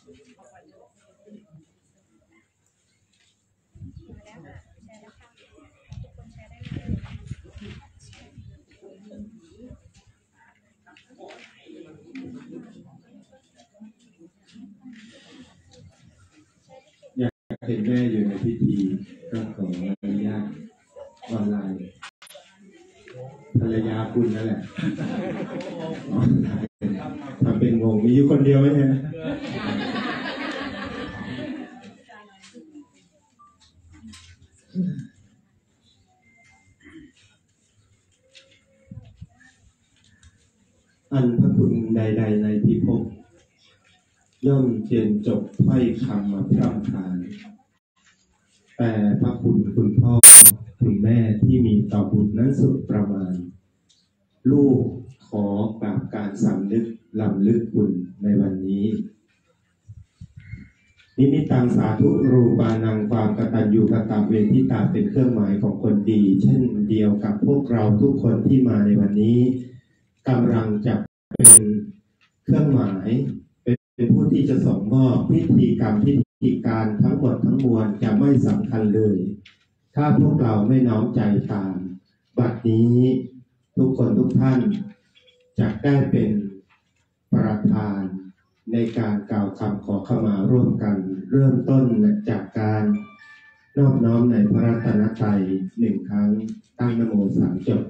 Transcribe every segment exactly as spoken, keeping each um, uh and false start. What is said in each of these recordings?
อยากเห็นแม่อยู่ในพิธีก็ขออนุญาตออนไลน์ภรรยาคุณนั่นแหละทำเป็นงงมีอยู่คนเดียวไหมเนี่ยอันพระคุณใดๆในพิภพย่อมเทียนจบถ้อยคำมาพร่ำพรานแต่พระคุณคุณพ่อคุณแม่ที่มีต่อบุตรนั้นสุดประมาณลูกขอกราบการสำนึกลำลึกคุณในวันนี้นิมิตังสาธุรูปานังความกตัญญูกตเวทิตาเป็นเครื่องหมายของคนดีเช่นเดียวกับพวกเราทุกคนที่มาในวันนี้กำลังจะเป็นเครื่องหมายเป็นผู้ที่จะส่งมอบพิธีกรรมพิธีการทั้งหมดทั้งมวลจะไม่สำคัญเลยถ้าพวกเราไม่น้อมใจตามบัดนี้ทุกคนทุกท่านจะได้เป็นประธานในการกล่าวคำขอขมาร่วมกันเริ่มต้นจากการนอบน้อมในพระรัตนตรัยหนึ่งครั้งตั้งนะโมสามจบ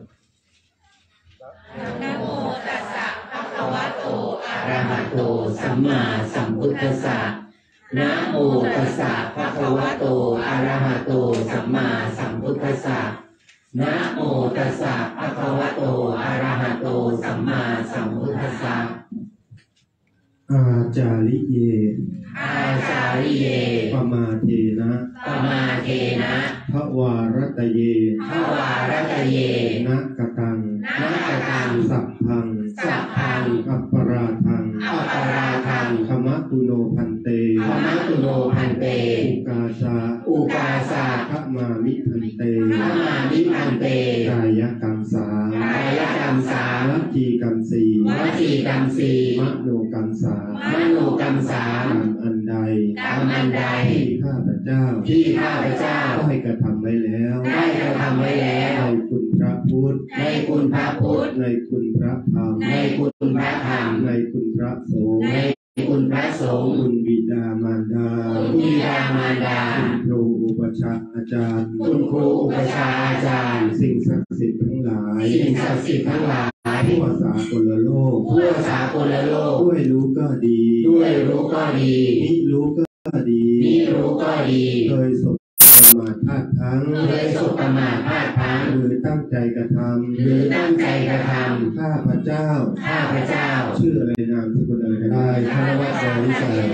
นะโมตัสสะภะคะวะโตอะระหะโตสัมมาสัมพุทธัสสะนะโมตัสสะภะคะวะโตอะระหะโตสัมมาสัมพุทธัสสะนะโมตัสสะภะคะวะโตอะระหะโตสัมมาสัมพุทธัสสะอาจาริเยอาจาริเยปมาเทนะปมาเทนะภวารตเยภวารตเยนะกตังนะกตังสัพพังสัพพังอัปปราทังอัปปราทังขมตุโนพันเตขมตุโนพันเตอุกาสาอุกาสาขมามิพันเตขมามิพันเตกายกรรมสามกายกรรมสามวจีกรรมสี่วจีกรรมสี่มโนกรรมสามมโนกรรมสามกรรมอันใดกรรมอันใดที่ข้าพเจ้าที่ข้าพเจ้าได้กระทำไว้แล้วได้กระทำไว้แล้วในคุณพระพุทธในคุณพระพุทธในคุณพระธรรมในคุณพระธรรมในคุณพระสงฆ์ในคุณพระสงฆ์คุณบิดามารดาคุณบิดามารดาคุณครูอุปชาอาจารย์คุณครูอุปชาอาจารย์สิ่งศักดิ์สิทธิ์ทั้งหลายสิ่งศักดิ์สิทธิ์ทั้งหลายทั่วสากลโลกทั่วสากลโลกด้วยรู้ก็ดีด้วยรู้ก็ดีมิรู้ก็ดีมิรู้ก็ดีเคยสบประมาทพลาดพลั้งเคยสบประมาทพลาดพลั้งหรือตั้งใจกระทำหรือตั้งใจกระทำข้าพเจ้าข้าพเจ้าชื่ออะไรนามสกุลอะไรก็ได้พระวัดบริษัท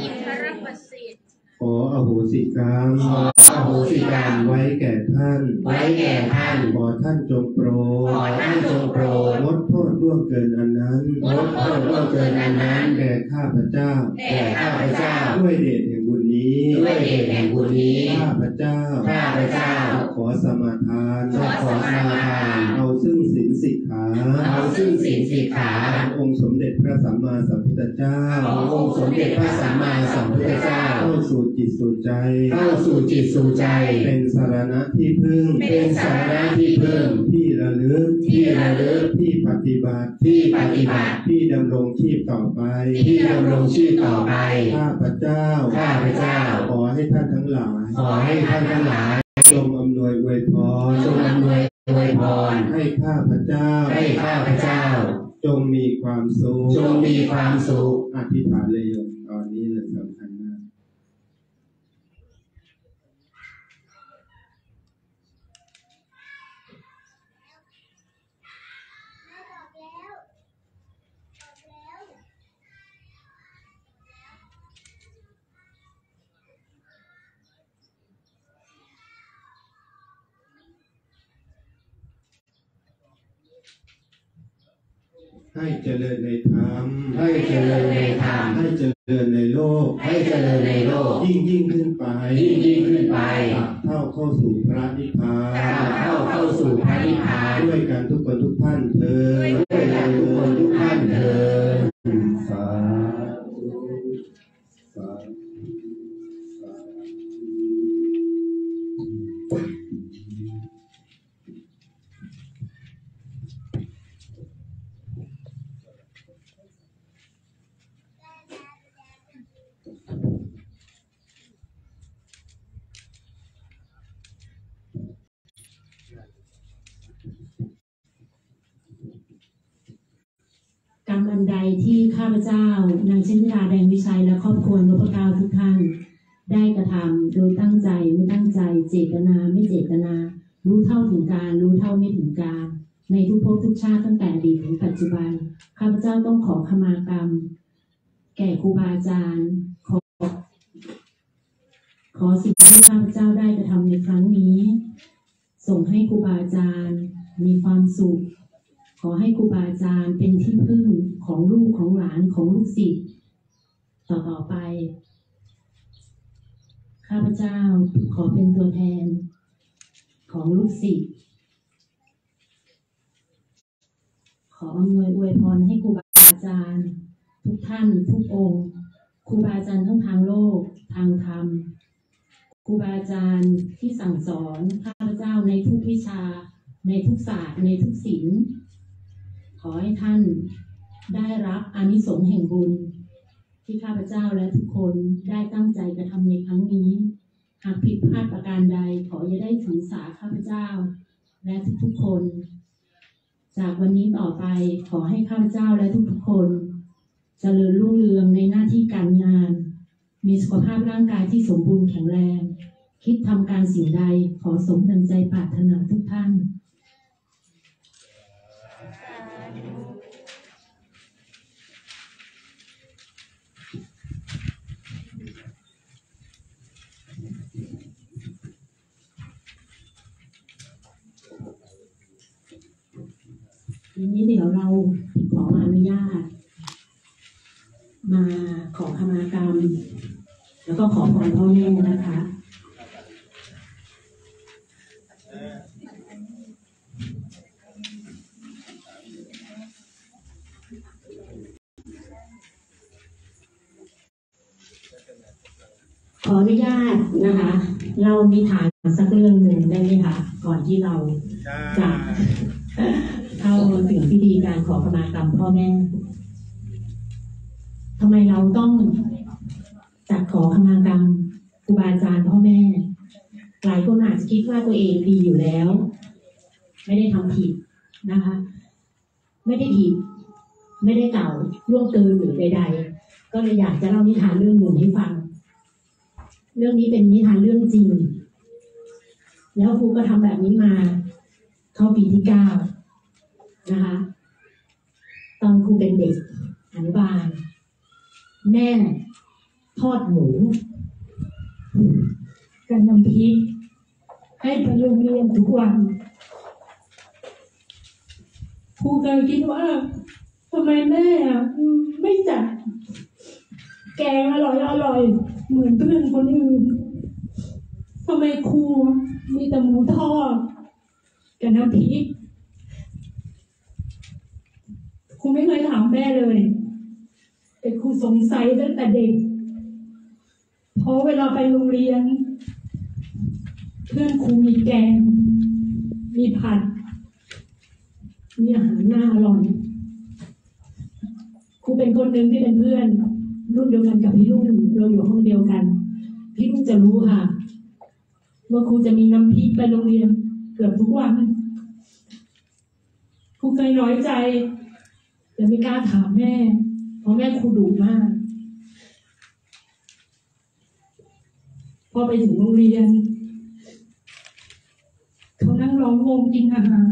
ขออโหสิกรรมขออโหสิกรรมไว้แก่ท่านไว้แก่ท่านขอท่านจงโปรดขอท่านจงโปรดงดโทษล่วงเกินอันนั้นงดโทษล่วงเกินอันนั้นแก่ข้าพเจ้าแก่ข้าพเจ้าด้วยเดชแห่งบุญนี้ด้วยเดชแห่งบุญนี้ข้าพเจ้าข้าพเจ้าขอสมาทานขอสมาทานเอาซึ่งศีลสิกขาเอาซึ่งศีลสิกขาองค์สมเด็จพระสัมมาสัมพุทธเจ้าองค์สมเด็จพระสัมมาสัมพุทธเจ้าเข้าสู่จิตสู่ใจเข้าสู่จิตสู่ใจเป็นสารณะที่พึ่งเป็นสารณะที่พึ่งที่ระลึกที่ระลึกที่ปฏิบัติที่ปฏิบัติที่ดำรงชีพต่อไปที่ดำรงชีพต่อไปข้าพเจ้าข้าพเจ้าขอให้ท่านทั้งหลายขอให้ท่านทั้งหลายจงอำนวยอวยพรจงอำนวยอวยพรให้ข้าพเจ้าให้ข้าพเจ้าจงมีความสุขจงมีความสุขอธิษฐานเลยโยมตอนนี้เลยสำคัญมากให้เจริญในธรรมให้เจริญในธรรมให้เจริญในโลกให้เจริญในโลกยิ่งยิ่งขึ้นไปยิ่งยิ่งขึ้นไปเท่าเข้าสู่พระนิพพานเท่าเข้าสู่พระนิพพานด้วยกันทุกคนทุกท่านเถิดด้วยกันทุกคนทุกท่านเถิดสาธุสรมอันใดที่ข้าพเจ้านางเชนธิราแดงวิชัยและครอบครัวนพเกล้าทุกท่านได้กระทำโดยตั้งใจไม่ตั้งใจเจตนาไม่เจตนารู้เท่าถึงการรู้เท่าไม่ถึงการในทุกภพทุกชาติตั้งแต่อดีตถึงปัจจุบันข้าพเจ้าต้องขอขมากรรมแก่ครูบาอาจารย์ขอขอสิ่งที่ข้าพเจ้าได้กระทำในครั้งนี้ส่งให้ครูบาอาจารย์มีความสุขขอให้ครูบาอาจารย์เป็นที่พึ่งของลูกของหลานของลูกศิษย์ต่อต่อไปข้าพเจ้าขอเป็นตัวแทนของลูกศิษย์ขออำนวยอวยพรให้ครูบาอาจารย์ทุกท่านทุกองค์ครูบาอาจารย์ทั้งทางโลกทางธรรมครูบาอาจารย์ที่สั่งสอนข้าพเจ้าในทุกวิชาในทุกศาสตร์ในทุกศิลป์ขอให้ท่านได้รับอานิสงส์แห่งบุญที่ข้าพเจ้าและทุกคนได้ตั้งใจกระทำในครั้งนี้หากผิดพลาดประการใดขออย่าได้ถือสาข้าพเจ้าและทุกๆคนจากวันนี้ต่อไปขอให้ข้าพเจ้าและทุกๆคนเจริญรุ่งเรืองในหน้าที่การงานมีสุขภาพร่างกายที่สมบูรณ์แข็งแรงคิดทำการสิ่งใดขอสมดังใจปรารถนาทุกท่านทีนี้เดี๋ยวเราขออนุญาตมาขอขมากรรมแล้วก็ขอพรพ่อแม่นะคะขออนุญาตนะคะเรามีฐานสักเรื่องหนึ่งได้ไหมคะก่อนที่เราจะเข้าถึงพิธีการขอขมากรรมพ่อแม่ทำไมเราต้องจัดขอขมากรรมครูบาอาจารย์พ่อแม่หลายคนอาจจะคิดว่าตัวเองดีอยู่แล้วไม่ได้ทำผิดนะคะไม่ได้ผิดไม่ได้เก่าล่วงเกินหรือใดๆก็เลยอยากจะเล่านิทานเรื่องหนึ่งให้ฟังเรื่องนี้เป็นนิทานเรื่องจริงแล้วครูก็ทำแบบนี้มาเข้าปีที่เก้านะคะตอนครูเป็นเด็กอนุบาลแม่ทอดหมูกับน้ำพริกให้ไปโรงเรียนทุกวันครูเคยคิดว่าทำไมแม่ไม่จัดแกงอร่อยอร่อยเหมือนเพื่อนคนอื่นทำไมครูมีแต่หมูทอดกับน้ำพริกครูไม่เคยถามแม่เลยแต่ครูสงสัยตั้งแต่เด็กเพราะเวลาไปโรงเรียนเพื่อนครูมีแกงมีผัดมีอาหารน่าอร่อยครูเป็นคนหนึ่งที่เป็นเพื่อนรุ่นเดียวกันกับพี่ลุงเราอยู่ห้องเดียวกันพี่ลุงจะรู้ค่ะว่าครูจะมีน้ำพริกไปโรงเรียนเกือบทุกวันครูเคยน้อยใจแต่ไม่กล้าถามแม่เพราะแม่ครูดุมากพอไปถึงโรงเรียนเขานั่งล้อมวงกินอาหาร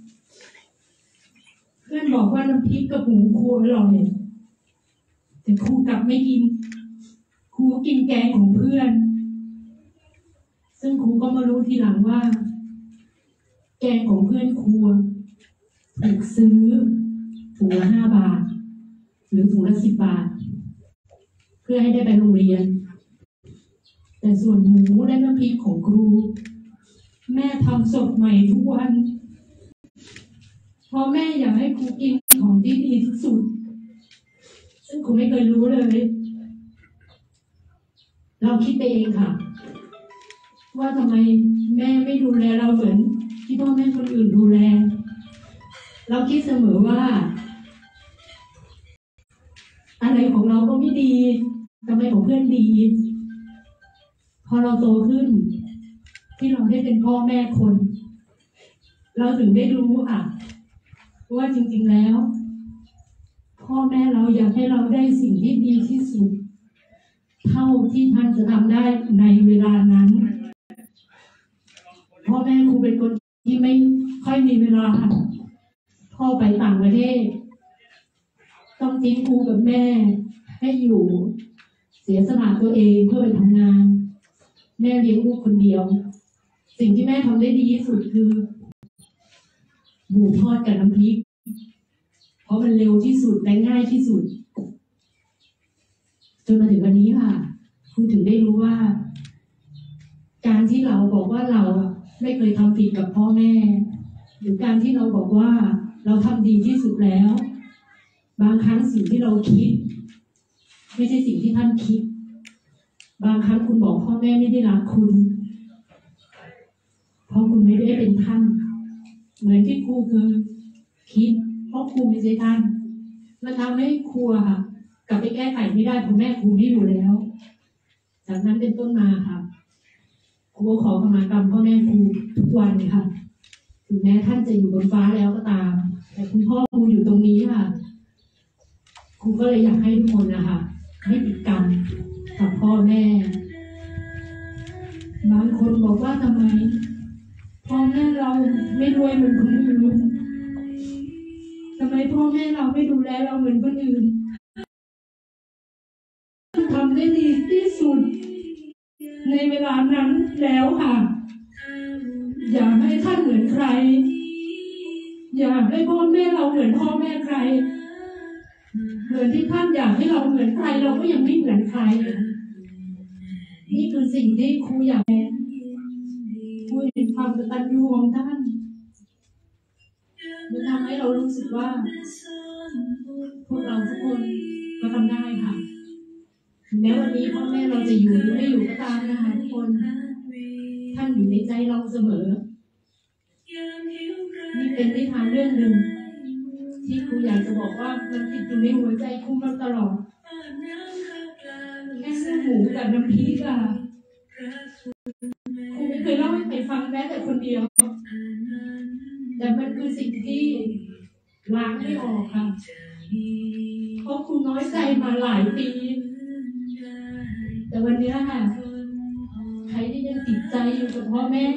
เพื่อนบอกว่าน้ำพริกกับหมูครูอร่อยแต่ครูกลับไม่กินครูกินแกงของเพื่อนซึ่งครูก็มารู้ทีหลังว่าแกงของเพื่อนครูถูกซื้อถุงละห้าบาทหรือถุงละสิบบาทเพื่อให้ได้ไปโรงเรียนแต่ส่วนหมูและน้ำพริกของครูแม่ทำสดใหม่ทุกวันเพราะแม่อยากให้ครูกินของที่ดีที่สุดซึ่งครูไม่เคยรู้เลยเราคิดไปเองค่ะว่าทำไมแม่ไม่ดูแลเราเหมือนที่พ่อแม่คนอื่นดูแลเราคิดเสมอว่าอะไรของเราก็ไม่ดีทำไมของเพื่อนดีพอเราโตขึ้นที่เราได้เป็นพ่อแม่คนเราถึงได้รู้ค่ะว่าจริงๆแล้วพพ่อแม่เราอยากให้เราได้สิ่งที่ดีที่สุดเท่าที่ท่านจะทำได้ในเวลานั้นพ่อแม่ครูเป็นคนที่ไม่ค่อยมีเวลาพ่อไปต่างประเทศต้องทิ้งครูกับแม่ให้อยู่เสียสละตัวเองเพื่อไปทำงานแม่เลี้ยงลูกคนเดียวสิ่งที่แม่ทำได้ดีที่สุดคือหมูทอดกับน้ำพริกเพราะมันเร็วที่สุดและง่ายที่สุดจนมาถึงวันนี้ค่ะคุณถึงได้รู้ว่าการที่เราบอกว่าเราไม่เคยทำผิดกับพ่อแม่หรือการที่เราบอกว่าเราทำดีที่สุดแล้วบางครั้งสิ่งที่เราคิดไม่ใช่สิ่งที่ท่านคิดบางครั้งคุณบอกพ่อแม่ไม่ได้รักคุณเพราะคุณไม่ได้เป็นท่านเหมือนที่ครูเคยคิดเพราะครูไม่ใช่ท่านมันทำให้ครูค่ะกลับไปแก้ไขไม่ได้เพราะแม่ครูไม่อยู่แล้วจากนั้นเป็นต้นมาค่ะครูขอขมากรรมพ่อแม่ครูทุกวันค่ะถึงแม้ท่านจะอยู่บนฟ้าแล้วก็ตามแต่คุณพ่อครูอยู่ตรงนี้ค่ะครูก็เลยอยากให้ทุกคนนะคะให้ติดกรรมกับพ่อแม่บางคนบอกว่าทำไมพ่อแม่เราไม่รวยเหมือนคนอื่นทำไมพ่อแม่เราไม่ดูแลเราเหมือนคนอื่นทำได้ดีที่สุดในเวลานั้นแล้วค่ะอย่าให้ท่านเหมือนใครอย่าให้พ่อแม่เราเหมือนพ่อแม่ใครเหมือนที่ท่านอยากให้เราเหมือนใครเราก็ยังไม่เหมือนใครนี่คือสิ่งที่ครูอยากครูเห็นความกตัญญูของท่านมันทำให้เรารู้สึกว่าพวกเราทุกคนก็ทำได้ค่ะแม้วันนี้พ่อแม่เราจะอยู่หรือไม่อยู่ก็ตามนะคะทุกคนท่านอยู่ในใจเราเสมอนี่เป็นนิทานเรื่องหนึ่งที่ครูอยากจะบอกว่ามันติดอยู่ในหัวใจครูมาตลอดแค่ซื้อหมูกับน้ำพริกอะครูไม่เคยเล่าให้ใครฟังแม้แต่คนเดียวแต่มันคือสิ่งที่ล้างไม่ออกค่ะเพราะครูน้อยใจมาหลายปีแต่วันนี้ค่ะใครที่ยังติดใจอยู่กับพ่อแม่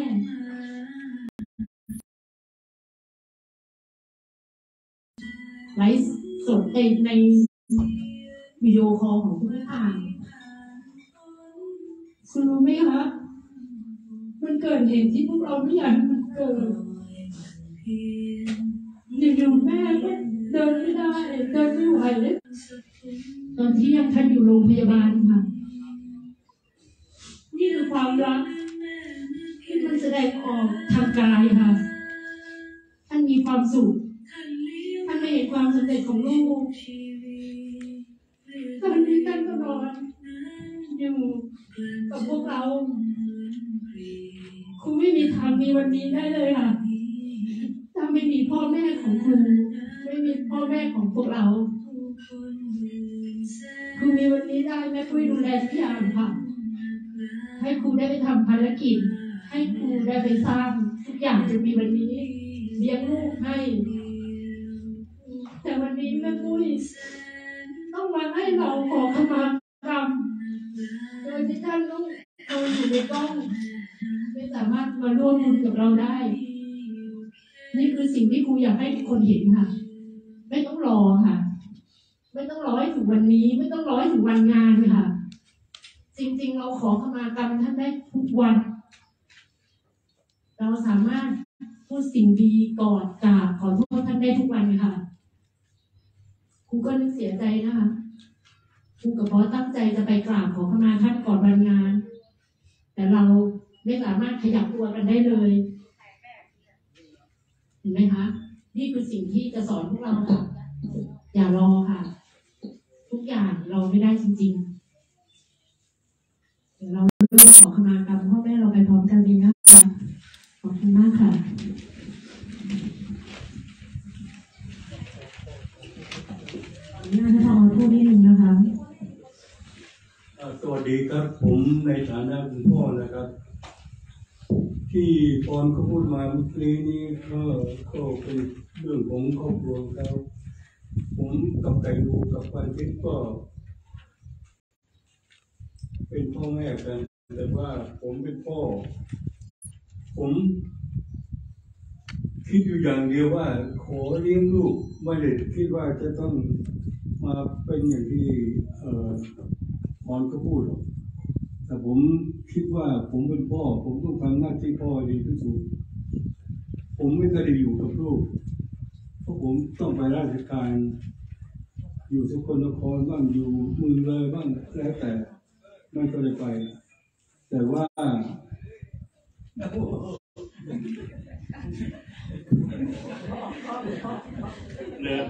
ไลฟ์สดในวิดีโอคอลของคุณท่านคุณรู้ไหมคะมันเกิดเหตุที่พวกเราไม่อยากให้มันเกิดอยู่ๆแม่ก็เดินไม่ได้เดินไม่ไหวตอนที่ยังท่านอยู่โรงพยาบาลค่ะนี่คือความรักที่มันแสดงออกทางกายค่ะท่านมีความสุขท่านไม่เห็นความสำเร็จของลูกตอนนี้ท่านก็นอนอยู่กับพวกเราครูไม่มีทางมีวันนี้ได้เลยค่ะถ้าไม่มีพ่อแม่ของครูไม่มีพ่อแม่ของพวกเราครูมีวันนี้ได้แม่ครูดูแลทุกอย่างค่ะให้ครูได้ไปทำภารกิจให้ครูได้ไปสร้างทุกอย่างจะมีวันนี้เลี้ยงลูกให้แต่วันนี้แม่ปุ้ยต้องมาให้เราขอขมากรรมโดยที่ท่านต้องเอาอยู่ในกล้องไม่สามารถมาร่วมบุญกับเราได้นี่คือสิ่งที่ครูอยากให้ทุกคนเห็นค่ะไม่ต้องรอค่ะไม่ต้องรอให้ถึงวันนี้ไม่ต้องรอให้ถึงวันงานค่ะจริงๆเราขอขมากรรมท่านได้ทุกวันเราสามารถพูดสิ่งดีกอดกราบขอโทษท่านได้ทุกวันค่ะครูก็นึกเสียใจนะคะครูกับพ่อตั้งใจจะไปกราบขอขมาท่านก่อนวันงานแต่เราไม่สามารถขยับตัวกันได้เลยเห็นไหมคะนี่คือสิ่งที่จะสอนพวกเราค่ะอย่ารอค่ะทุกอย่างเราไม่ได้จริงๆเดี๋ยวเราเริ่มขอขมากรรมพ่อแม่เราไปพร้อมกันดีนะคะขอบคุณมากค่ะขออนุญาตให้พอพูดนิดนึงนะคะสวัสดีครับผมในฐานะคุณพ่อนะครับที่ปอนเขาพูดมาเมื่อกี้นี้ก็ก็เป็นเรื่องของครอบครัวเขาผมกับไก่ดูกับวันทิพย์ก็เป็นพ่อแม่กันแต่ว่าผมเป็นพ่อผมคิดอยู่อย่างเดียวว่าขอเลี้ยงลูกไม่ได้คิดว่าจะต้องมาเป็นอย่างที่เอ่อพรก็พูดหรอกแต่ผมคิดว่าผมเป็นพ่อผมต้องทำหน้าที่พ่อดีที่สุดผมไม่เคยได้อยู่กับลูกเพราะผมต้องไปราชการอยู่สกลนครบ้างอยู่เมืองเลยบ้างแล้วแต่ไม่ก็ได้ไปแต่ว่าเนี่ย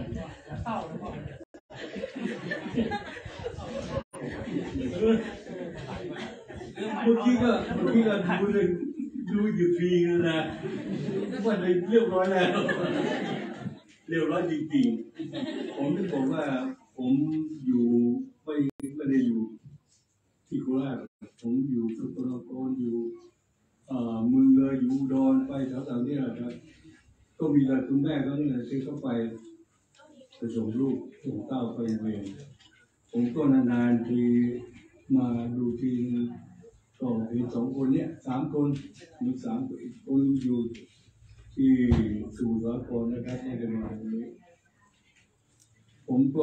เมื่อกี้ก็เมื่อกี้ก็ดูเลยดูอยู่ฟรีนะนะวันนี้เรียบร้อยแล้วเรียบร้อยจริงๆผมจะบอกว่าผมอยู่ไม่ไม่ได้อยู่ที่โคราชผมอยู่สกลนครอยู่เอ่อเมืองเลยอยู่อุดรไปแถวๆนี้แหละครับก็มีแต่คุณแม่เขาเนี่ยที่เขาไปไปส่งลูกส่งเต้าไปเรียนผมก็นานๆทีมาดูทีก็เห็นสองคนเนี่ยสามคนมีสามคนอยู่ที่สมุทรสาครนะครับไม่ได้มาวันนี้ผมก็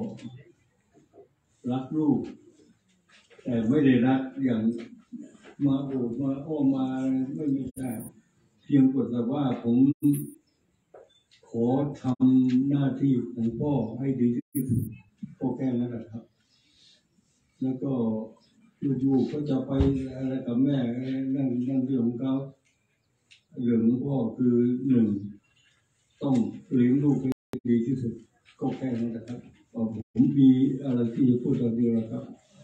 รักลูกแต่ไม่ได้รักอย่างมาโอบมาอ้อมมาไม่มีได้เพียงแต่ว่าผมขอทำหน้าที่ของพ่อให้ดีที่สุดก็แค่นั้นแหละครับแล้วก็ลูกๆก็จะไปอะไรกับแม่นั่นนั่นเรื่องของเขาเรื่องของพ่อคือหนึ่งต้องเลี้ยงลูกให้ดีที่สุดก็แค่นั้นแหละครับผมมีอะไรที่จะพูดตอนเดียวครับ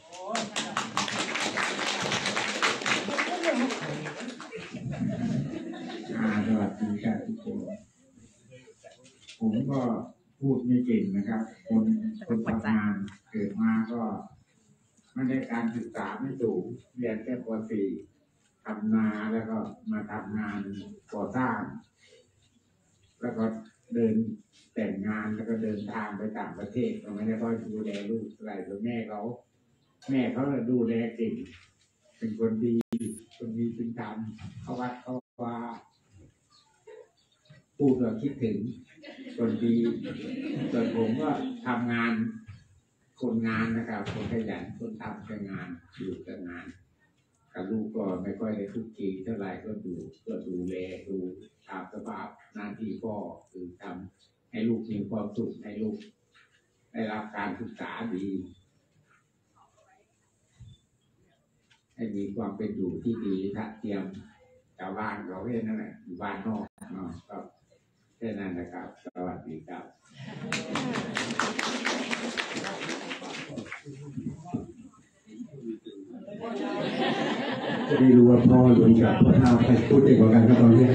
สวัสดีครับทุกคนผมก็พูดไม่เก่งนะครับคนคนทำงานเกิดมาก็ไม่ได้การศึกษาไม่สูงเรียนแค่ป.สี่ ทำนาแล้วก็มาทำงานก่อสร้างแล้วก็เดินแต่งงานแล้วก็เดินทางไปต่างประเทศก็ไม่ได้ค่อยดูแลลูกอะไรแต่แม่เขาแม่เขาดูแลเก่งเป็นคนดีคนดีจริงจังเขาวัดเขาว่าพูดเราคิดถึงคนดีส่วนผมก็ทำงานคนงานนะครับคนขยันคนทำแต่งานอยู่แต่งานกับลูกก็ไม่ค่อยได้ทุกทีเท่าไหร่ก็ดูก็ดูแลดูตามสภาพหน้าที่พ่อคือทำให้ลูกมีความสุขให้ลูกได้รับการศึกษาดีให้มีความเป็นอยู่ที่ดีทัดเทียมชาวบ้านเราเองนั่นแหละอยู่บ้านนอกเนาะก็แค่นั้นนะครับสวัสดีครับจะได้รู้ว่าพ่อหรือกับพ่อเฒ่าใครพูดเก่งกว่ากันครับตอนนี้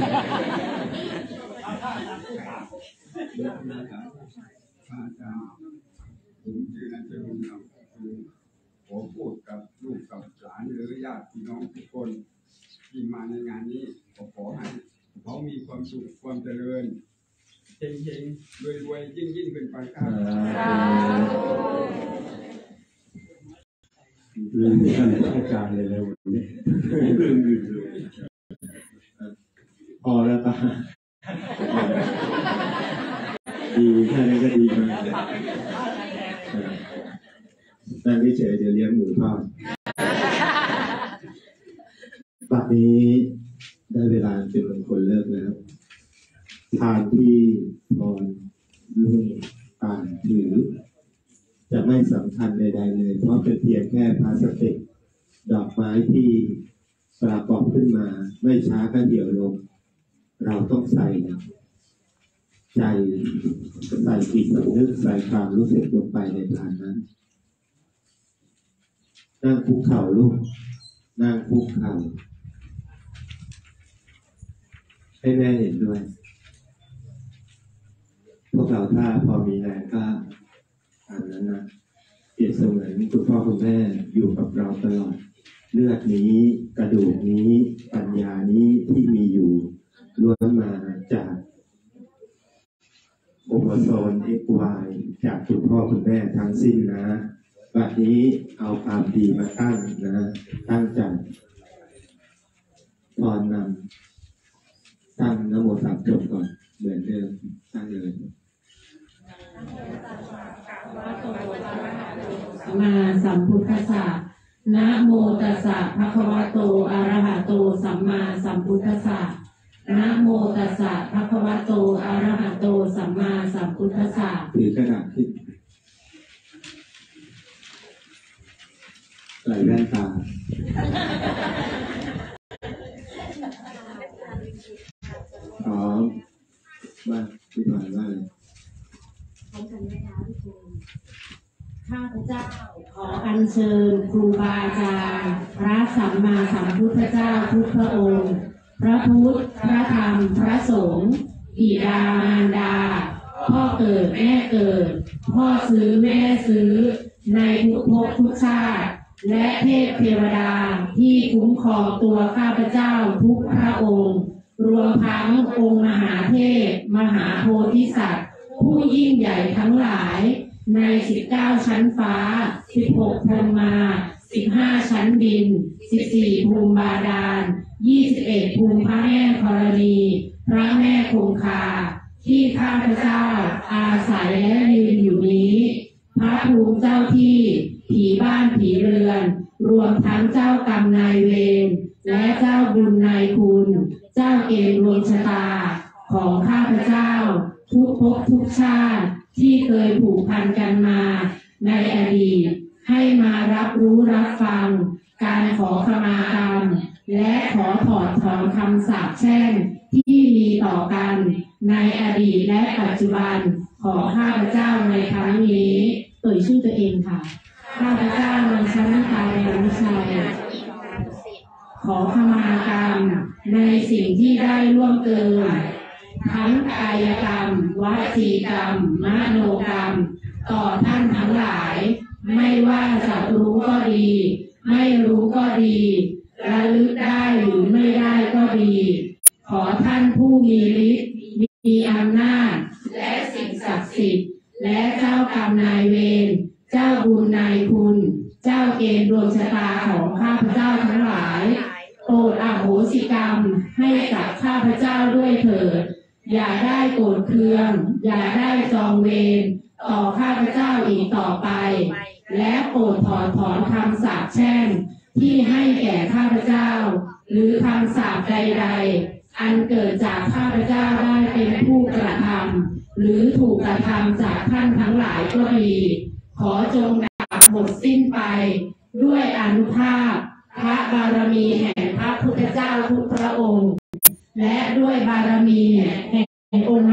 ผมพูดกับลูกกับหลานหรือญาติพี่น้องทุกคนที่มาในงานนี้ผมขอให้เขามีความสุขความเจริญเจริญๆรวยๆยิ่งๆเป็นไปครับลืมท่านอาจารย์เลยแล้ววันนี้ลืมลืมลืมพอแล้วตาดีแค่นี้ก็ดีมากนั่งเฉยๆเดี๋ยวเลี้ยงหมูทอดบัดนี้ได้เวลาเป็นมงคลเลิกแล้วทานที่พรลุงตาถือจะไม่สำคัญใดๆเลยเพราะเป็นเพียงแค่พลาสติกดอกไม้ที่ปรากฏขึ้นมาไม่ช้าก็เหี่ยวลงเราต้องใส่ใจใส่จิตสำนึกใส่ความรู้สึกลงไปในทานนั้นนั่งคุกเข่าลูกนั่งคุกเข่าให้แม่เห็นด้วยพวกเราถ้าพอมีแรงก็ตามนั้นนะเปรียบเสมือนคุณพ่อคุณแม่อยู่กับเราตลอดเลือดนี้กระดูกนี้ปัญญานี้ที่มีอยู่ล้วนมาจากโอโมโซน เอ็กซ์ วาย จากคุณพ่อคุณแม่ทั้งสิ้นนะบัดนี้เอาความดีมาตั้งนะตั้งใจตอนนำตั้งนโมสามจบก่อนเหมือนเดิมตั้งเลยสัมมาสัมพุทธัสสะนะโมตัสสะภะคะวะโตอะระหะโตสัมมาสัมพุทธัสสะนะโมตัสสะภะคะวะโตอะระหะโตสัมมาสัมพุทธัสสะถือกระดาษขึ้นใส่แว่นตาพร้อมบ้านที่ผ่านว่าอะไรข้าพเจ้าขออัญเชิญครูบาอาจารย์พระสัมมาสัมพุทธเจ้าทุกพระองค์พระพุทธพระธรรมพระสงฆ์บิดามารดาพ่อเกิดแม่เกิดพ่อซื้อแม่ซื้อในทุกภพทุกชาติและเทพเทวดาที่คุ้มครองตัวข้าพเจ้าทุกพระองค์รวมทั้งองค์มหาเทพมหาโพธิสัตว์ผู้ยิ่งใหญ่ทั้งหลายในสิบเก้าชั้นฟ้าสิบหกพรหมาสิบห้าชั้นดินสิบสี่ภูมิบาดาลยี่สิบเอ็ดภูมิพระแม่ธรณีพระแม่คงคาที่ข้าพเจ้าอาศัยและยืนอยู่นี้พระภูมิเจ้าที่ผีบ้านผีเรือนรวมทั้งเจ้ากรรมนายเวรและเจ้าบุญนายคุณเจ้าเกณฑ์ดวงชะตาของข้าพเจ้าทุกภพทุกชาติที่เคยผูกพันกันมาในอดีตให้มารับรู้รับฟังการขอขมากรรมและขอถอดถอนคำสาปแช่งที่มีต่อกันในอดีตและปัจจุบันของข้าพเจ้าในครั้งนี้เอ่ยชื่อตัวเองค่ะข้าพเจ้านางชั้นตาแดงวิชัยขอขมากรรมในสิ่งที่ได้ล่วงเกินทั้งกายกรรมวจีกรรมมโนกรรมต่อท่านทั้งหลายไม่ว่าจะรู้ก็ดีไม่รู้ก็ดีระลึกได้หรือไม่ได้ก็ดีขอท่านผู้มีฤทธิ์มีอำนาจและสิ่งศักดิ์สิทธิ์และเจ้ากรรมนายเวรเจ้าบุญนายคุณเจ้าเกณฑ์ดวงชะตาของข้าพเจ้าทั้งหลายโปรดอโหสิกรรมให้กับข้าพเจ้าด้วยเถิดอย่าได้โกรธเคืองอย่าได้จองเวรต่อข้าพเจ้าอีกต่อไปและโปรดถอนถอนคำสาปแช่งที่ให้แก่ข้าพเจ้าหรือคำสาปใดๆอันเกิดจากข้าพเจ้าได้เป็นผู้กระทำหรือถูกกระทำจากท่านทั้งหลายก็ดีขอจงดับหมดสิ้นไปด้วยอานุภาพพระบารมีแห่งพระพุทธเจ้าทุกพระองค์และด้วยบารมีแห่งองค์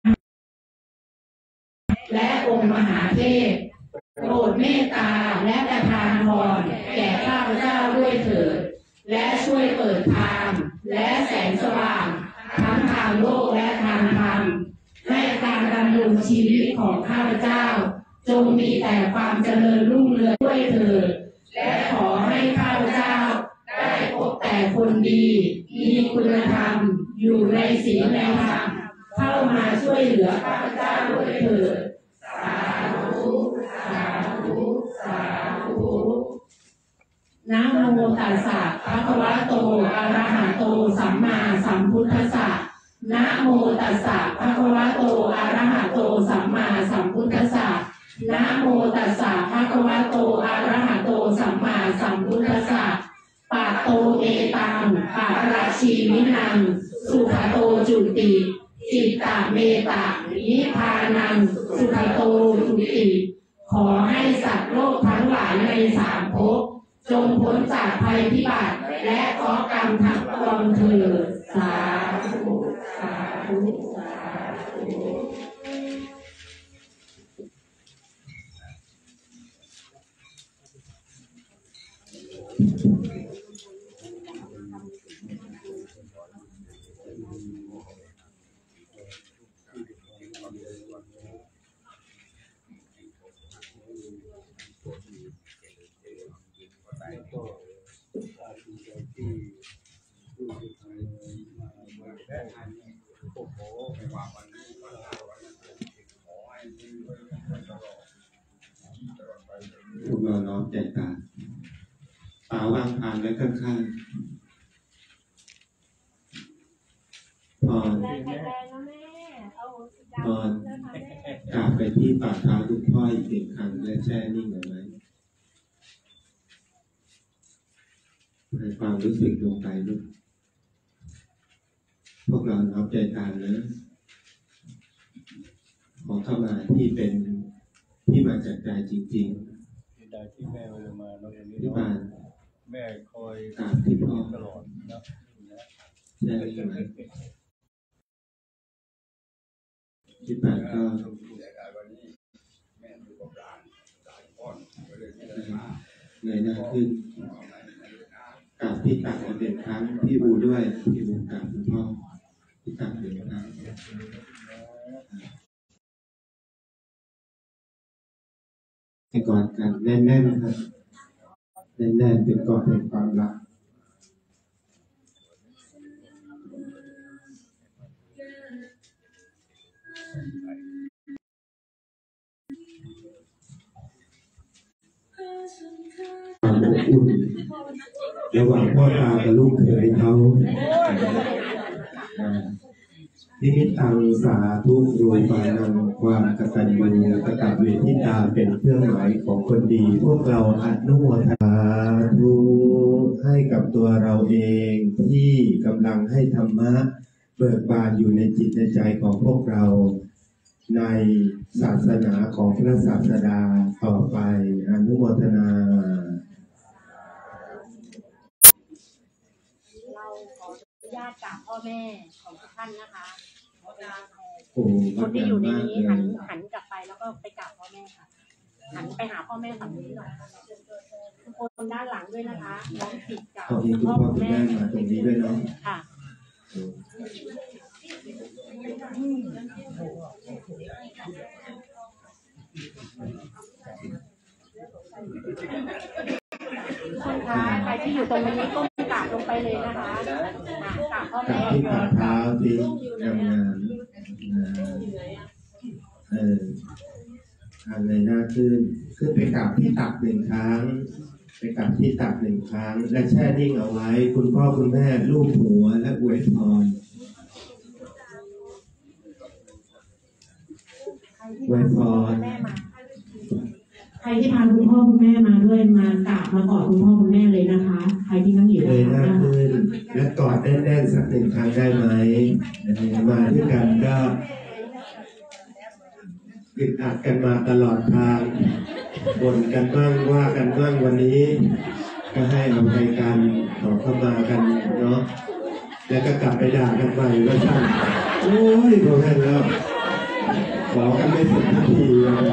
และองค์มหาเทพโปรดเมตตาและประทานพรแก่ข้าพเจ้าด้วยเถิดและช่วยเปิดทางและแสงสว่างทั้งทางโลกและทางธรรมให้การดำรงชีวิตของข้าพเจ้าจงมีแต่ความเจริญรุ่งเรืองด้วยเถิดและขอให้ข้าพเจ้าได้พบแต่คนดีมีคุณธรรมอยู่ในศีลในธรรมเข้ามาช่วยเหลือข้าพเจ้าด้วยเถิดสาธุสาธุสาธุนะโมตัสสะภะคะวะโตอะระหะโตสัมมาสัมพุทธัสสะนะโมตัสสะภะคะวะโตอะระหะโตสัมมาสัมพุทธัสสะนะโมตัสสะภะคะวะโตอะระหะโตสัมมาสัมพุทธัสสะปะโตเอตังปะราชีวินังสุขโตจุติจิตตเมตะนิพพานังสุขโตจุติขอให้สัตว์โลกทั้งหลายในสามภพจงพ้นจากภัยพิบัติและเคราะห์กรรมทั้งปวงเถิดสาธุสาธุสาธุเราน้อมใจตามป่าวางพานไว้ข้างๆพรพรกราบไปที่ฝ่าเท้าทุกพ่ออีกหนึ่งครั้งและแช่นิ่งเอาไว้ให้ความรู้สึกลงไปลูกพวกเราน้อมใจตามนะขอเข้ามาที่เป็นที่มาจากใจจริงๆที่ใดที่แม่เวลามาเราอย่างนี้ที่บ้านแม่คอยกราบที่พ่อตลอดนะแช่นิ่งไว้ที่บ้านก็วันนี้แม่อยู่กับหลานหลานป้อนก็เลยไม่ได้มาเงยหน้าขึ้นกราบที่ตักมาเป็นครั้งที่บูด้วยที่บูกราบคุณพ่อที่ตักเป็นครั้งให้กอดกันแน่นๆครับแน่นๆเป็นกอดเป็นความรักความอบอุ่นระหว่างพ่อตากับลูกเขยเขานิมิตตังสาธุรูปานังความกตัญญูกตเวทิตาเป็นเครื่องหมายของคนดีพวกเราอนุโมทนาทุให้กับตัวเราเองที่กำลังให้ธรรมะเบิกบานอยู่ในจิตในใจของพวกเราในศาสนาของพระศาสดาต่อไปอนุโมทนาเราขออนุญาตกราบพ่อแม่ของทุกท่านนะคะคนที่อยู่ในนี้หันหันกลับไปแล้วก็ไปกราบพ่อแม่ค่ะหันไปหาพ่อแม่ฝั่งนี้หน่อยทุกคนด้านหลังด้วยนะคะน้องติดกับขอบคุณพ่อคุณแม่มาตรงนี้ด้วยเนาะค่ะคนท้ายใครที่อยู่ตรงนี้ก็กราบลงไปเลยนะคะกราบพ่อแม่ที่ฝ่าเท้าที่งามงามเออทางในหน้าขึ้นขึ้นไปกราบที่ตักหนึ่งครั้งไปกราบที่ตักหนึ่งครั้งและแช่นิ่งเอาไว้คุณพ่อคุณแม่ลูบหัวและอวยพรอวยพรใครที่พาคุณพ่อคุณแม่มาด้วยมากราบมากอดคุณพ่อคุณแม่เลยนะคะใครที่นั่งอยู่เลยหน้าขึ้นและกอดแน่นๆสักหนึ่งครั้งได้ไหมมาด้วยกันก็อึดอัดกันมาตลอดทางบ่นกันบ้างว่ากันบ้างวันนี้ก็ให้อภัยกันขอเข้ามากันเนาะแล้วก็กลับไปด่ากันใหม่ว่าช่างโอ้ยพอแค่แล้วขอกันไม่สุดที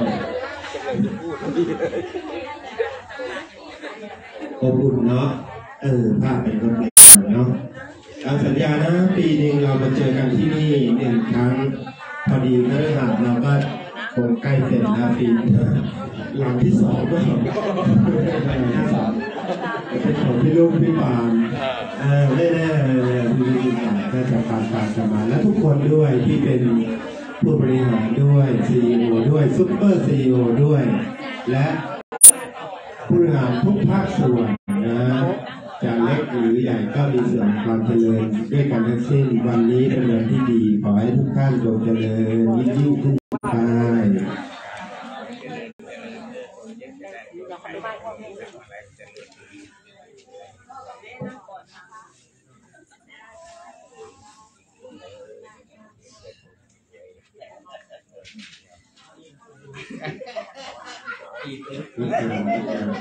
อบอุ่นเนาะเออภาพเป็นคนเด็กเนาะเอาสัญญานะปีหนึ่งเรามาเจอกันที่นี่หนึ่งครั้งพอดีพฤหัสเราก็คงใกล้เสร็จแล้วปีหลังที่สองก็หลังที่สามเป็นของพี่ลูกพี่ปานเออไม่แน่เลยพี่ลูกพี่ปานก็จะผ่านการกันมาและทุกคนด้วยที่เป็นผู้บริหารด้วย ซี อี โอ ด้วยซุปเปอร์ ซี อี โอ ด้วยและผู้บริหารทุกภาคส่วนนะจะเล็กหรือใหญ่ก็มีส่วนความเจริญด้วยกันทั้งสิ้นวันนี้เป็นวันที่ดีขอให้ทุกท่านจงเจริญยิ่งยิ่งขึ้นไปไม่เกินไม่เกิน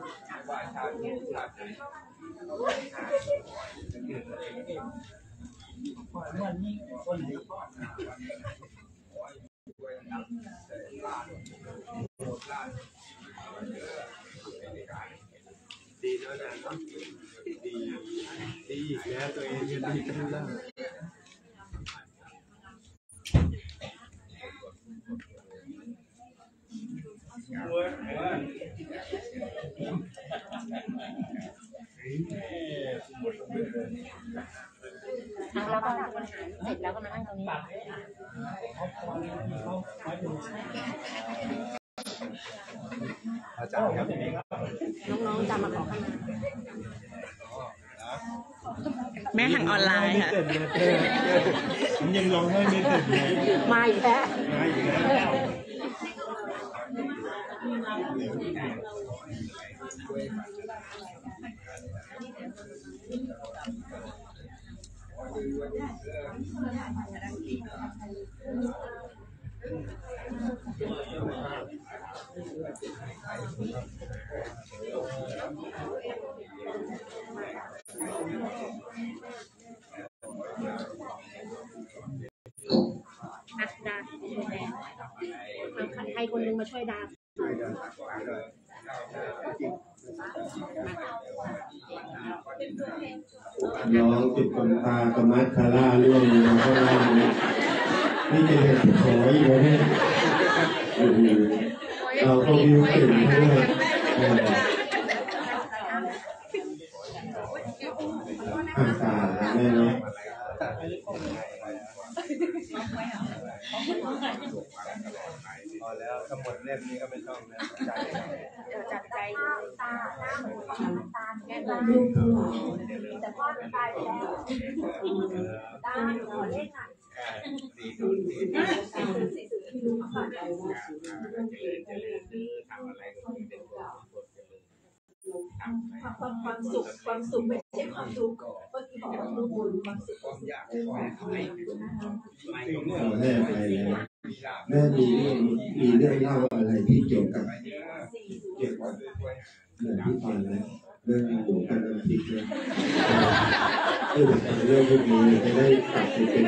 ดีแล้วนะดีดีแล้วตัวเองจะดีขึ้นแล้วแล้วก็ทำอาหารเสร็จแล้วก็มานั่งตรงนี้อาจารย์ครับน้องๆจะมาขอขมาแม่ทางออนไลน์ค่ะผมยังร้องไห้ไม่เสร็จเลยมาอีกแล้วมาอีกแล้วอ่ะดาใครคนหนึงมาช่วยดาน้องติดคนตากมัดคาร่าร่วงมาข้างล่างนี่นี่จะเห็นขออีกแล้วเนี่ยโอ้โหเราก็วิวเก่งด้วยอ่าตาแม่เนาะพอแล้วทั้งหมดเล่มนี้ก็ไม่ต้องนะใจเดี๋ยวจัดใจเลยตาหน้าเหมือนของตาแม่ตาแต่พ่อจะตายไปแล้วตาหนูขอเลขหน่อยดีดูดีที่รู้ผ่านไปว่าเจริญเจริญทำอะไรก็มีเป็นความเจริญทำความความสุขความสุขไม่ใช่ความทุกข์เมื่อกี้บอกว่าทุกคนความสุขความยากความไม่ไม่ขอแม่ไปแล้วแม่มีเรื่องมีเรื่องเล่าอะไรที่เกี่ยวกับเกี่ยวกับเรื่องที่ฟังแล้วเรื่องหมูกันน้ำพริกเนี่ยเออเรื่องพวกนี้จะได้กลับไปเป็น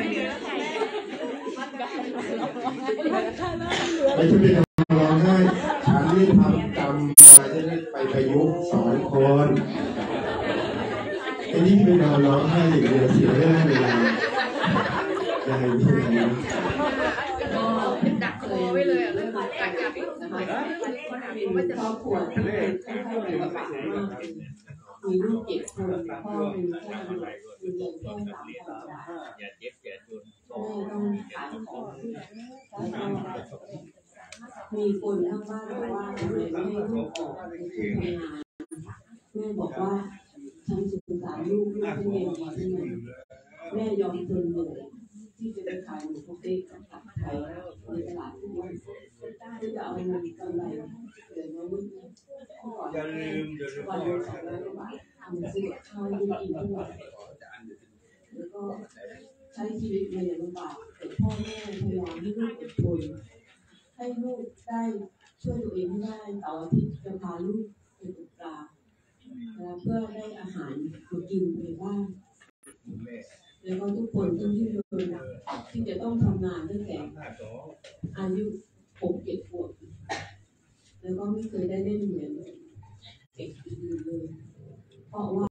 ไม่ใช่เป็นร้องไห้ฉันนี่ทำกรรมมาจะได้ไปประยุกต์สอนคนไอ้นี่ไปนอนร้องไห้อย่างเดียวเสียเรื่องเวลายังไงที่ไหนนะดักคอไว้เลยอ่ะเลยดักอยากให้นะคะเป็นครอบครัวที่ค่อนข้างลำบากมากมีลูกเจ็ดคนพ่อเป็นแค่ลูกมีเงินแค่สามพันบาทอย่าเจ็บอย่าจนแม่ต้องขายของแล้วก็มีคนข้างบ้านบอกว่าทำไมไม่ให้ลูกออกไปทำงานแม่บอกว่าฉันสงสารลูกลูกที่เรียนดีที่ไหนแม่ยอมทนเหนื่อยที่จะไปขายหมูเต๊กกับไข่ในตลาดทุกวันเพื่อจะเอาเงินกำไรเหลือน้อยนิดนึงพ่ออย่าลืมอย่าลืมวันละสองร้อยกว่าบาททำซื้อข้าวให้ลูกกินทุกวันแล้วก็ใช้ชีวิตในลำบากแต่พ่อแม่พยายามให้ลูกอดทนให้ลูกได้ช่วยตัวเองให้ได้ต่ออาทิตย์จะพาลูกไปตกปลาเพื่อได้อาหารมากินในบ้านแล้วก็ทุกคนต้องที่คนที่จะต้องทำงานตั้งแต่อายุหกเจ็ดขวบแล้วก็ไม่เคยได้เล่นเหมือนเด็กอื่นเลยเพราะว่า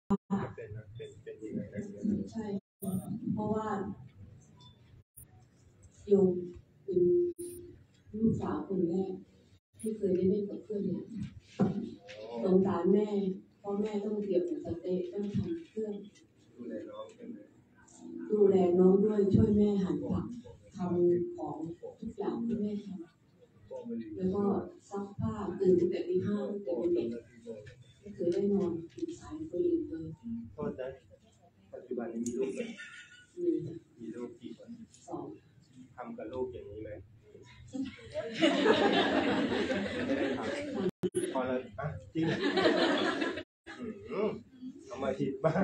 ใช่เพราะว่าโยมเป็นลูกสาวคนแรกที่เคยได้เล่นกับเพื่อนเนี่ยสงสารแม่เพราะแม่ต้องเก็บหมูสะเต๊ะต้องทำเครื่องดูแลน้องใช่ไหมดูแลน้องด้วยช่วยแม่หั่นผักทำของทุกอย่างที่แม่ทำแล้วก็ซักผ้าตื่นตั้งแต่ตีห้าตั้งแต่เป็นเด็กไม่เคยได้นอนตื่นสายก็ลืมเลยโทษนะปัจจุบันนี้มีลูกไหมมีมีลูกกี่คนสองทำกับลูกอย่างนี้ไหมพอแล้วอ่ะจริงอืมเอามาคิดบ้าง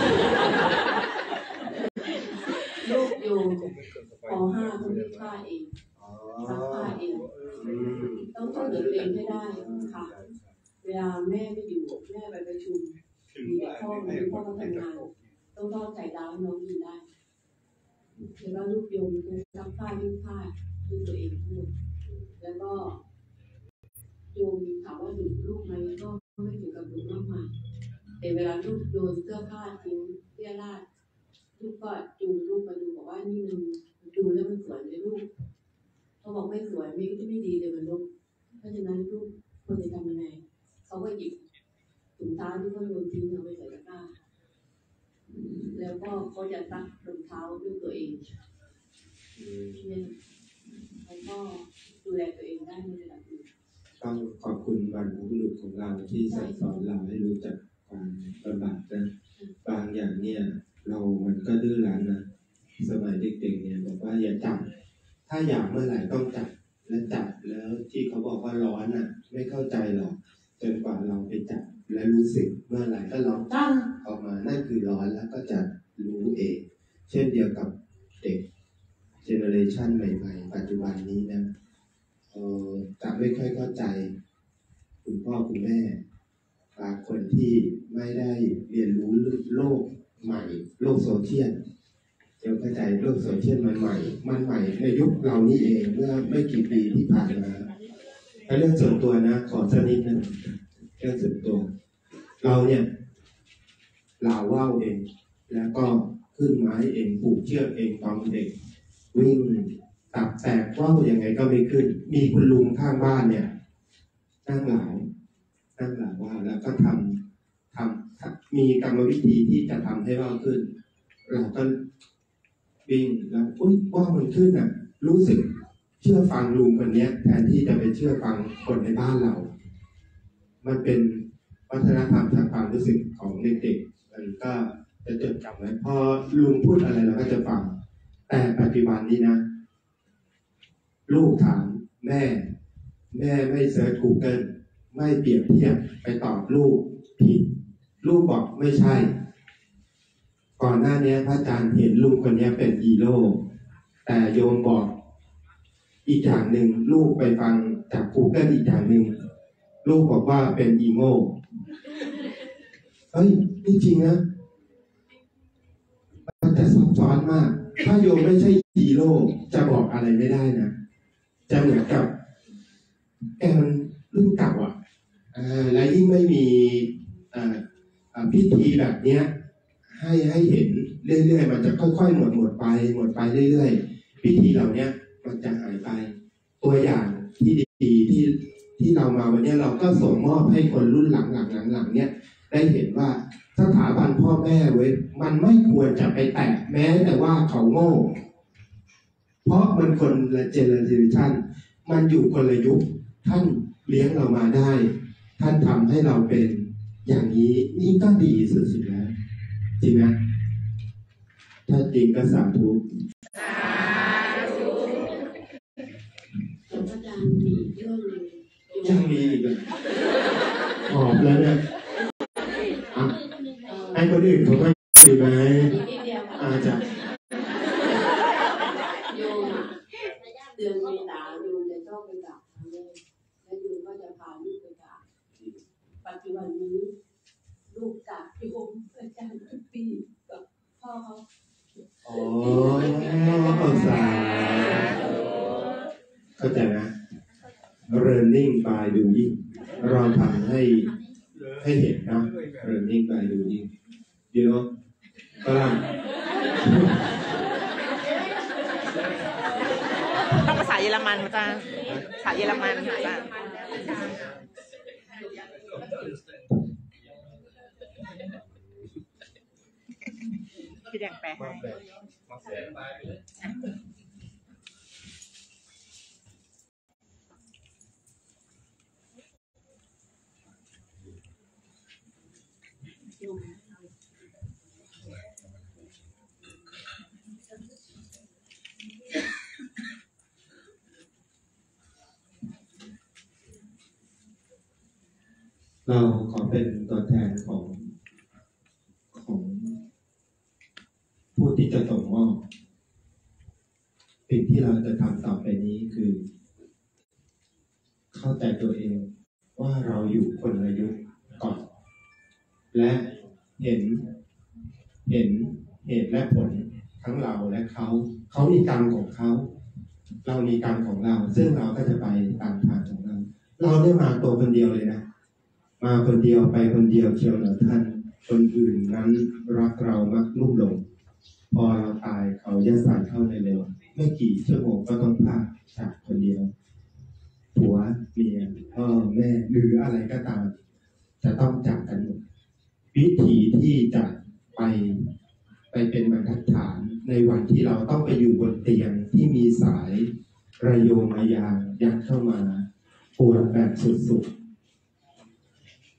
ลูกอยู่ป ห้าต้องรีดผ้าเองซักผ้าเองอืมต้องช่วยเหลือตัวเองให้ได้ค่ะ เวลาแม่ไม่อยู่แม่ไปประชุมมีแต่พ่อมีพ่อก็ทำงานต้องทอดไข่ดาวให้น้องกินได้แล้วก็ลูกโยมคือซักผ้ารีดผ้าด้วยตัวเองทั้งหมดแล้วก็โยมถามว่าดุลูกไหมก็ไม่ถึงกับดุมากมายแต่เวลาลูกโดนเสื้อผ้าทิ้งเสื้อราดลูกก็จูงลูกมาดูบอกว่านี่มันดูแล้วมันสวยเลยลูกเขาบอกไม่สวยไม่ไม่ดีเลยมันลูกเพราะฉะนั้นลูกควรจะทำยังไงเขาก็หยิบถุงเท้าที่เขาโยนทิ้งเอาไปใส่ตะกร้าแล้วก็เขาจะซักรองเท้าด้วยตัวเองเนี่ยแล้วก็ดูแลตัวเองได้ในระดับหนึ่งต้องขอบคุณมารพบุรุษของเราที่สั่งสอนเราให้รู้จักความบำบัดนะบางอย่างเนี่ยเรามันก็ดื้อรั้นนะสมัยเด็กๆเนี่ยบอกว่าอย่าจับถ้าอยากเมื่อไหร่ต้องจับและจับแล้วที่เขาบอกว่าร้อนอ่ะไม่เข้าใจหรอกจนกว่าเราไปจับและรู้สึกเมื่อไหร่ก็ร้องตั้งออกมานั่นคือร้อนแล้วก็จะรู้เองเช่นเดียวกับเด็กเจเนอเรชันใหม่ๆปัจจุบันนี้นะเออจะไม่ค่อยเข้าใจคุณพ่อคุณแม่บางคนที่ไม่ได้เรียนรู้โลกใหม่โลกโซเชียลเดี๋ยวเข้าใจโลกโซเชียลมันใหม่มันใหม่ในยุคเรานี่เองเมื่อไม่กี่ปีที่ผ่านมาเรื่องส่วนตัวนะขอสักนิดนึงเรื่องส่วนตัวเราเนี่ยลาว่าวเองแล้วก็ขึ้นไม้เองผูกเชือกเองตอนเด็กวิ่งตับแตกว่าวยังไงก็ไม่ขึ้นมีคุณลุงข้างบ้านเนี่ยนั่งหลาวนั่งหลาวว่าแล้วก็ทำทำมีกรรมวิธีที่จะทำให้ว่าวขึ้นเราก็วิ่งแล้วอุ้ยว่าวมันขึ้นอ่ะรู้สึกเชื่อฟังลุงคนนี้แทนที่จะไปเชื่อฟังคนในบ้านเรามันเป็นวัฒนธรรมทางความรู้สึกของเด็กๆมันก็จะจดจำไว้พอลุงพูดอะไรเราก็จะฟังแต่ปัจจุบันนี้นะลูกถามแม่แม่ไม่เสิร์ช Google ไม่เปรียบเทียบไปตอบลูกผิดลูกบอกไม่ใช่ก่อนหน้านี้พระอาจารย์เห็นลูกคนนี้เป็นฮีโร่แต่โยมบอกอีกอย่างหนึ่งลูกไปฟังจาก Google อีกอย่างหนึ่งลูกบอกว่าเป็นอีโง่เฮ้ยนี่จริงนะมันจะซับซ้อนมากถ้าโยมไม่ใช่ฮีโร่จะบอกอะไรไม่ได้นะจะเหมือนกับแกมันรุ่นเก่าอ่ะอ่าและยิ่งไม่มีอ่าอ่าพิธีแบบเนี้ยให้ให้เห็นเรื่อยๆมันจะค่อยๆหมดหมดไปหมดไปเรื่อยๆพิธีเหล่านี้มันจะหายไปตัวอย่างที่ดีที่ที่เรามาวันนี้เราก็ส่งมอบให้คนรุ่นหลังหลังหลังหลังเนี้ยได้เห็นว่าสถาบันพ่อแม่เว้ยมันไม่ควรจะไปแตะแม้แต่ว่าเขาโง่เพราะมันคนละเจเนอเรชันมันอยู่คนละยุคท่านเลี้ยงเรามาได้ท่านทำให้เราเป็นอย่างนี้นี่ก็ดีสุดๆแล้วจริงไหมถ้าจริงก็สาธุอาจารย์มีเรื่องหนึ่งยังมีอีกเลยหอบแล้วเนี่ยไอ้คนอื่นเขาก็ดีไหมอาจจะโยมอ่ะเดือนเมษาโยมจะชอบไปกราบพระแม่แล้วโยมก็จะพาลูกไปกราบปัจจุบันนี้ลูกกราบโยมอาจารย์ทุกปีกับพ่อเขาโอ้ยสาเข้าใจนะ learning by doing เราทำให้ให้เห็นนะ learning by doing ดีเนาะฝรั่งต้องภาษาเยอรมันอาจารย์ภาษาเยอรมันอาจารย์พี่แดงแปลให้เราขอเป็นตัวแทนของของผู้ที่จะส่งมอบสิ่งที่เราจะทำต่อไปนี้คือเข้าใจตัวเองว่าเราอยู่คนละยุคก่อนและเห็นเห็นเหตุและผลทั้งเราและเขาเขามีกรรมของเขาเรามีกรรมของเราซึ่งเราก็จะไปตามทางของเราเราได้มาตัวคนเดียวเลยนะมาคนเดียวไปคนเดียวเชียวเหรอท่านคนอื่นนั้นรักเรามักลุ่มหลงพอเราตายเขาจะสานเข้าในเร็วไม่กี่ชั่วโมงก็ต้องพลาดจากคนเดียวผัวเมียพ่อแม่หรืออะไรก็ตามจะต้องจากกันหมดวิธีที่จะไปไปเป็นบรรทัดฐานในวันที่เราต้องไปอยู่บนเตียงที่มีสายระโยงระยางยัดเข้ามาปวดแบบสุดๆ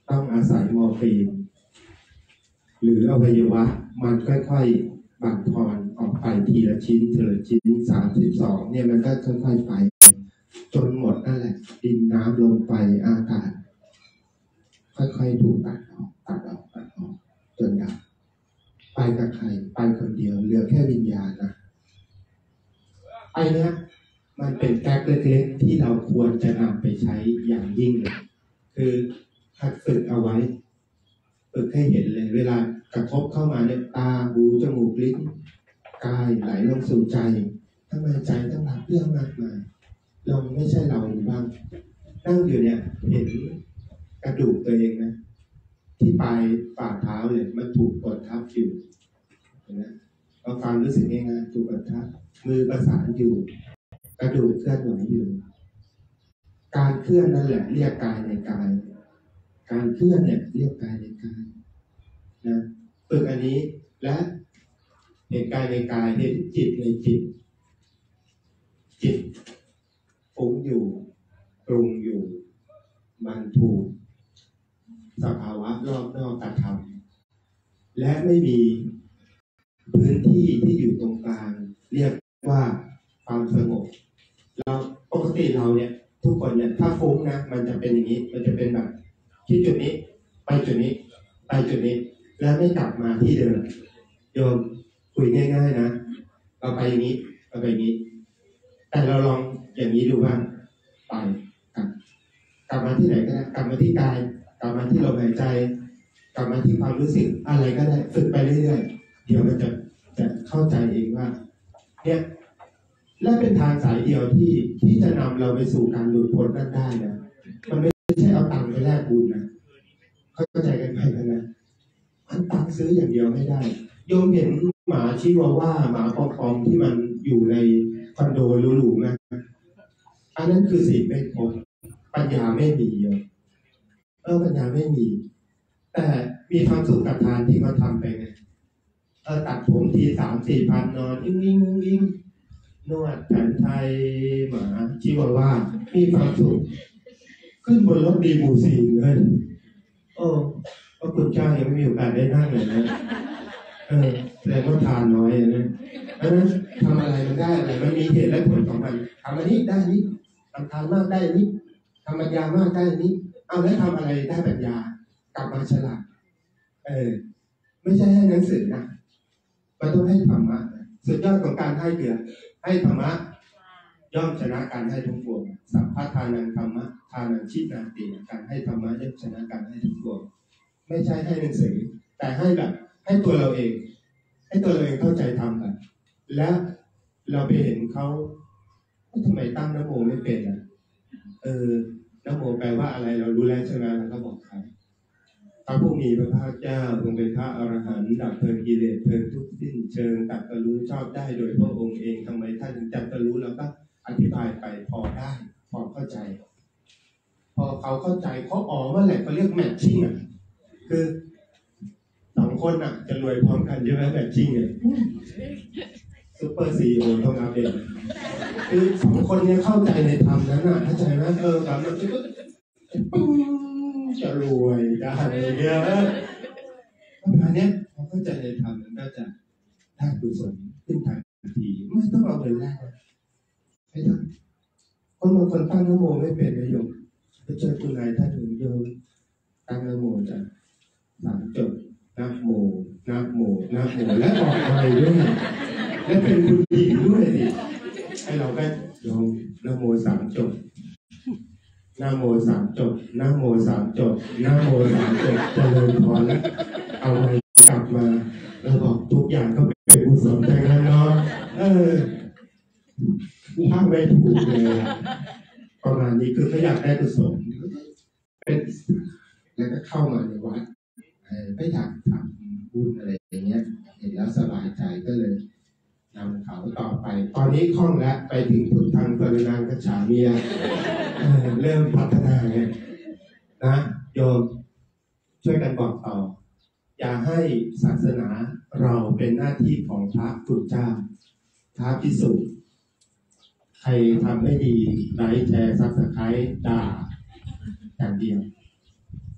ต้องอาศัยมอร์ฟีนหรืออวัยวะมันค่อยๆบั่นทอนออกไปทีละชิ้นทีละชิ้นสามสิบสองเนี่ยมันก็ค่อยๆไปจนหมดนั่นแหละดินน้ำลมไฟอากาศค่อยๆถูกตัดออกตัดออกตัดออกจนดับไปกับใครไปคนเดียวเหลือแค่วิญญาณนะไอ้เนี้ยมันเป็นแก๊กเล็กๆที่เราควรจะนำไปใช้อย่างยิ่งเลยคือหัดฝึกเอาไว้ฝึกให้เห็นเลยเวลากระทบเข้ามาเนี่ยตาหูจมูกลิ้นกายไหลลงสู่ใจทำไมใจต้องรับเรื่องมากมายเราไม่ใช่เราบ้างนั่งอยู่เนี่ยเห็นกระดูกตัวเองนะที่ปลายฝ่าเท้าเลยมันถูกกดทับอยู่เห็นไหมเอาความรู้สึกง่ายๆถูกกดทับมือประสานอยู่กระดูกเคลื่อนไหวอยู่การเคลื่อนนั่นแหละเรียกกายในกายการเคลื่อนเนี่ยเรียกกายในกายนะฝึกอันนี้และเห็นกายในกายเห็นจิตในจิตจิตฟุ้งอยู่ปรุงอยู่มันถูกสภาวะรอบนอกกระทำและไม่มีพื้นที่ที่อยู่ตรงกลางเรียกว่าความสงบเราปกติเราเนี่ยทุกคนเนี่ยถ้าฟุ้งนะมันจะเป็นอย่างนี้มันจะเป็นแบบที่จุดนี้ไปจุดนี้ไปจุดนี้แล้วไม่กลับมาที่เดิมโยมคุยง่ายๆนะเราไปอย่างนี้เราไปอย่างนี้แต่เราลองอย่างนี้ดูบ้างไปกลับกลับมาที่ไหนก็ได้กลับมาที่กายกลับมาที่ลมหายใจกลับมาที่ความรู้สึกอะไรก็ได้ฝึกไปเรื่อยๆเดี๋ยวมันจะจะเข้าใจเองว่าเนี่ยและเป็นทางสายเดียวที่ที่จะนำเราไปสู่การหลุดพ้นนั้นได้นะมันไม่ใช่เอาตังค์ไปแลกบุญนะเข้าใจกันไหมนะมันตังค์ซื้ออย่างเดียวไม่ได้โยมเห็นหมาชิวาว่าหมาปอมๆที่มันอยู่ในคอนโดหรูๆนะอันนั้นคือศีลไม่ครบปัญญาไม่มีโยมเออปัญญาไม่มีแต่มีความสุขกับทานที่เขาทำไปไงเออตัดผมทีสามสี่พันนอนยิ่งยิ่งยิ่งนวดแผนไทยหมาชิวาว่ามีความสุขขึ้นบนรถดีมูซีเลยโอ้พระคุณเจ้ายังไม่มีโอกาสได้นั่งเลยนะเออแสดงว่าทานน้อยนะเพราะฉะนั้นทำอะไรมันได้อะไรมันมีเหตุและผลของมันทำอันนี้ได้นี้ทำทานมากได้นี้ทำปัญญามากได้นี้เอาแล้วทำอะไรได้ปัญญากลับมาฉลาดเออไม่ใช่ให้หนังสือนะมันต้องให้ธรรมะสุดยอดของการให้เกือให้ธรรมะย่อมชนะการให้ทั้งปวงสัพพะทานังธรรมะทานังชินาติการให้ธรรมะย่อมชนะการให้ทั้งปวงไม่ใช่ให้หนังสือแต่ให้แบบให้ตัวเราเองให้ตัวเราเองเข้าใจธรรมกันและเราไปเห็นเขาทำไมตั้งนะโมไม่เป็นอ่ะเออนะโมแปลว่าอะไรเรารู้แล้วใช่ไหมแล้วก็บอกใครพระผู้มีพระภาคเจ้าทรงเป็นพระอรหันต์ดับเพลิงกิเลสเพลิงทุกข์สิ้นเชิงตรัสรู้ชอบได้โดยพระองค์เองทำไมท่านถึงตรัสรู้แล้วก็อธิบายไปพอได้พอเข้าใจพอเขาเข้าใจเขาอ๋อเมื่อไหร่เขาเรียกแมทชิ่งอ่ะคือสองคนอ่ะจะรวยพร้อมกันใช่ไหมแมทชิ่งเนี่ยซุปเปอร์ซีอีโอต้องมาเป็นคือสองคนนี้เข้าใจในธรรมนั้นน่ะเข้าใจไหมเออแบบมันจะปึ้งจะรวยได้เยอะประมาณนี้พอเข้าใจในธรรมมันก็จะได้กุศลขึ้นทันทีไม่ต้องเอาเงินแรกไม่ต้องคนบางคนตั้งนะโมไม่เป็นนะโยมไปเจอคุณนายท่านหนึ่งโยมตั้งนะโมจะสามจบนะโมนะโมนะโมและออกไปด้วยและเป็นผู้หญิงด้วยดิให้เราก็โยมนะโมสามจบนะโมสามจบนะโมสามจบนะโมสามจบเจริญพรแล้วเอาไปกลับมาแล้วบอกทุกอย่างก็เป็นกุศลแต่กันเนาะเออถ้าไม่ถูกเลยประมาณนี้คือเขาอยากได้กุศลเป็นแล้วก็เข้ามาในวัดไม่อยากทำบุญอะไรอย่างเงี้ยเห็นแล้วสบายใจก็เลยนำเขาต่อไปตอนนี้คล่องแล้วไปถึงพุทธังกรุณังคัจฉามิแล้วเริ่มพัฒนาไงนะโยมช่วยกันบอกต่ออย่าให้ศาสนาเราเป็นหน้าที่ของพระพุทธเจ้าพระภิกษุใครทำไม่ดีไลค์แชร์ซับสไครบ์ด่าอย่างเดียว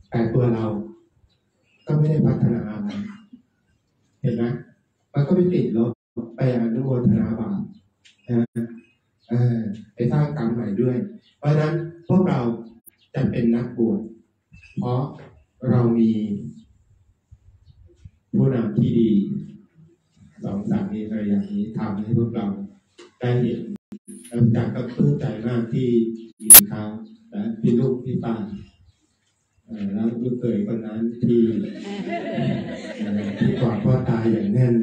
แต่ตัวเราก็ไม่ได้พัฒนาอะไรเห็นไหมมันก็ไปติดลบไปอนุโมทนาบาปนะเออไปสร้างกรรมใหม่ด้วยเพราะฉะนั้นพวกเราจะเป็นนักบวชเพราะเรามีผู้นำที่ดีสองสามีภรรยานี้ทำให้พวกเราได้เห็นแล้วจากก็ปลื้มใจมากที่ยินเขาและพี่ลูกพี่ปานแล้วลูกเขยคนนั้นที่ที่กอดพ่อตายอย่างแน่น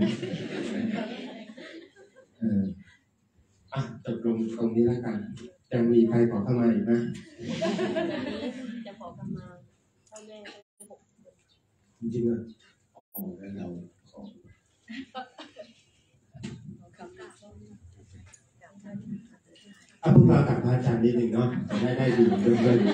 อ่ะจบลงตรงนี้แล้วกันยังมีใครขอเข้ามาอีกไหมจะขอเข้ามาพ่อแม่จริงๆอ่ะอ๋อแล้วเราขอเอาพวกเราตักพระอาจารย์นิดหนึ่งเนาะจะได้ได้ดูเพื่อนๆ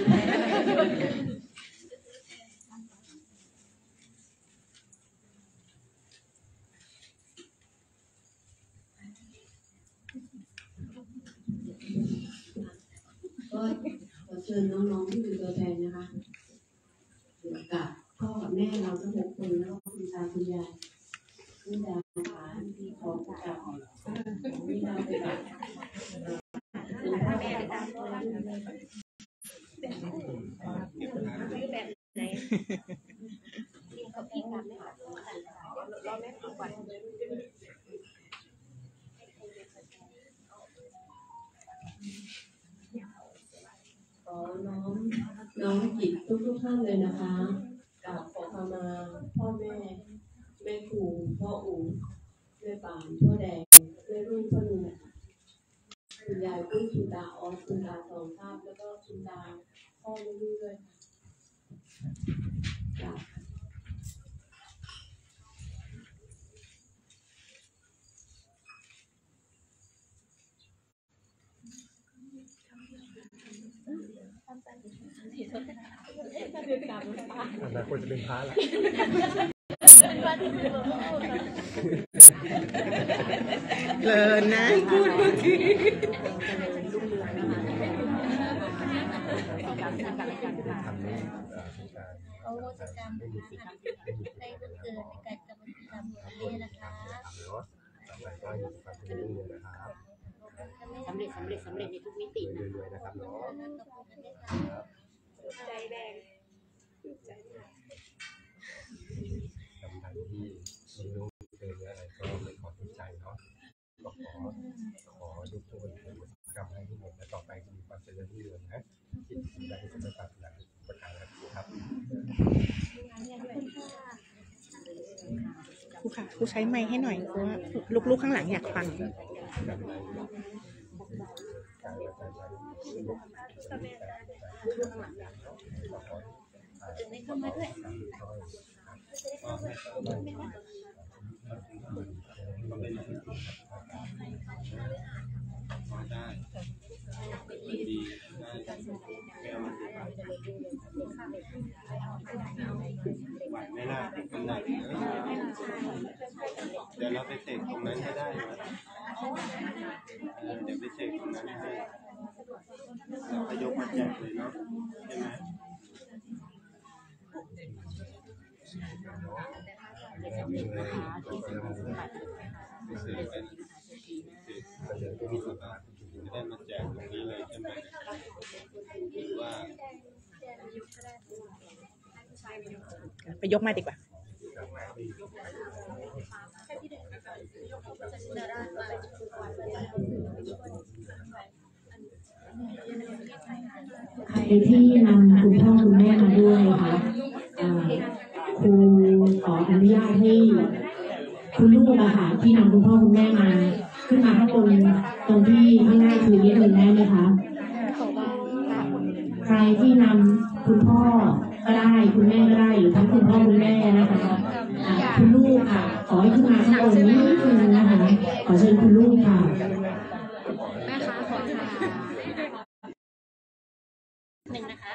ก็ขอเชิญน้องๆที่เป็นตัวแทนนะคะเดี๋ยวกับพ่อกับแม่เราทั้งหกคนแล้วก็คุณตาคุณยายคุณตาหลานที่ขอกับนี่เราไปแบบแม่ตามตัวแบบไหนกินกับพี่กันไหมคะเราแม่ทุกวันขอน้องน้องจิตทุกทุกท่านเลยนะคะกราบขอขมาพ่อแม่แม่ครูพ่ออู๋แม่ปานพ่อแดงแม่รุ่งพ่อลุงคุณยายกุ้งคุณตาออสคุณตาสองภาพแล้วก็คุณตาพ่อลูกด้วยค่ะอนาคตจะเป็นพระละเลินนะพูดเมื่อกี้โอ้จะจำนะคะในวันเกิดในการจำวันจำวันนี้นะคะสำเร็จสำเร็จสำเร็จในทุกมิตินะรวยๆนะครับเนาะใจแดงใจแดงกำลังที่ไม่รู้เจออะไรก็ไม่ขอทุกใจเนาะก็ขอขอทุกคนกำลังที่หมดและต่อไปมีความเจริญรุ่งเรืองนะคิดสิ่งใดจะไม่ปรารถนาประการใดครับครูค่ะครูใช้ไมค์ให้หน่อยเพราะว่าลูกๆข้างหลังอยากฟังถึงได้เข้ามาด้วยไหวไหมล่ะมันหนักเดี๋ยวเราไปเสกตรงนั้นให้ได้นะเดี๋ยวไปเสกตรงนั้นให้เราก็ยกมาแจกเลยเนาะใช่ไหมไปเสกกันเสกจะได้มาแจกตรงนี้เลยใช่ไหมหรือว่าไปยกมาดีกว่าใครที่นำคุณพ่อคุณแม่มาด้วยค่ะครูขออนุญาตให้คุณลูกอะค่ะที่นำคุณพ่อคุณแม่มาขึ้นมาข้างบนตรงที่ข้างหน้าคือเรียกเลยได้ไหมคะใครที่นำคุณพ่อก็ได้คุณแม่ก็ได้หรือทั้งคุณพ่อคุณแม่นะคะคุณลูกค่ะขอให้ขึ้นมาข้างบนนิดนึงนะคะขอเชิญคุณลูกค่ะแม่คะขอค่ะหนึ่งนะคะ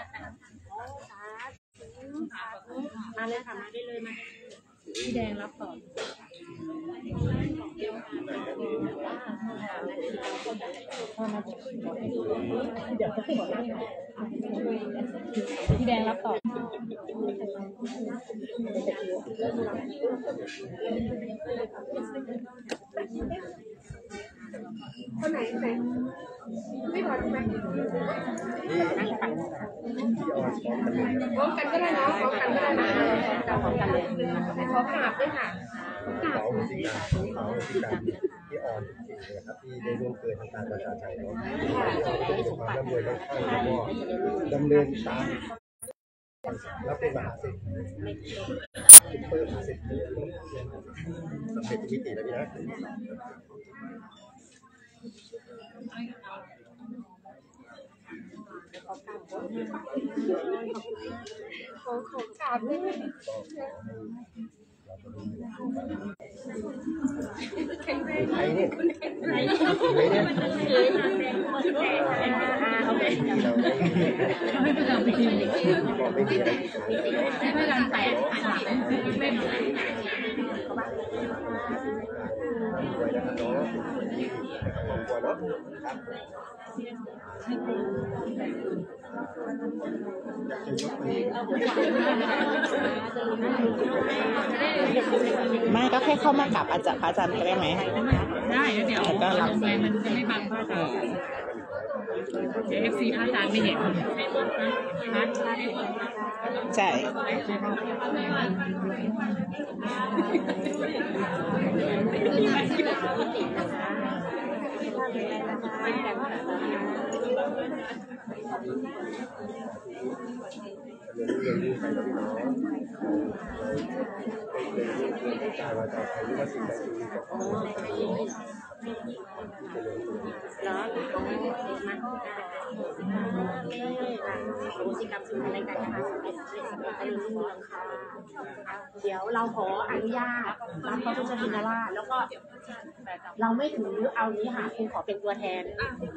มาเลยค่ะมาได้เลยมาพี่แดงรับก่อนพี่แดงรับต่อคนไหนไหนไม่พอใช่ไหมพร้อมกันก็ได้เนาะพร้อมกันก็ได้นะเราพร้อมกันเลยขอกราบด้วยค่ะกราบเขาสิ่งการเขาสิ่งการที่อ่อนจริงๆนะครับที่ได้ร่วมเกินทางการประชาชนเนาะความร่ำรวยต้องเข้าแล้วก็ดำเนินตามแล้วเป็นมหาเศรษฐีซุปเปอร์มหาเศรษฐีสำเร็จมิติแล้วพี่นะขอขอกราบด้วยแข็งแรงไอ้เนี่ยไอ้เนี่ยเราได้บอกไม่ดีไม่รันแตกไว้นะคะน้องครอบครัวเนาะครับไม่ก็แค่เข้ามากับอาจารย์พระอาจารย์ได้ไหมได้เดี๋ยวก็รับไฟมันจะไม่บังพระอาจารย์เดี๋ยวเอฟซีพระอาจารย์ไม่เห็นนะใช่แล้วกิจกรรมสุดท้ายในการนะคะสำเร็จสำเร็จไปเลยทุกคนค่ะเดี๋ยวเราขออนุญาตรับพระพุทธชินราชแล้วก็เราไม่ถือเอานี้ค่ะคุณขอเป็นตัวแทน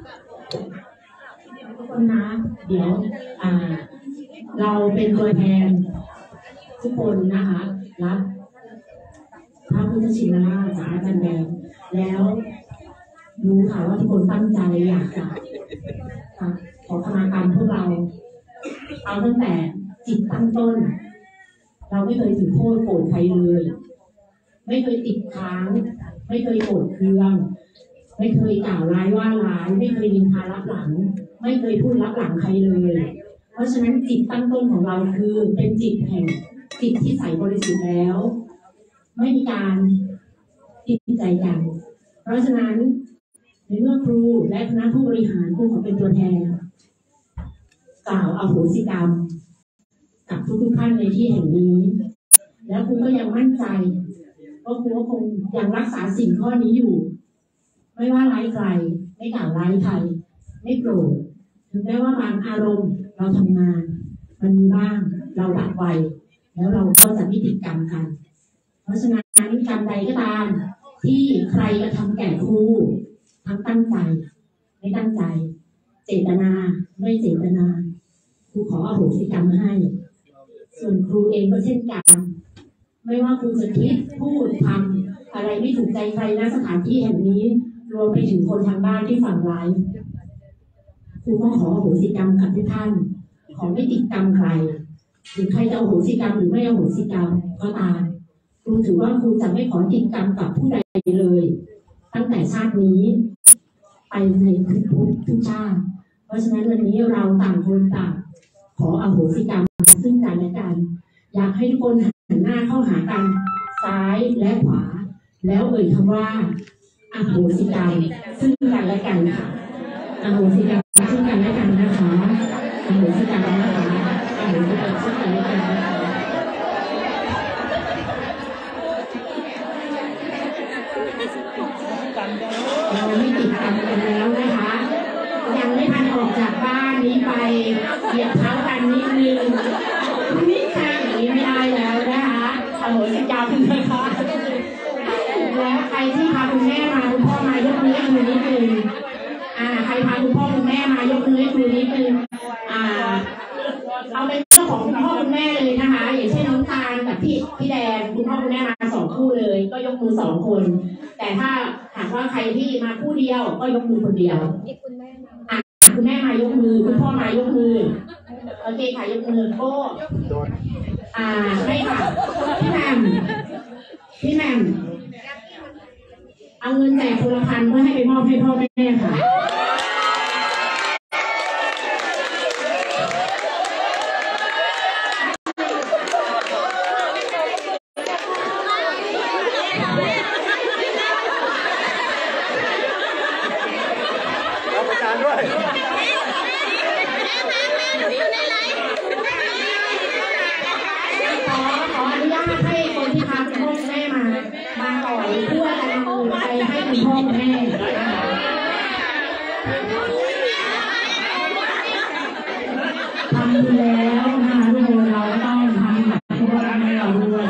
ทุกคนนะเดี๋ยวอ่าเราเป็นตัวแทนทุกคนนะคะรับพระพุทธชินราชจากอาจารย์แดงแล้วรู้ค่ะว่าทุกคนตั้งใจอยากจะขอขมากรรมพวกเราเอาตั้งแต่จิตตั้งต้นเราไม่เคยถือโทษโกรธใครเลยไม่เคยติดค้างไม่เคยโกรธเคืองไม่เคยกล่าวร้ายว่าร้ายไม่เคยนินทารับหลังไม่เคยพูดรับหลังใครเลยเพราะฉะนั้นจิตตั้งต้นของเราคือเป็นจิตแห่งจิตที่ใสบริสุทธิ์แล้วไม่มีการติดใจกันเพราะฉะนั้นในเมื่อครูและคณะผู้บริหารครูขอเป็นตัวแทนกล่าวอโหสิกรรมกับทุกๆท่านในที่แห่งนี้แล้วครูก็ยังมั่นใจว่าครูก็คงยังรักษาสิ่งข้อนี้อยู่ไม่ว่าร้ายใครไม่กล่าวร้ายใครไม่โกรธถึงแม้ว่าบางอารมณ์เราทำงานมันมีบ้างเราดับไวแล้วเราก็จะไม่ติดกรรมกันเพราะฉะนั้นกรรมใดก็ตามที่ใครกระทำแก่ครูทั้งตั้งใจไม่ตั้งใจเจตนาไม่เจตนาครูขออโหสิกรรมให้ส่วนครูเองก็เช่นกันไม่ว่าครูจะคิดพูดทำอะไรไม่ถูกใจใครณสถานที่แห่งนี้รวมไปถึงคนทางบ้านที่ฝังไว้ครูก็ขออโหสิกรรมกับทุกท่านขอไม่ติดกรรมใครหรือใครจะอโหสิกรรมหรือไม่อโหสิกรรมก็ตามครูถือว่าครูจะไม่ขอติดกรรมกับผู้ใดเลยตั้งแต่ชาตินี้ไปในทุกทุกชาติเพราะฉะนั้นวันนี้เราต่างคนต่างขออโหสิกรรมซึ่งกันและกันอยากให้ทุกคนหันหน้าเข้าหากันซ้ายและขวาแล้วเอ่ยคำว่าอโหสิกรรมซึ่งกันและกันค่ะอโหสิกรรมซึ่งกันและกันนะคะอโหสิกรรมนะคะอโหสิกรรมซึ่งกันและกันนะคะเราไม่ติดตามกันแล้วนะคะยังไม่ทันออกจากบ้านนี้ไปเหยียบเท้ากันนิดนึงนี่ค่ะอย่างนี้ไม่ได้แล้วนะคะอโหสิกรรมนะคะแล้วใครที่พาคุณแม่มาคุณพ่อมายกมือให้ครูนิดนึงอ่าใครพาคุณพ่อคุณแม่มายกมือให้ครูนิดนึงอ่าเอาเป็นเจ้าของคุณพ่อคุณแม่เลยนะคะอย่างเช่นน้องตาลกับพี่พี่แดงคุณพ่อคุณแม่มาสองคู่เลยก็ยกมือสคน แต่ถ้าหากว่าใครที่มาผู้เดียวก็ยกมือคนเดียวอ่ะคุณแม่มายกมือคุณพ่อมายกมือโอเคค่ะยกมือโก้อ่าไม่ค่ะพี่แหม่มพี่แหม่มเอาเงินแจกคนละพันเพื่อให้ไปมอบให้พ่อแม่ค่ะรับประการด้วยขอขออนุญาตให้คนที่พาคุณพ่อคุณแม่มามาต่อยเพื่อจะนำเงินไปให้คุณพ่อคุณแม่ทำดีแล้วนะคะทุกคนเราต้องทำแบบคุณพ่อคุณแม่เราด้วย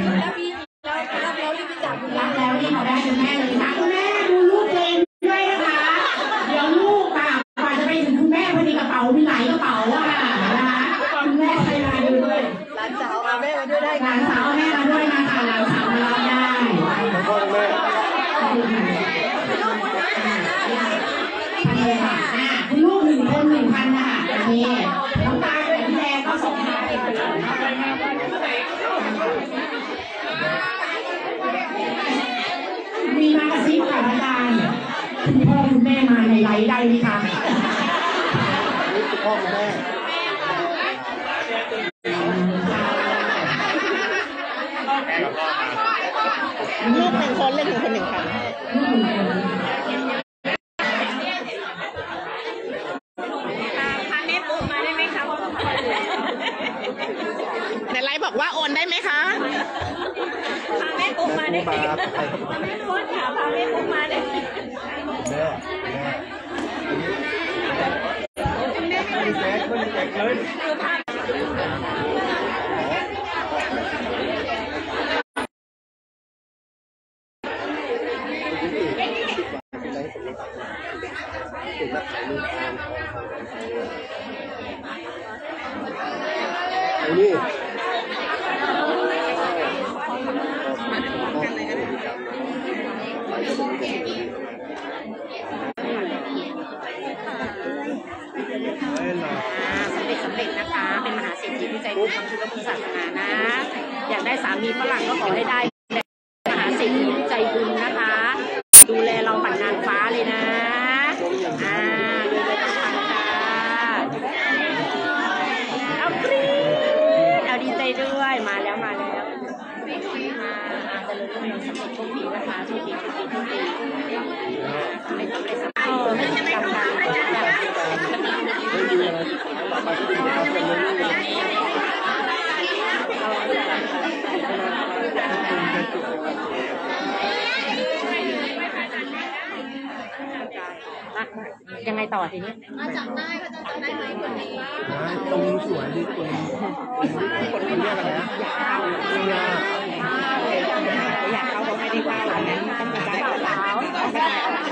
รักแล้วนี่เขาได้คุณแม่เลยค่ะคุณแม่ดูลูกเองด้วยนะคะเดี๋ยวลูกค่ะกว่าจะไปถึงคุณแม่พอดีกระเป๋ามีหลายกระเป๋าอ่ะนะคะคุณแม่ไปมาดูด้วยหลานสาวเอาแม่มาด้วยได้หลานสาวแม่มาด้วยนะคะหลานสาวมารับได้พ่อแม่เลยค่ะคุณลูกหนึ่งคนหนึ่งพันนะคะโอเคน้องตากับพี่แดงก็สองพันมีมากระซิบค่ะอาจารย์คุณพ่อคุณแม่มาในไลฟ์ได้ไหมคะพ่อแม่ลูกหนึ่งคนเล่นหนึ่งคนหนึ่งพันในไลฟ์บอกว่าโอนได้ไหมคะพาแม่ปุ๊กมาได้ไหมพาแม่ปุ๊กค่ะพาแม่ปุ๊กมาได้ไหมแม่แม่ไม่แจกไม่แจกเลยนี่สำเร็จสำเร็จนะคะเป็นมหาเศรษฐีที่ใจบุญทำธุรกิจศาสนานะอยากได้สามีฝรั่งก็ขอให้ได้มหาเศรษฐีที่ใจบุญนะคะดูแลเราปั่นนางฟ้าเลยนะอ่าดูแลกันปันค่ะเอากรี๊ดเอาดีใจด้วยมาแล้วมาแล้วมาจะเลยต้องสำเร็จทุกปีนะคะทุกปีทุกปีทุกปีสำเร็จสำเร็จสำเร็จเออไม่ใช่ไม่ทำงานไม่ใช่ไม่ยังไงต่อทีนี้มาจับได้ก็จะจับได้ไหมคนนี้ตรงนี้สวยดีตรงนี้คนนี้เรียกอะไรนะอยากเข้าอยากอยากเข้าก็ไม่ได้ว่าหรอกนะต้องกระจายออกแล้วต้องกระจายออก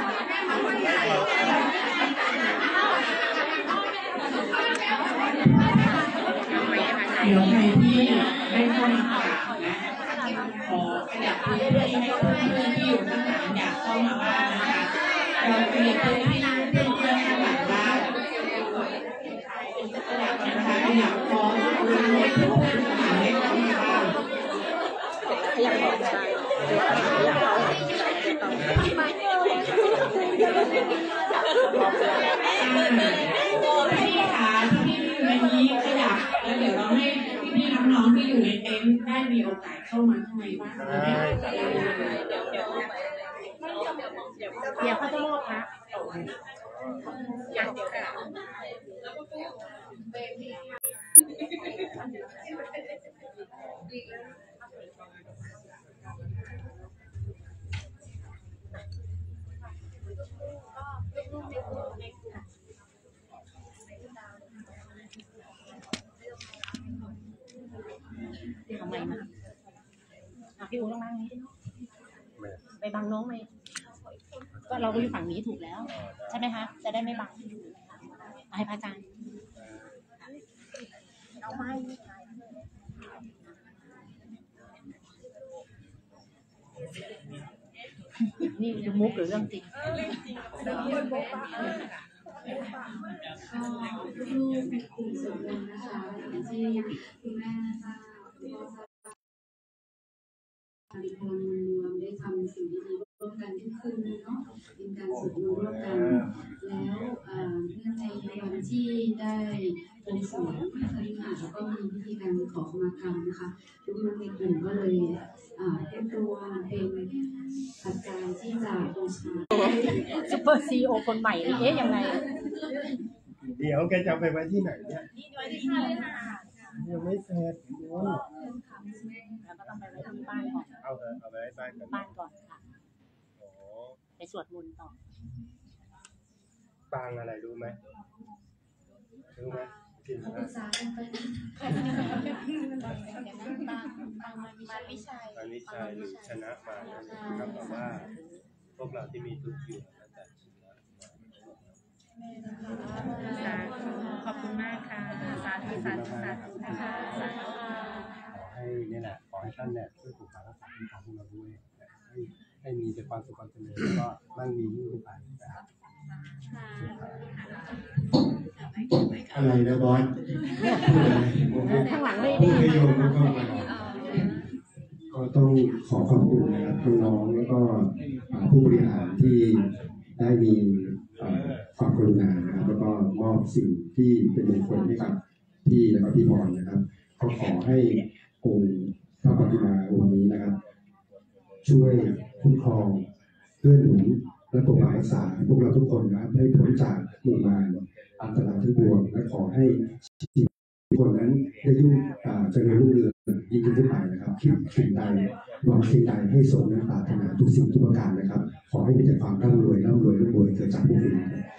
เดี๋ยวใครที่ได้เข้ามาอ่านนะขอขยับพื้นที่ให้เพื่อนๆที่อยู่ข้างหลังอยากเข้ามาบ้างนะคะเราเตรียมพื้นที่นั่งเพื่อนๆข้างหลังบ้างขยับนะคะขยับพร้อมทางให้เพื่อนๆข้างหลังได้เข้ามาบ้างขยับออกใช่ขยับเขาพี่ขาที่ในนี้ขยับแล้วเดี๋ยวเราให้พี่น้องๆที่อยู่ในเต็นท์ได้มีโอกาสเข้ามาข้างในบ้างเดี๋ยวเขาจะมอบนะอย่างเดียวค่ะทำไมมาพี่อู๋ต้องนั่งนี้ไปบังน้องไหมก็เราก็อยู่ฝั่งนี้ถูกแล้วใช่ไหมคะจะได้ไม่บังให้พระอาจารย์เอาไม้นี่มุกหรือเรื่องจริงก็ลูกเป็นกลุ่มส่วนหนึ่งนะคะที่คุณแม่ทราบก็ทราบมีพลังรวมได้ทำสิ่งดีๆร่วมกันทุกคืนเนาะเป็นการสวดมนต์ร่วมกันแล้วเนื่องในวันที่ได้บวงสรวงพระคฤหาสน์แล้วก็มีพิธีการขอขมากรรมนะคะทุกคนในกลุ่มก็เลยเตรียมตัวเป็นปัจจัยที่จะบูชาซุปเปอร์ซีโอคนใหม่นี่เอ๊ะยังไงเดี๋ยวแกจะไปไว้ที่ไหนเนี่ยยังไม่เสร็จแล้วก็ต้องไปไว้ที่บ้านก่อนเอาเถอะเอาไปไว้บ้านก่อนบ้านก่อนค่ะไปสวดมนต์ต่อปางอะไรรู้ไหมรู้ไหมกินปรึกษากันไปปางมาวิชัยมาวิชัยหรือชนะมานะครับแต่ว่าพวกเราที่มีทุกข์อยู่นั่นแต่ขอบคุณมากค่ะสาธุสาธุสาธุนะคะขอให้นี่แหละขอให้ท่านเนี่ยช่วยปกปักรักษาที่ทางพวกเราด้วยให้ให้มีแต่ความสุขความเจริญแล้วก็มั่งมียิ่งขึ้นไปนะครับอะไรนะบอสข้างหลังไม่ได้พูดให้โยมแล้วก็มาก็ต้องขอขอบคุณนะครับน้องแล้วก็ผู้บริหารที่ได้มีความกรุณานะครับแล้วก็มอบสิ่งที่เป็นมงคลให้กับพี่แล้วก็พี่พรนะครับก็ขอให้องค์พระปฏิมาองค์นี้นะครับช่วยคุ้มครองเกื้อหนุนและปกปักรักษาพวกเราทุกคนนะครับให้พ้นจากหมู่มารอันตรายทั้งปวงและขอให้ชีวิตคนนั้นได้ยุ่งเจริญรุ่งเรืองยิ่งขึ้นไปนะครับคิดสิ่งใดหวังสิ่งใดให้สมในปรารถนาทุกสิ่งทุกประการนะครับขอให้มีแต่ความร่ำรวยร่ำรวยร่ำรวยเกิดจากพวกเรา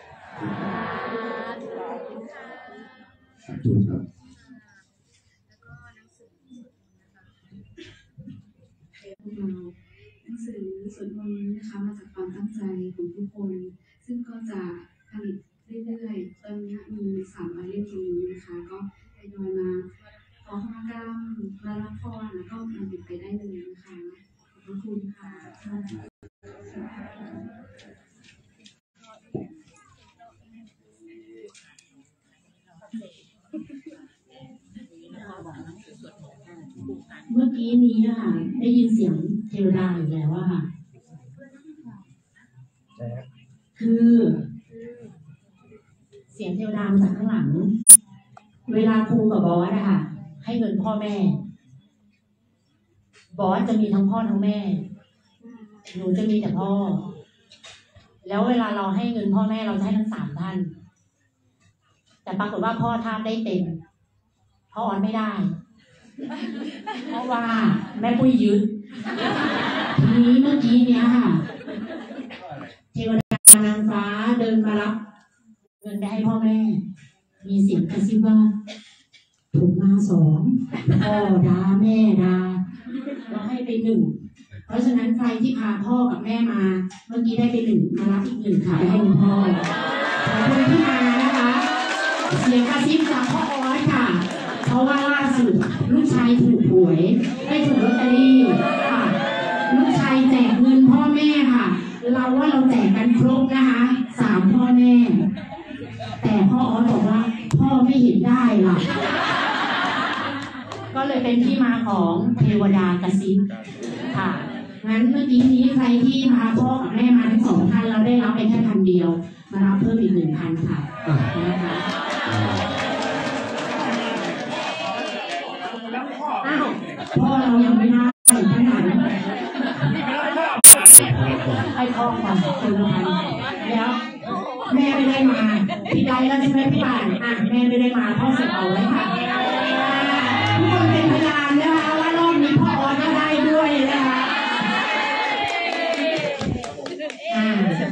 สาธุครับหนังสือสวดมนต์นะคะมาจากความตั้งใจของทุกคนซึ่งก็จะผลิตเรื่อยๆตอนนี้มีสามร้อยเล่มตรงนี้นะคะก็ทยอยมาขอขมากรรมมารับพรแล้วก็นำไปได้เลยนะคะขอบคุณค่ะเมื่อกี้นี้ค่ะได้ยินเสียงเทวดาอีกแล้วอะค่ะคือเสียงเทวดามาจากข้างหลังเวลาครูกับบอสอะค่ะให้เงินพ่อแม่บอสจะมีทั้งพ่อทั้งแม่หนูจะมีแต่พ่อแล้วเวลาเราให้เงินพ่อแม่เราจะให้ทั้งสามท่านแต่ปรากฏว่าพ่อท่านได้เต็มพ่อออนไม่ได้เพราะว่าแม่ปุ้ยยึดทีนี้เมื่อกี้เนี้ยค่ะเทวดานางฟ้าเดินมารับเงินไปให้พ่อแม่มีเสียงกระซิบว่าถูกมาสองพ่อด่าแม่ด่าเราให้ไปหนึ่งเพราะฉะนั้นใครที่พาพ่อกับแม่มาเมื่อกี้ได้ไปหนึ่งมารับอีกหนึ่งค่ะไปให้คุณพ่อขอบคุณที่มานะคะเสียงกระซิบจากพ่อออสค่ะเพราะว่าล่าสุดลูกชายถูกหวยได้ถูกลอตเตอรี่ค่ะลูกชายแจกเงินพ่อแม่ค่ะเราว่าเราแจกกันครบนะคะสามพ่อแม่แต่พ่อออสบอกว่าพ่อไม่เห็นได้ล่ะก็เลยเป็นที่มาของเทวดากระซิบค่ะงั้นเมื่อกี้นี้ใครที่พาพ่อกับแม่มาทั้งสองท่านเราได้รับไปแค่พันเดียวมารับเพิ่มอีกหนึ่งพันค่ะนะคะอ้าวพ่อเรายังไม่ได้ท่านไหนไอ้พ่อก่อนคนละพันแล้วแม่ไม่ได้มาพี่ได้แล้วใช่ไหมพี่ป่านอ่ะแม่ไม่ได้มาพ่อเสร็จเอาไว้ค่ะทุกคนเป็นพยานนะคะว่ารอบนี้พ่อออนก็ได้ด้วยนะคะอ่า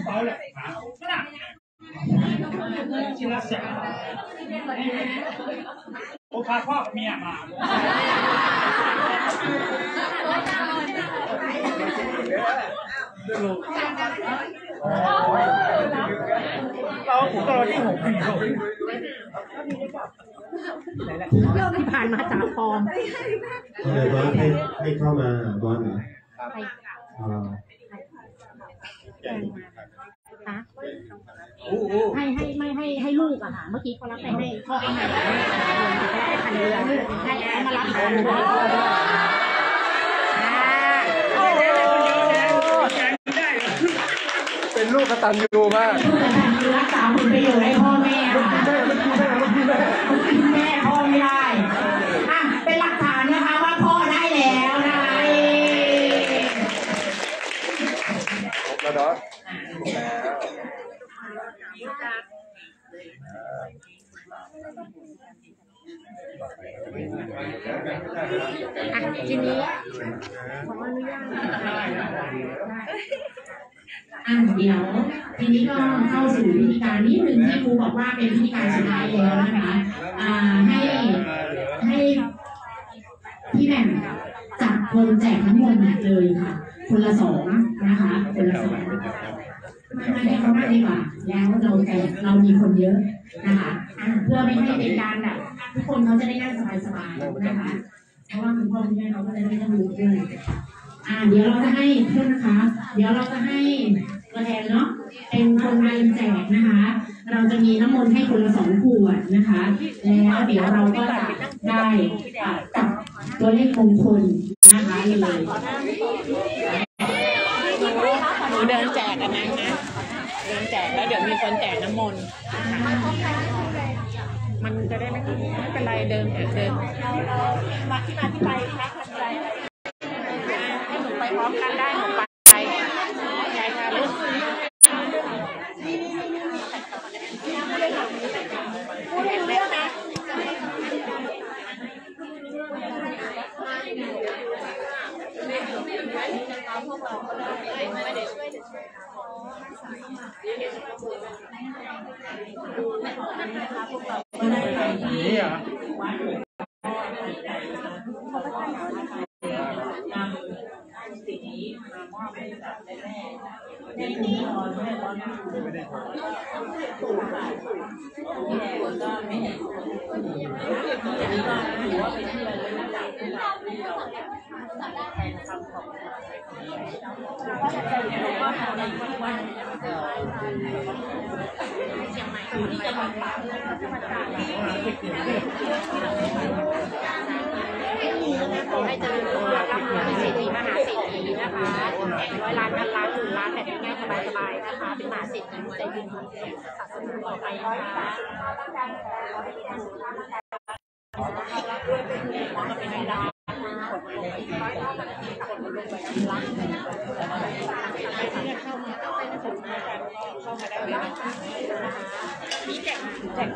ผมพาพ่อกับเมียมาเราผมก็เราที่หกปีที่ผ่านมาจากฟอร์มเดี๋ยวบอสให้ให้เข้ามาบอสเหรอคะให้ให้ไม่ให้ให้ลูกอะค่ะเมื่อกี้เขารับไปให้พ่อเอามาคันเรือให้เอามารับอีกคนนึงเป็นลูกกตัญญูมากรักษาผลประโยชน์ให้พ่อแม่ค่ะแม่พ่อไม่ได้อ่ะเป็นหลักฐานนะคะว่าพ่อได้แล้วนะคะแล้วเนาะอ่ะทีนี้ขออนุญาตอ่ะเดี๋ยวทีนี้ก็เข้าสู่พิธีการนิดหนึ่งที่ครูบอกว่าเป็นพิธีการสุดท้ายแล้วนะคะอ่าให้ให้พี่แหม่มจับคนแจกทั้งหมดเลยค่ะคนละสองนะคะคนละสองมาให้เขามากดีกว่าแล้วเราแจกเรามีคนเยอะนะคะอ่ะเพื่อไม่ให้เป็นการแบบทุกคนเขาจะได้นั่งสบายๆนะคะเพราะว่าคุณพ่อคุณแม่เขาก็จะได้นั่งดูด้วยอ่าเดี๋ยวเราจะให้เพื่อนนะคะเดี๋ยวเราจะให้ตัวแทนเนาะเป็นคนเดินแจกนะคะ เราจะมีน้ำมนต์ให้คนละสองขวดนะคะแล้วเดี๋ยวเราก็จะได้จับตัวเลขมงคลนะคะเลยหนูเดินแจกกันนะนะเดินแจกแล้วเดี๋ยวมีคนแจกน้ำมนต์มันจะได้ไม่ไม่เป็นไรเดินเดินมาที่มาที่ไปค่ะให้หนูไปพร้อมกันได้หนูไปใช่ค่ะลูกพูดเรื่องนะไม่ได้ช่วยจะช่วยนี่เหรอสิ่งนี้มามอบให้กับแม่ในนี้ตอนแม่ตอนนี้ไม่ได้ถูกค่ะแม่ก็ไม่เห็นอันนี้ก็ถือว่าเป็นที่ระลึกจากที่เราที่เราแทนคำขอบคุณว่าจะเป็นบอกว่าในวันวันเชียงใหม่ที่จะมาปราบจะมาปราบขอให้เจริญรุ่งเรืองร่ำรวยเป็นเศรษฐีมหาเศรษฐีนะคะแห่งร้อยล้านพันล้านหมื่นล้านแบบง่ายๆสบายๆนะคะเป็นมหาเศรษฐีใจบุญศาสนาต่อไปนะคะด้วยเป็นเงินก็เป็นเวลาเข้ามาเข้าไปในสำนักการเข้ามาได้เลยนะคะมีแจกแจก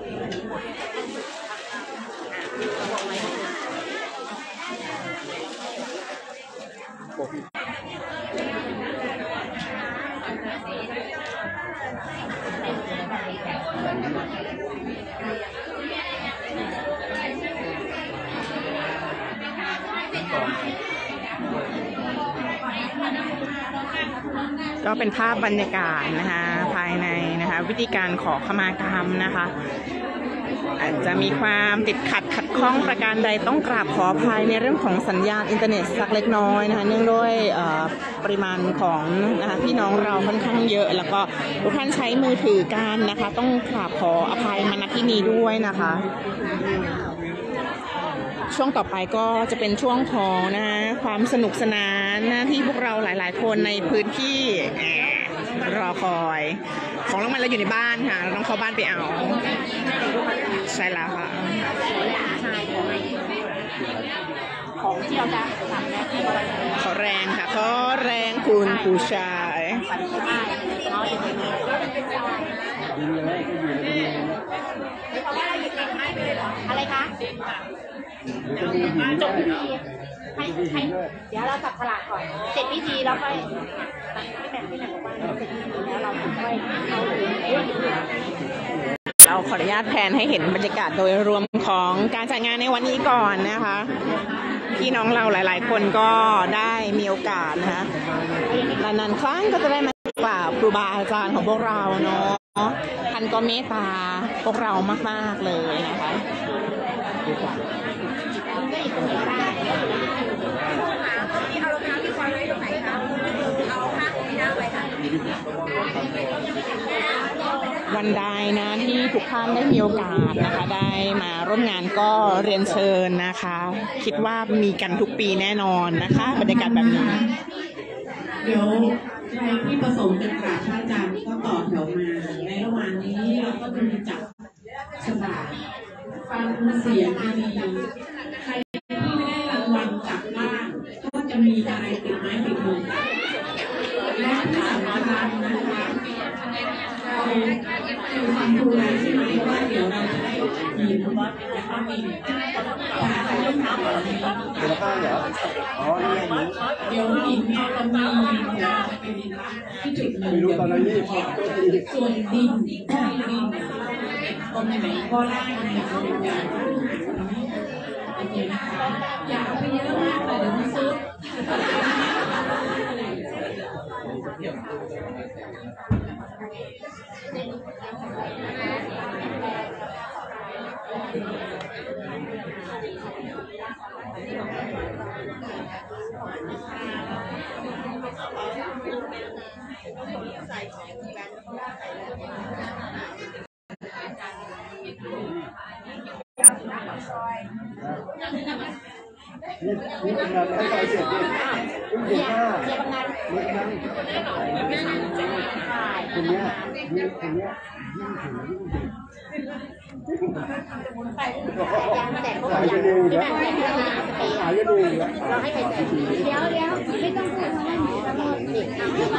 ก็เป็นภาพบรรยากาศนะคะภายในนะคะวิธีการขอขมากรรมนะคะอาจจะมีความติดขัดขัดข้องประการใดต้องกราบขออภัยในเรื่องของสัญญาณอินเทอร์เน็ตสักเล็กน้อยนะคะเนื่องด้วยปริมาณของนะคะพี่น้องเราค่อนข้างเยอะแล้วก็ทุกท่านใช้มือถือกันนะคะต้องกราบขออภัยมาณที่นี้ด้วยนะคะช่วงต่อไปก็จะเป็นช่วงของนะความสนุกสนานนะที่พวกเราหลายๆคนในพื้นที่รอคอยของรางวัลเราอยู่ในบ้านค่ะเราต้องเข้าบ้านไปเอาใช่แล้วค่ะของที่เราจะทำเนี่ยขอแรงค่ะขอแรงคุณผู้ชายอะไรคะจบพิธีให้ให้เดี๋ยวเราจับฉลากก่อนเสร็จพิธีแล้วค่อยพี่แม่พี่แม่บอกว่าเสร็จพิธีแล้วเราค่อยเอาเราขออนุญาตแผนให้เห็นบรรยากาศโดยรวมของการจัดงานในวันนี้ก่อนนะคะพี่น้องเราหลายๆคนก็ได้มีโอกาสนะคะนานๆครั้งก็จะได้มากราบครูบาอาจารย์ของพวกเราเนาะท่านก็เมตตาพวกเรามากๆเลยนะคะเอารองเท้าที่ควายไว้ตรงไหนคะเอาผ้าของพี่น้าไว้ค่ะวันใดนะที่ทุกท่านได้มีโอกาสนะคะได้มาร่วมงานก็เรียนเชิญนะคะ คิดว่ามีกันทุกปีแน่นอนนะคะบรรยากาศแบบนี้เดี๋ยวใครที่ประสงค์จะกราบพระอาจารย์ก็ต่อแถวมาในระหว่างนี้เราก็จะมีจับฉลากฟังเสียงดีใครที่ไม่ได้รางวัลกลับบ้านก็จะมีอะไรติดไม้ติดมือและที่สำคัญนะคะเราคือฟังดูแลใช่ไหมว่าเดี๋ยวเราจะได้ยินว่าแล้วก็มีการใช้เรื่องราวแบบนี้เป็นข้างเหรออ๋อเดี๋ยวหินเนี่ยเรามีเดี๋ยวจะไปดินที่จุดหนึ่งเดี๋ยวส่วนดินที่ดินตรงไหนก็ได้ในบริการโอเคนะคะอย่าเอาไปเยอะมากแต่เดี๋ยวมันซุดนี่นี่ทำงานให้ใครเสร็จดิคุณเห็นหน้านี่ทำงานคนเนี้ยนี่คนเนี้ยยิ่งถึงยิ่งเด็กขายจะดูอยู่แล้วขายจะดูอยู่แล้วเดี๋ยวเดี๋ยวไม่ต้องพูดทั้งนั้นทั้งหมดเด็ก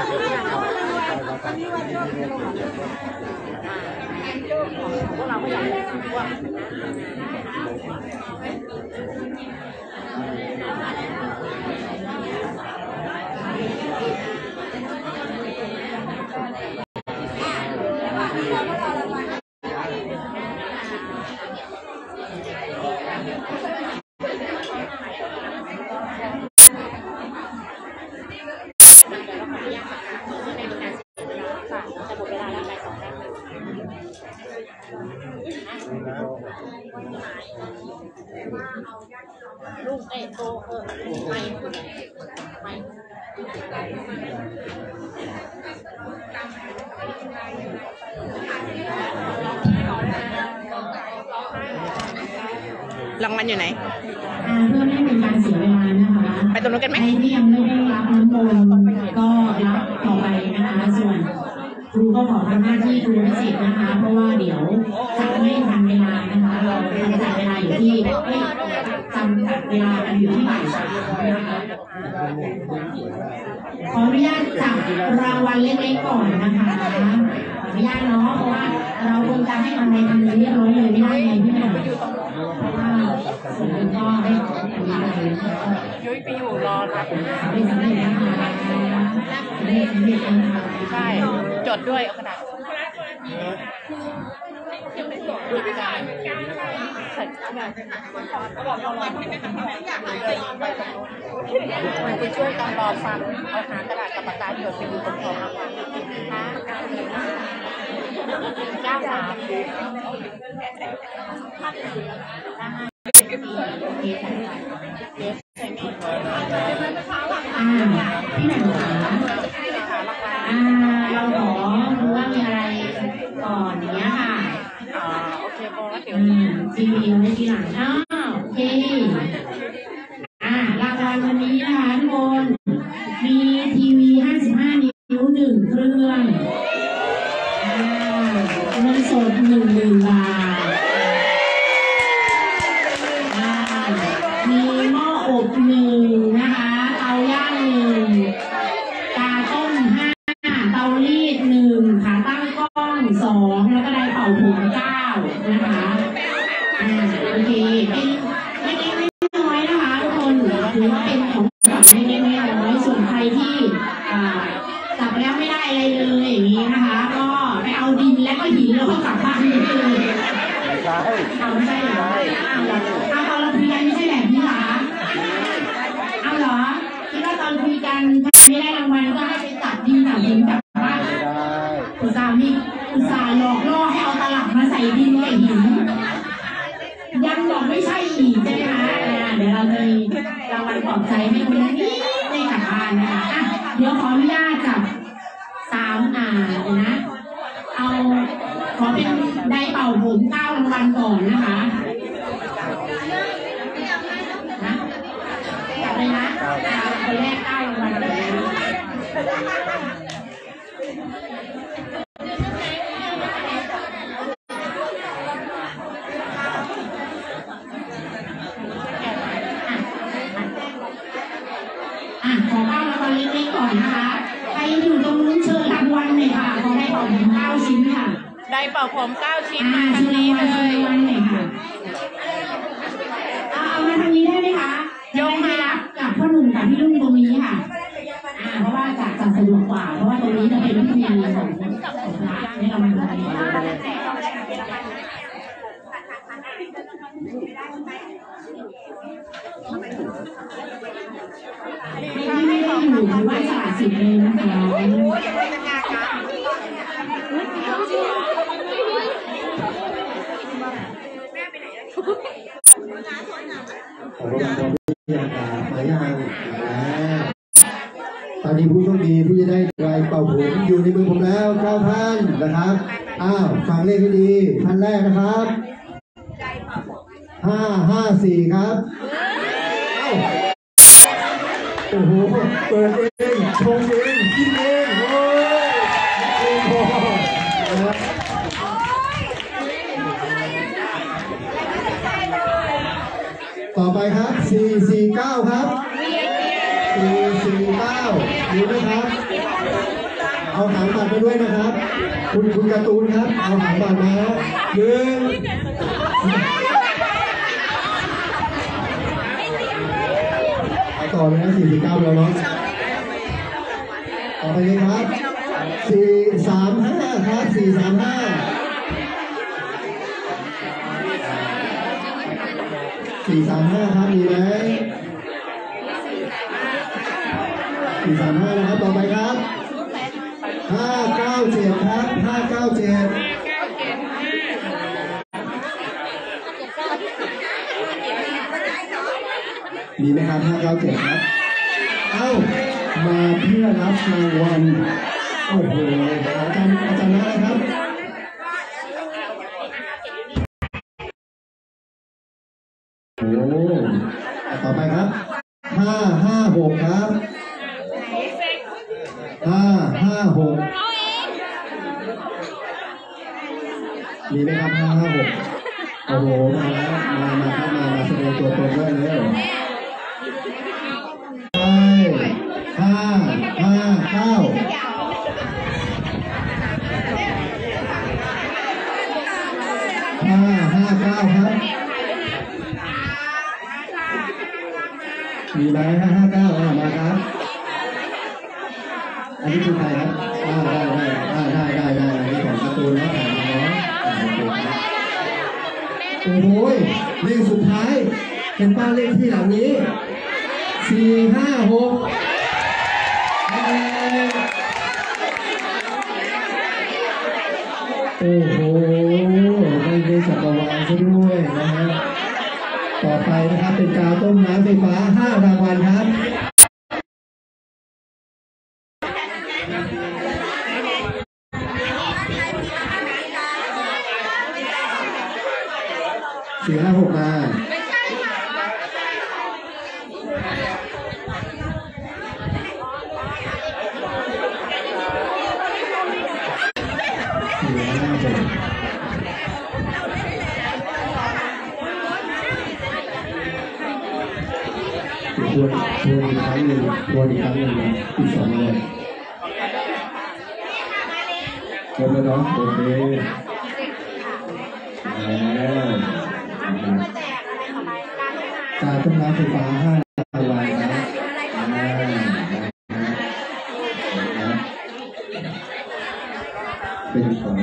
พวกเราก็อยากได้พวกลูกเตะโตเออไม่ไม่รางวัลอยู่ไหนเพื่อไม่เป็นการเสียเวลานะคะไปตรงนู้นกันไหมใครที่ยังไม่ได้รับน้ำมนต์ก็รับต่อไปนะคะส่วนครูก็ขอทำหน้าที่ครูพิเศษนะคะเพราะว่าเดี๋ยวจะไม่ทันเวลานะคะเราจำกัดเวลาอยู่ที่ไม่จำกัดเวลากันอยู่ที่บ่ายสามนะคะขออนุญาตจับรางวัลเล็กๆก่อนนะคะขออนุญาตเนาะเพราะว่าเราคงจะให้มันในทำเรียบร้อยเลยไม่ได้ไงพี่หนุ่มเพราะว่าส่วนก็ให้ของอันนี้เลยยุ้ยไปอยู่รอรับไม่สำเร็จนะคะไม่สำเร็จนะคะใช่จดด้วยเอากระดาษดูไปได้มันจะช่วยกันรอฟังเอาหากระดาษกับปากกาจดไปดูตรงๆนะคะเก้าสามอ่าพี่หนังขาอ่าเราขอรู้ว่ามีอะไรก่อนอย่างเงี้ยค่ะอ่าโอเคพอแล้วเดี๋ยวทีวีไว้ทีหลังอ้าวโอเคอ่ารางวัลวันนี้นะคะทุกคนมีทีวีห้าสิบห้านิ้วหนึ่งเครื่องอ่าเงินสดหนึ่งหมื่นบาทอ่ามีหม้ออบหนึ่งนะคะเตาย่างหนึ่งกาต้มห้าเตารีดหนึ่งขาตั้งกล้องสองแล้วก็ไดร์เป่าผมเก้านะคะอ่าโอเคเป็นเล็กๆน้อยๆนะคะทุกคนถือว่าเป็นของขวัญเล็กๆน้อยๆส่วนใครที่อ่าจับแล้วไม่ได้อะไรเลยอย่างนี้นะคะก็ไปเอาดินแล้วก็หินแล้วก็กลับบ้านเลยไม่ใช่เอาไม่ใช่เหรอเอาเหรอเอาตอนเราคุยกันไม่ใช่แบบนี้หรอเอาเหรอคิดว่าตอนคุยกันใครไม่ได้รางวัลก็ให้ไปจับดินจับหินกลับบ้านอุตส่าห์มีอุตส่าห์หลอกล่อให้เอาตลับมาใส่ดินใส่หินยังบอกไม่ใช่อีกใช่ไหมคะเดี๋ยวเราจะมีรางวัลปลอบใจให้คนนี้ได้กลับบ้านนะคะอ่ะเดี๋ยวขออนุญาตจับสามคะจับเลยนะคนแรกเก้ารางวัลเลยขอเก้ารางวัลเล็กๆก่อนนะคะใครอยู่ตรงนู้นเชิญรางวัลหน่อยค่ะขอได้เป่าผมเก้าชิ้นค่ะได้เป่าผมเก้าชิ้นมาทางนี้เลยเอามาทางนี้ได้ไหมคะยกมารับกับพ่อหนุ่มกับพี่ลุงตรงนี้ค่ะอ่าเพราะว่าจะจะสะดวกกว่าเพราะว่าตรงนี้จะเป็นพิธีของของพระให้เรามาดูกันที่ไม่ได้อยู่ถือว่าสละสิทธิ์เลยนะคะของรางวัลวิทยาการมายังตอนนี้ผู้โชคดีที่จะได้ใบเป่าผมอยู่ในมือผมแล้วเก้าท่านนะครับอ้าวฟังเลขให้ดีท่านแรกนะครับห้าห้าสี่ครับโอ้โหเปิดเองชงเองกินเองโอ้ยโอ้โหต่อไปครับสี่สี่เก้าครับสี่สี่เก้าดูไหมครับเอาหางบัตรไปด้วยนะครับคุณคุณการ์ตูนครับเอาหางบัตรมาหนึ่งเอาต่อเลยนะสี่สี่เก้าเลยเนาะต่อไปเลยครับสี่สามห้าครับสี่สามห้าสี่สามห้าครับมีไหมสี่สามห้านะครับต่อไปครับห้าเก้าเจ็ดครับห้าเก้าเจ็ดมีไหมครับห้าเก้าเจ็ดครับเอ้ามาเพื่อรับรางวัลโอ้โหอาจารย์อาจารย์นะครับโอ้ต่อไปครับห้าห้าหกครับห้าห้าหกมีไหมครับห้าห้าหกโอ้โหมาแล้วมามาครับมามาแสดงตัวตนด้วยเลยไปห้าห้าเก้าห้าห้าเก้าครับมีไหมห้าห้าเก้าอ่ามาครับอันนี้คือใครครับอ่าได้ได้ได้ได้ได้อันนี้ของการ์ตูนนะอ่าเนาะโอ้โหเลขสุดท้ายเป็นป้าเลขที่หลังนี้สี่ห้าหกโอ้โหไม่ได้จักรวาลซะด้วยนะฮะต่อไปนะครับเป็นกาต้มน้ำไฟฟ้าห้ารางวัลครับสี่ห้าหกมาสี่ห้าหกทวนทวนอีกครั้งหนึ่งทวนอีกครั้งหนึ่งนะอีกสองเลยครบแล้วเนาะโอเคแล้วการต้มน้ำไฟฟ้าห้ารางวัลนะเป็นของ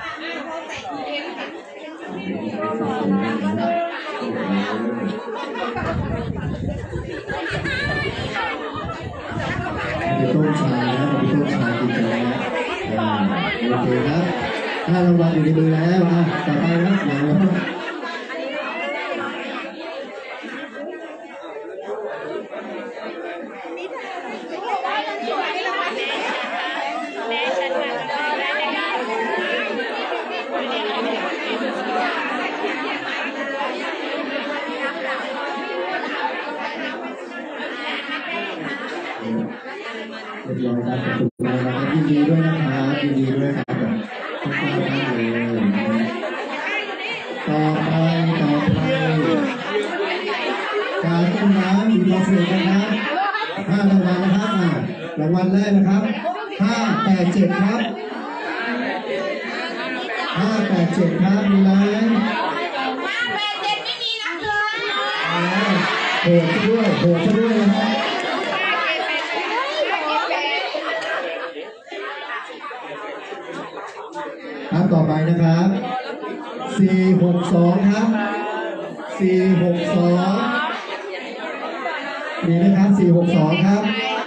เป็นต้มชานะเป็นต้มชากินกันนะโอเคครับห้ารางวัลอยู่ในมือแล้วอ่ะต่อไปนะอย่างนี้ยบร้อยครับขอบคุณมากนะครับยินดีด้วยนะครับยินดีด้วยครับขอบคุณมากเลยต่อไปต่อไปการต้นน้ำมีรอเสือนะครับห้ารางวัลนะครับรางวัลแรกนะครับห้าแปดเจ็ดครับห้าแปดเจ็ดครับมีไหมโหดซะด้วยโหดซะด้วยนะครับครับต่อไปนะครับสี่หกสองครับสี่หกสองมีไหมครับสี่หกสองครับ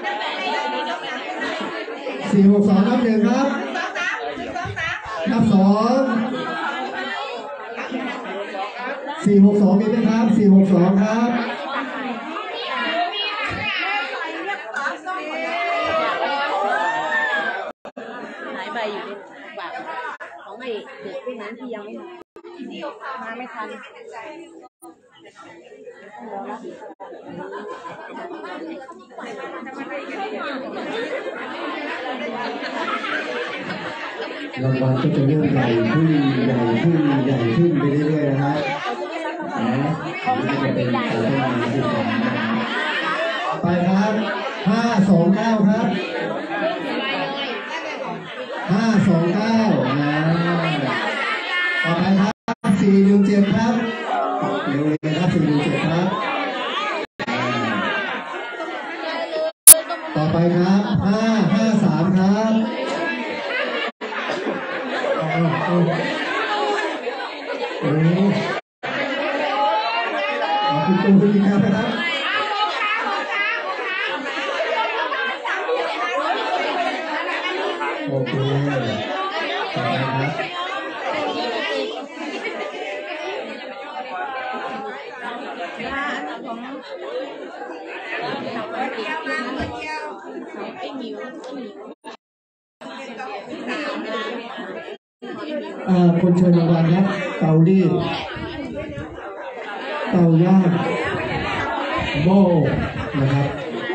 สี่หกสองนับหนึ่งครับนับสองสี่หกสองมีไหมครับสี่หกสองครับหายใบอยู่ในปากของไอ้เด็กพี่นั้นที่ยังไม่มามาไม่ทันรางวัลก็จะเริ่มใหญ่ขึ้นใหญ่ขึ้นใหญ่ขึ้นไปเรื่อยๆนะครับนะจะเป็นการเริ่มที่สองต่อไปครับห้าสองเก้าครับห้าสองเก้านะต่อไปครับสี่หนึ่งเจ็ดครับเร็วเลยครับสี่หนึ่งเจ็ดครับต่อไปครับห้าห้าสามครับโอ้โหขอบคุณตัวคุณครับนะครับโอเคต่อไปครับอ่าคนเชิญรางวัลครับเตารีดเตาย่างโม่นะครับ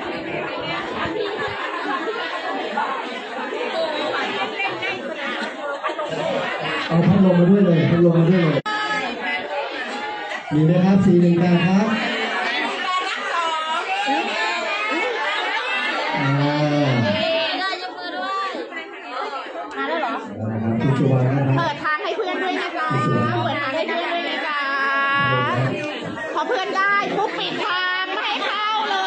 เอาพัดลมมาด้วยเลยพัดลมมาด้วยเลยมีไหมครับสี่หนึ่งแปดครับอ่ามาแล้วเหรอคุณสุวรรณนะครับเปิดทางให้เพื่อนด้วยนะคะเปิดทางให้เพื่อนด้วยนะคะพอเพื่อนได้ปุ๊บปิดทางไม่ให้เข้าเลย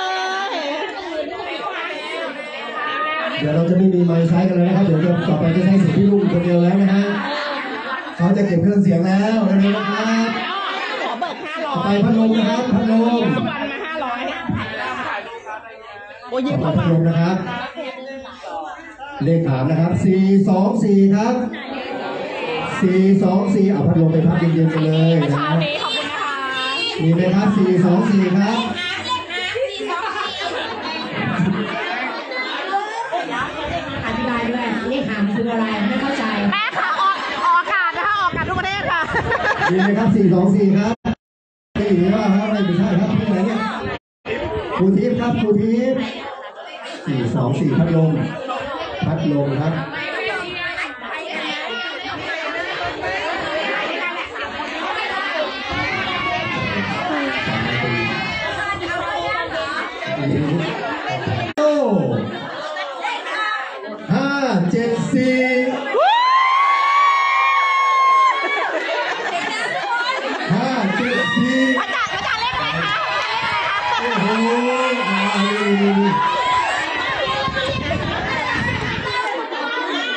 เดี๋ยวเราจะไม่มีไมค์ใช้กันแล้วนะครับเดี๋ยวจะต่อไปจะใช้เสียงพี่ลุงคนเดียวแล้วนะฮะเขาจะเก็บเครื่องเสียงแล้วเร็วๆนะครับขอเบิกห้าร้อยต่อไปพัดลมนะครับพัดลมทุกวันมาห้าร้อยโอ้ยยืมต่อเข้าไปพัดมาลมนะครับเลขถามนะครับสี่สองสี่ครับสี่สองสี่เอาพัดลมไปพัดเย็นๆกันเลยนะเช้าครับนี้ขอบคุณนะคะมีไหมครับสี่สองสี่ครับอธิบายด้วยเลขหามคืออะไรไม่เข้าใจแม่ค่ะออกออกอากาศนะคะออกอากาศทุกประเทศค่ะมีไหมครับสี่สองสี่ครับสี่หรือว่าครับอะไรไม่ใช่ครับที่ไหนเนี่ยครูทิพย์ครับครูทิพย์สี่สองสี่พัดลมพัดลมครับโอ้ห้าเจ็ดสี่ห้าเจ็ดสี่อาจารย์อาจารย์เล่นอะไรคะอาจารย์เล่นอะไรคะโอ้โหอ่า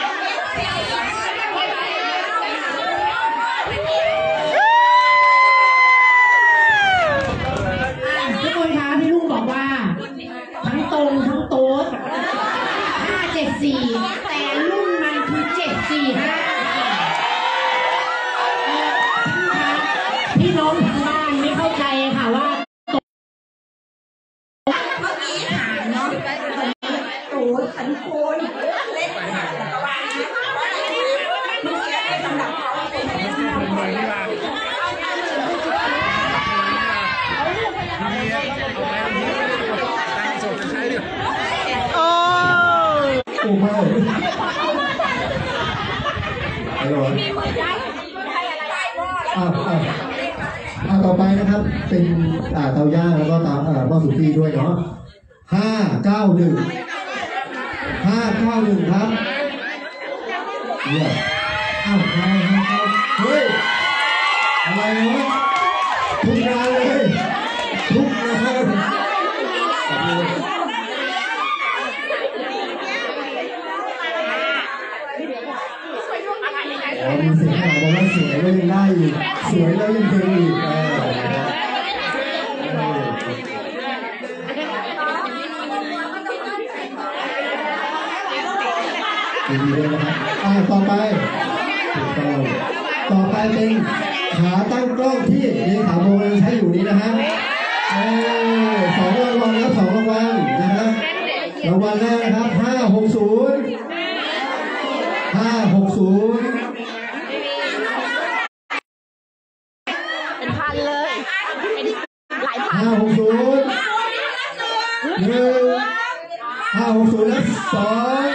นะครับเป็นอ่าเตาย่างแล้วก็เตาเอ่อหม้อสุกี้ด้วยเนาะห้าเก้าหนึ่งห้าเก้าหนึ่งครับเนี่ยอ้าวใครครับเฮ้ยอะไรวะทุกงานเลยทุกงานอ๋อมีเสียงบอกว่าสวยแล้วยังได้อีกสวยแล้วยังเพลงอีกเออดีเลยนะครับอ่าต่อไปต่อต่อไปเป็นขาตั้งกล้องที่เลขาโมงใช้อยู่นี้นะฮะเออสองรางวัลแล้วสองรางวัลนะครับรางวัลแรกนะครับห้าหกศูนย์ห้าหกศูนย์เป็นพันเลยเป็นหลายพันห้าหกศูนย์หนึ่งห้าหกศูนย์และสอง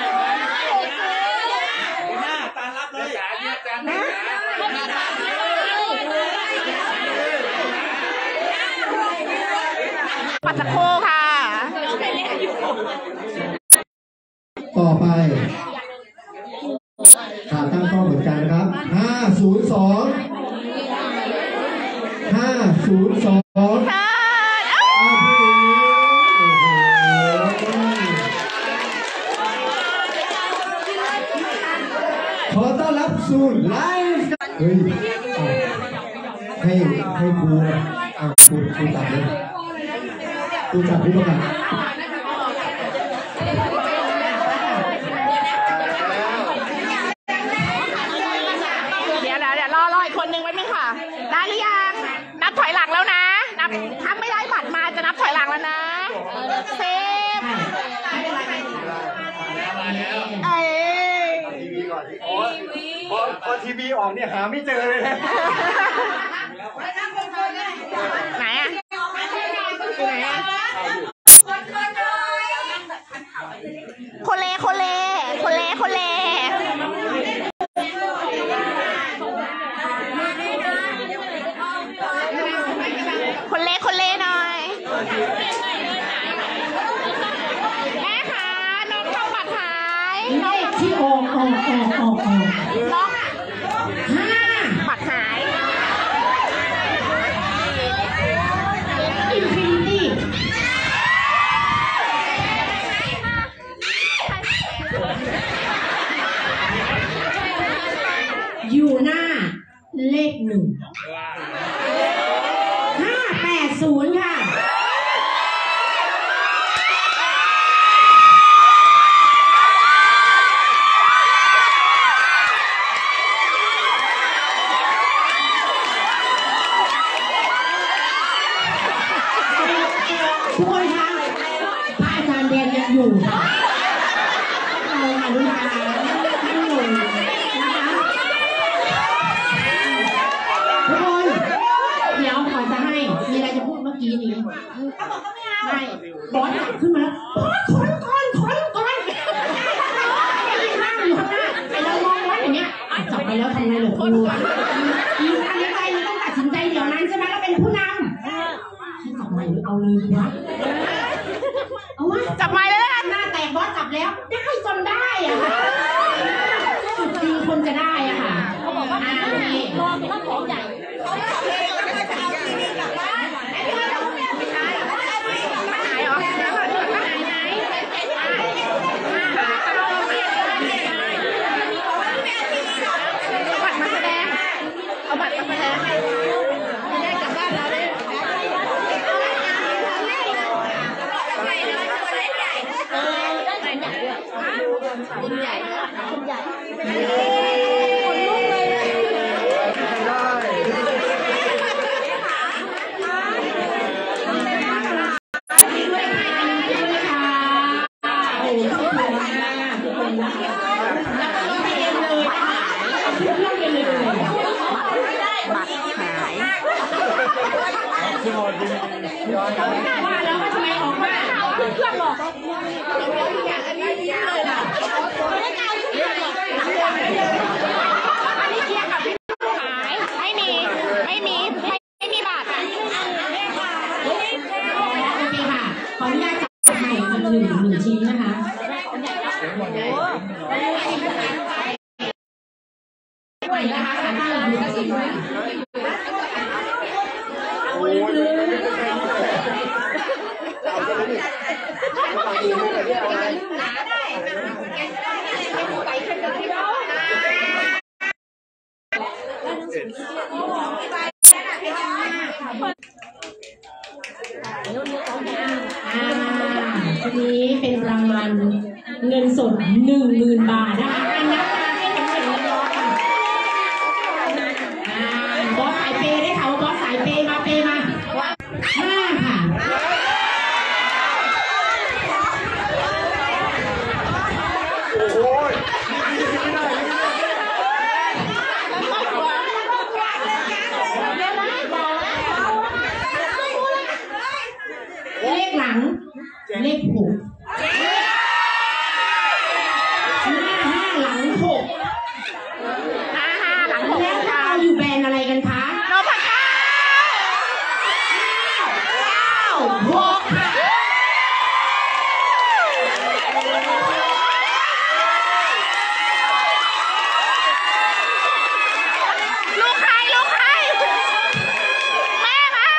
ปัจจโคค่ะต่อไปขาตั้งกล้องเหมือนกันนะครับห้าศูนย์สองห้าศูนย์สองขอต้อนรับสู่ไลฟ์เฮ้ยให้ให้ครูอ่ะครูครูตัดเลยครูตัดผู้ประกาศเดี๋ยวเดี๋ยวเดี๋ยวรอรออีกคนนึงไว้ไหมค่ะได้หรือยังนับถอยหลังแล้วนะนับถ้าไม่ได้บัตรมาจะนับถอยหลังแล้วนะเซฟเอ้ยทีวีก่อนพอพอทีวีออกเนี่ยหาไม่เจอเลยนะไหนอ่ะไหนอ่ะโคเลโคเลโคเลโคเลคนเล่คนเล่หน่อยแม่คะน้องเข้าบัตรหายน้องที่โอ่งโอ่งโอ่งโอ่งโอ่งน้องห้าบัตรหายอินฟินิตี้อยู่หน้าเลขหนึ่งห้าแปดศูนย์ค่ะทุกคนคะพระอาจารย์แดงยังอยู่เราอนุญาตให้ลงนะคะทุกคนเดี๋ยวขอจะให้มีอะไรจะพูดเมื่อกี้นี้ไม่บอสจับขึ้นมาแล้วบอสถอนก่อนถอนก่อนนั่งอยู่ข้างหน้าไอ้เรามองบอสอย่างเงี้ยจับไปแล้วทำไงเหรอครูยิงอันนี้ไปมันต้องตัดสินใจเดี๋ยวนั้นใช่ไหมเราเป็นผู้นำให้จับใหม่หรือเอาเลยดีวะเอาวะจับไม้เลยนะหน้าแตกบอสจับแล้วได้จนได้อะค่ะจุดจริงคนจะได้อะค่ะเขาบอกว่าโอเครอเป็นของใหญ่เอาบัตรมาแสดงจะได้กลับบ้านเราเลยคุณใหญ่คุณใหญ่คนลุกเลยว่าแล้วว่าทำไมออกมาขึ้นเครื่องหรอกอันนี้เลยล่ะอันนี้เคลียร์กับพี่ขายไม่มีไม่มีไม่ไม่มีบัตรหนึ่งหนึ่งชิ้นนะคะด้วยนะคะทานได้หนึ่งชิ้นด้วยเอาทีนี้เป็นรางวัลเงินสดหนึ่งหมื่นบาทนะคะอันนั้นให้เป็นเงินร้อนบอสสายเปย์ได้เขาบอสสายเปย์มาเปย์มาห้าค่ะเลขหลังเลขหกหน้าห้าหลังหกหน้าห้าหลังหกแล้วเราอยู่แบรนด์อะไรกันคะโนพันเก้าหกลูกใครลูกใครแม่มา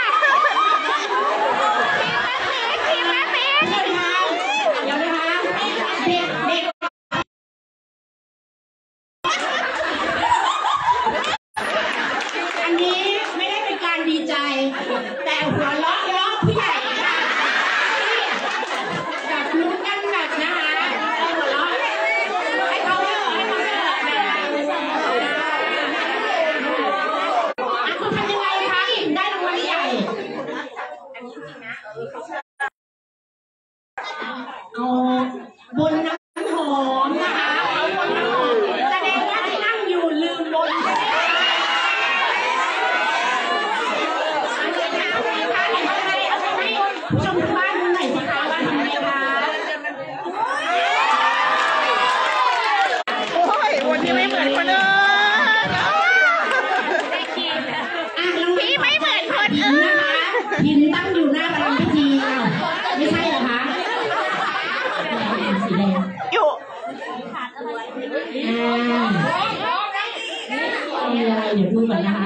ทีมแม่ทีมแม่ทีมเดี๋ยวนะคะเด็กเด็กอันนี้ไม่ได้เป็นการดีใจแต่หัวเราะเยาะผู้ใหญ่จับลุ้นกันแบบนะคะหัวเราะให้เขาเยอะให้เขาเยอะนะคะคุณทำยังไงคะได้รางวัลใหญ่เอาบนน้ำหอมนะคะเอาบนน้ำหอมแสดงว่าที่นั่งอยู่ลืมบนใช่ไหมคะเอาไปค่ะเอาไปให้เอาไปให้ผู้ชมทางบ้านดูหน่อยสิคะว่าทำไมคะโอ้ยวันนี้ไม่เหมือนคนอื่นพี่ไม่เหมือนคนอื่นนะคะหินตั้งอยู่หน้าประรำพิธีอ้าวไม่ใช่เหรอคะสีแดงอยู่อ่ามีอะไรเดี๋ยวดูก่อนนะคะ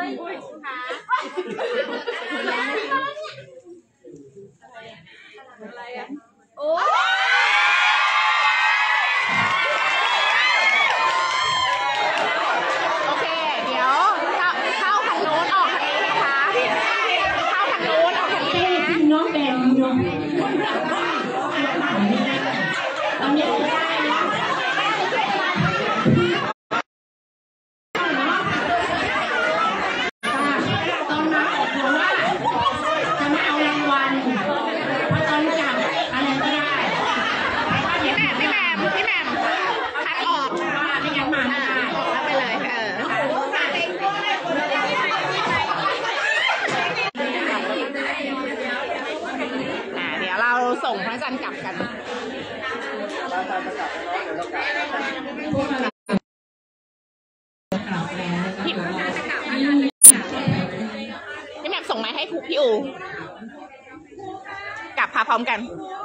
โอเคเดี๋ยวเข้าเข้าทางโน้นออกทางนี้นะคะเข้าทางโน้นออกทางนี้เต้จริงน้องแบนเนาะตอนนี้ได้แล้วตอนมาออกบอกว่าจะไม่เอารางวัลเพราะตอนจับอะไรก็ได้พี่แหม่มพี่แหม่มพี่แหม่มคัดออกว่าไม่งั้นมาไม่ได้เอาไปเลยเอออ่าเดี๋ยวเราส่งพระจันทร์กลับกันพี่พี่แหม่มส่งมาให้ครูพี่อูกลับพาพร้อมกัน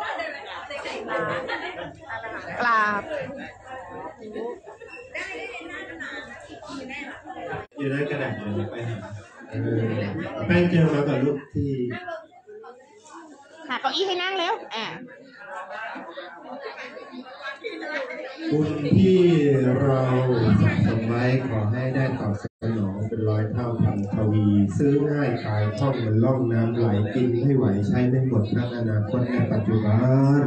กราบอยู่ในกระดาษเดี๋ยวไปหาเออแป้งเจอมากับลูกที่หาเก้าอี้ให้นั่งแล้วอ่าบุญที่เราสะสมไว้ขอให้ได้ตอบสนองเป็นร้อยเท่าพันทวี ซื้อง่ายขายคล่องเหมือนล่องน้ำไหลกินไม่ไหวใช้ไม่หมดทั้งอนาคตและปัจจุบัน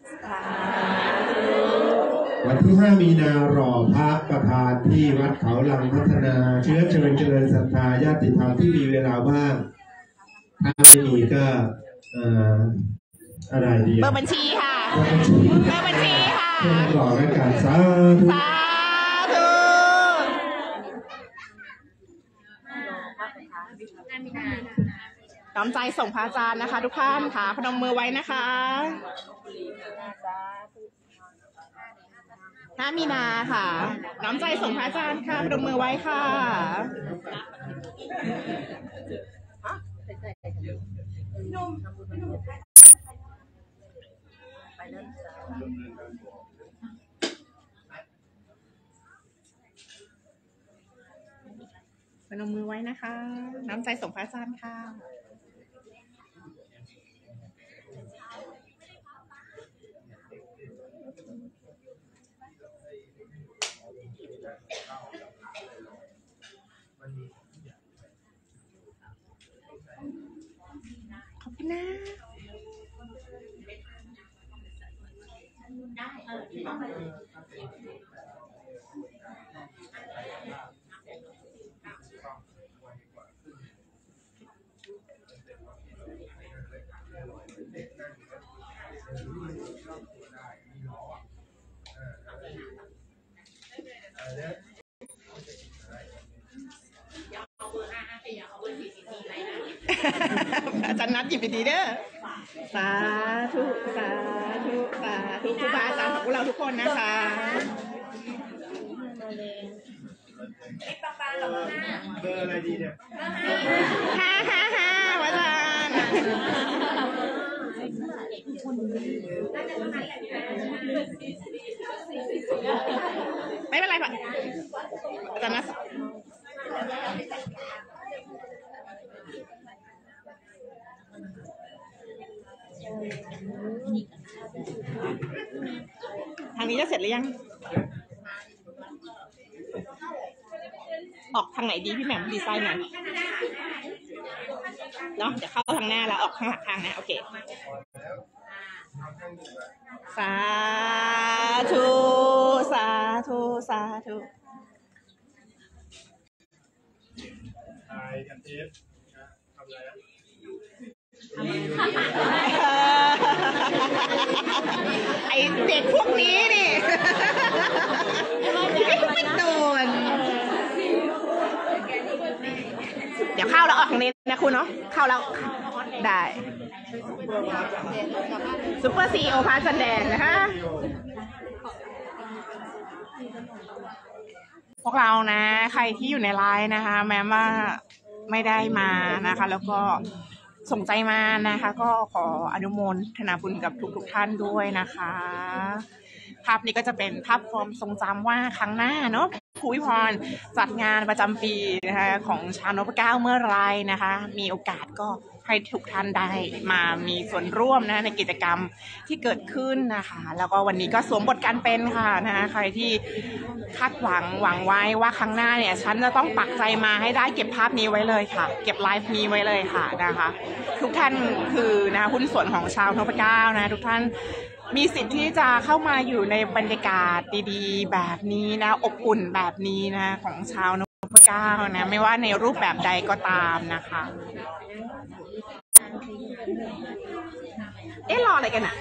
วันที่ห้ามีนารอพระประธานที่วัดเขาลังพัฒนาเชื้อเชิญเจริญศรัทธาญาติธรรมที่มีเวลาว่างถ้าไม่มีก็เอ่ออะไรดีเบอร์บัญชีค่ะเบอร์บัญชีเบอร์บัญชีค่ะเพื่อรอและการสาธุสาธุน้อมใจส่งพระอาจารย์นะคะ ทุกท่านค่ะพนมมือไว้นะคะห้ามีนาค่ะ น้อมใจส่งพระอาจารย์ค่ะพนมมือไว้ค่ะนมมือไว้นะคะ น้ำใจส่งพระอาจารย์ค่ะขอบคุณนะได้เออที่ต้องไปเลยอาจารย์นัดหยิบดีๆเด้อสาธุสาธุสาธุครูบาอาจารย์ของพวกเราทุกคนนะคะเบอร์อะไรดีเนี่ยฮ่าฮ่าฮ่าอาจารย์ไม่เป็นไรค่ะอาจารย์นัดทางนี้จะเสร็จหรือยังออกทางไหนดีพี่แหม่มดีไซน์หน่อยเนาะเดี๋ยวเข้าทางหน้าแล้วออกข้างหลังทางนะโอเคสาธุสาธุสาธุถ่ายกันเทปทำอะไรอ่ะไอเด็กพวกนี้นี่ไม่โดนเดี๋ยวเข้าแล้วออกทางนี้นะคุณเนาะเข้าแล้วได้ซุปเปอร์ซีอีโอพาสันแดงนะคะพวกเรานะใครที่อยู่ในไลน์นะคะแม้ว่าไม่ได้มานะคะแล้วก็ส่งใจมานะคะก็ขออนุโมทนาบุญกับทุกๆท่านด้วยนะคะภาพนี้ก็จะเป็นภาพความทรงจำว่าครั้งหน้าเนาะครูวิพรจัดงานประจำปีนะคะของชาวนพเก้าเมื่อไรนะคะมีโอกาสก็ให้ทุกท่านได้มามีส่วนร่วมนะในกิจกรรมที่เกิดขึ้นนะคะแล้วก็วันนี้ก็สวมบทการเป็นค่ะนะคะใครที่คาดหวังหวังไว้ว่าครั้งหน้าเนี่ยฉันจะต้องปักใจมาให้ได้เก็บภาพนี้ไว้เลยค่ะเก็บไลฟ์นี้ไว้เลยค่ะนะคะทุกท่านคือนะหุ้นส่วนของชาวนพเก้านะทุกท่านมีสิทธิ์ที่จะเข้ามาอยู่ในบรรยากาศดีๆแบบนี้นะอบอุ่นแบบนี้นะของชาวนพเก้านะไม่ว่าในรูปแบบใดก็ตามนะคะเอ๊ะรออะไรกันอ่ะ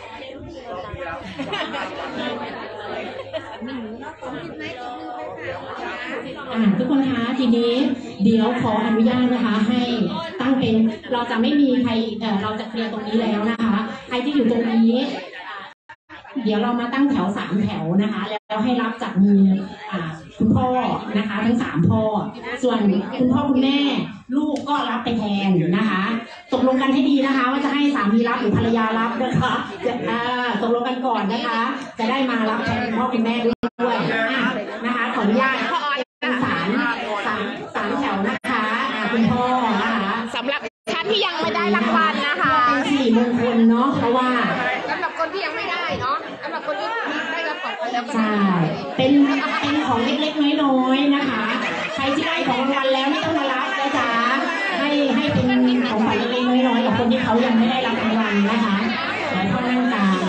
อ่าทุกคนคะทีนี้เดี๋ยวขออนุญาตนะคะให้ตั้งเป็นเราจะไม่มีใครเอ่อเราจะเคลียร์ตรงนี้แล้วนะคะใครที่อยู่ตรงนี้เดี๋ยวเรามาตั้งแถวสามแถวนะคะแล้วให้รับจากมืออ่าคุณพ่อนะคะทั้งสามพ่อส่วนคุณพ่อคุณแม่ลูกก็รับไปแทนนะคะตกลงกันให้ดีนะคะว่าจะให้สามีรับหรือภรรยารับนะคะจะอ่าตกลงกันก่อนนะคะจะได้มารับแทนคุณพ่อคุณแม่ด้วยนะคะขออนุญาตเป็นสามสามสามแถวนะคะคุณพ่อนะคะสำหรับท่านที่ยังไม่ได้รางวัลนะคะเป็นสี่มงคลเนาะเพราะว่าสำหรับคนที่ยังไม่ได้เนาะสำหรับคนที่ได้รับของแล้วก็ใช่เป็นเป็นของเล็กๆน้อยๆนะคะใครที่ได้ของรางวัลแล้วไม่ต้องมารับนะจ๊ะให้ให้เป็นของขวัญเล็กๆน้อยๆกับคนที่เขายังไม่ได้รับรางวัลนะคะแล้วก็นั่งกลาง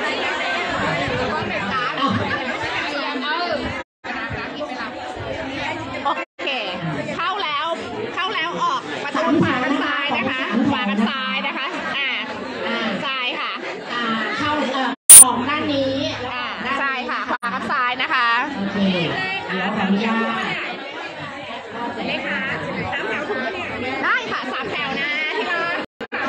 โอเคเข้าแล้วเข้าแล้วออกประตูขวากันซ้ายนะคะขวากันซ้ายนะคะอ่าซ้ายค่ะอ่าเข้าเอ่อออกด้านนี้อ่าซ้ายค่ะขวากันซ้ายนะคะโอเคเดี๋ยวขออนุญาตเลขาสามแถวถูกไหมเนี่ยได้ค่ะสามแถวนะที่ร้าน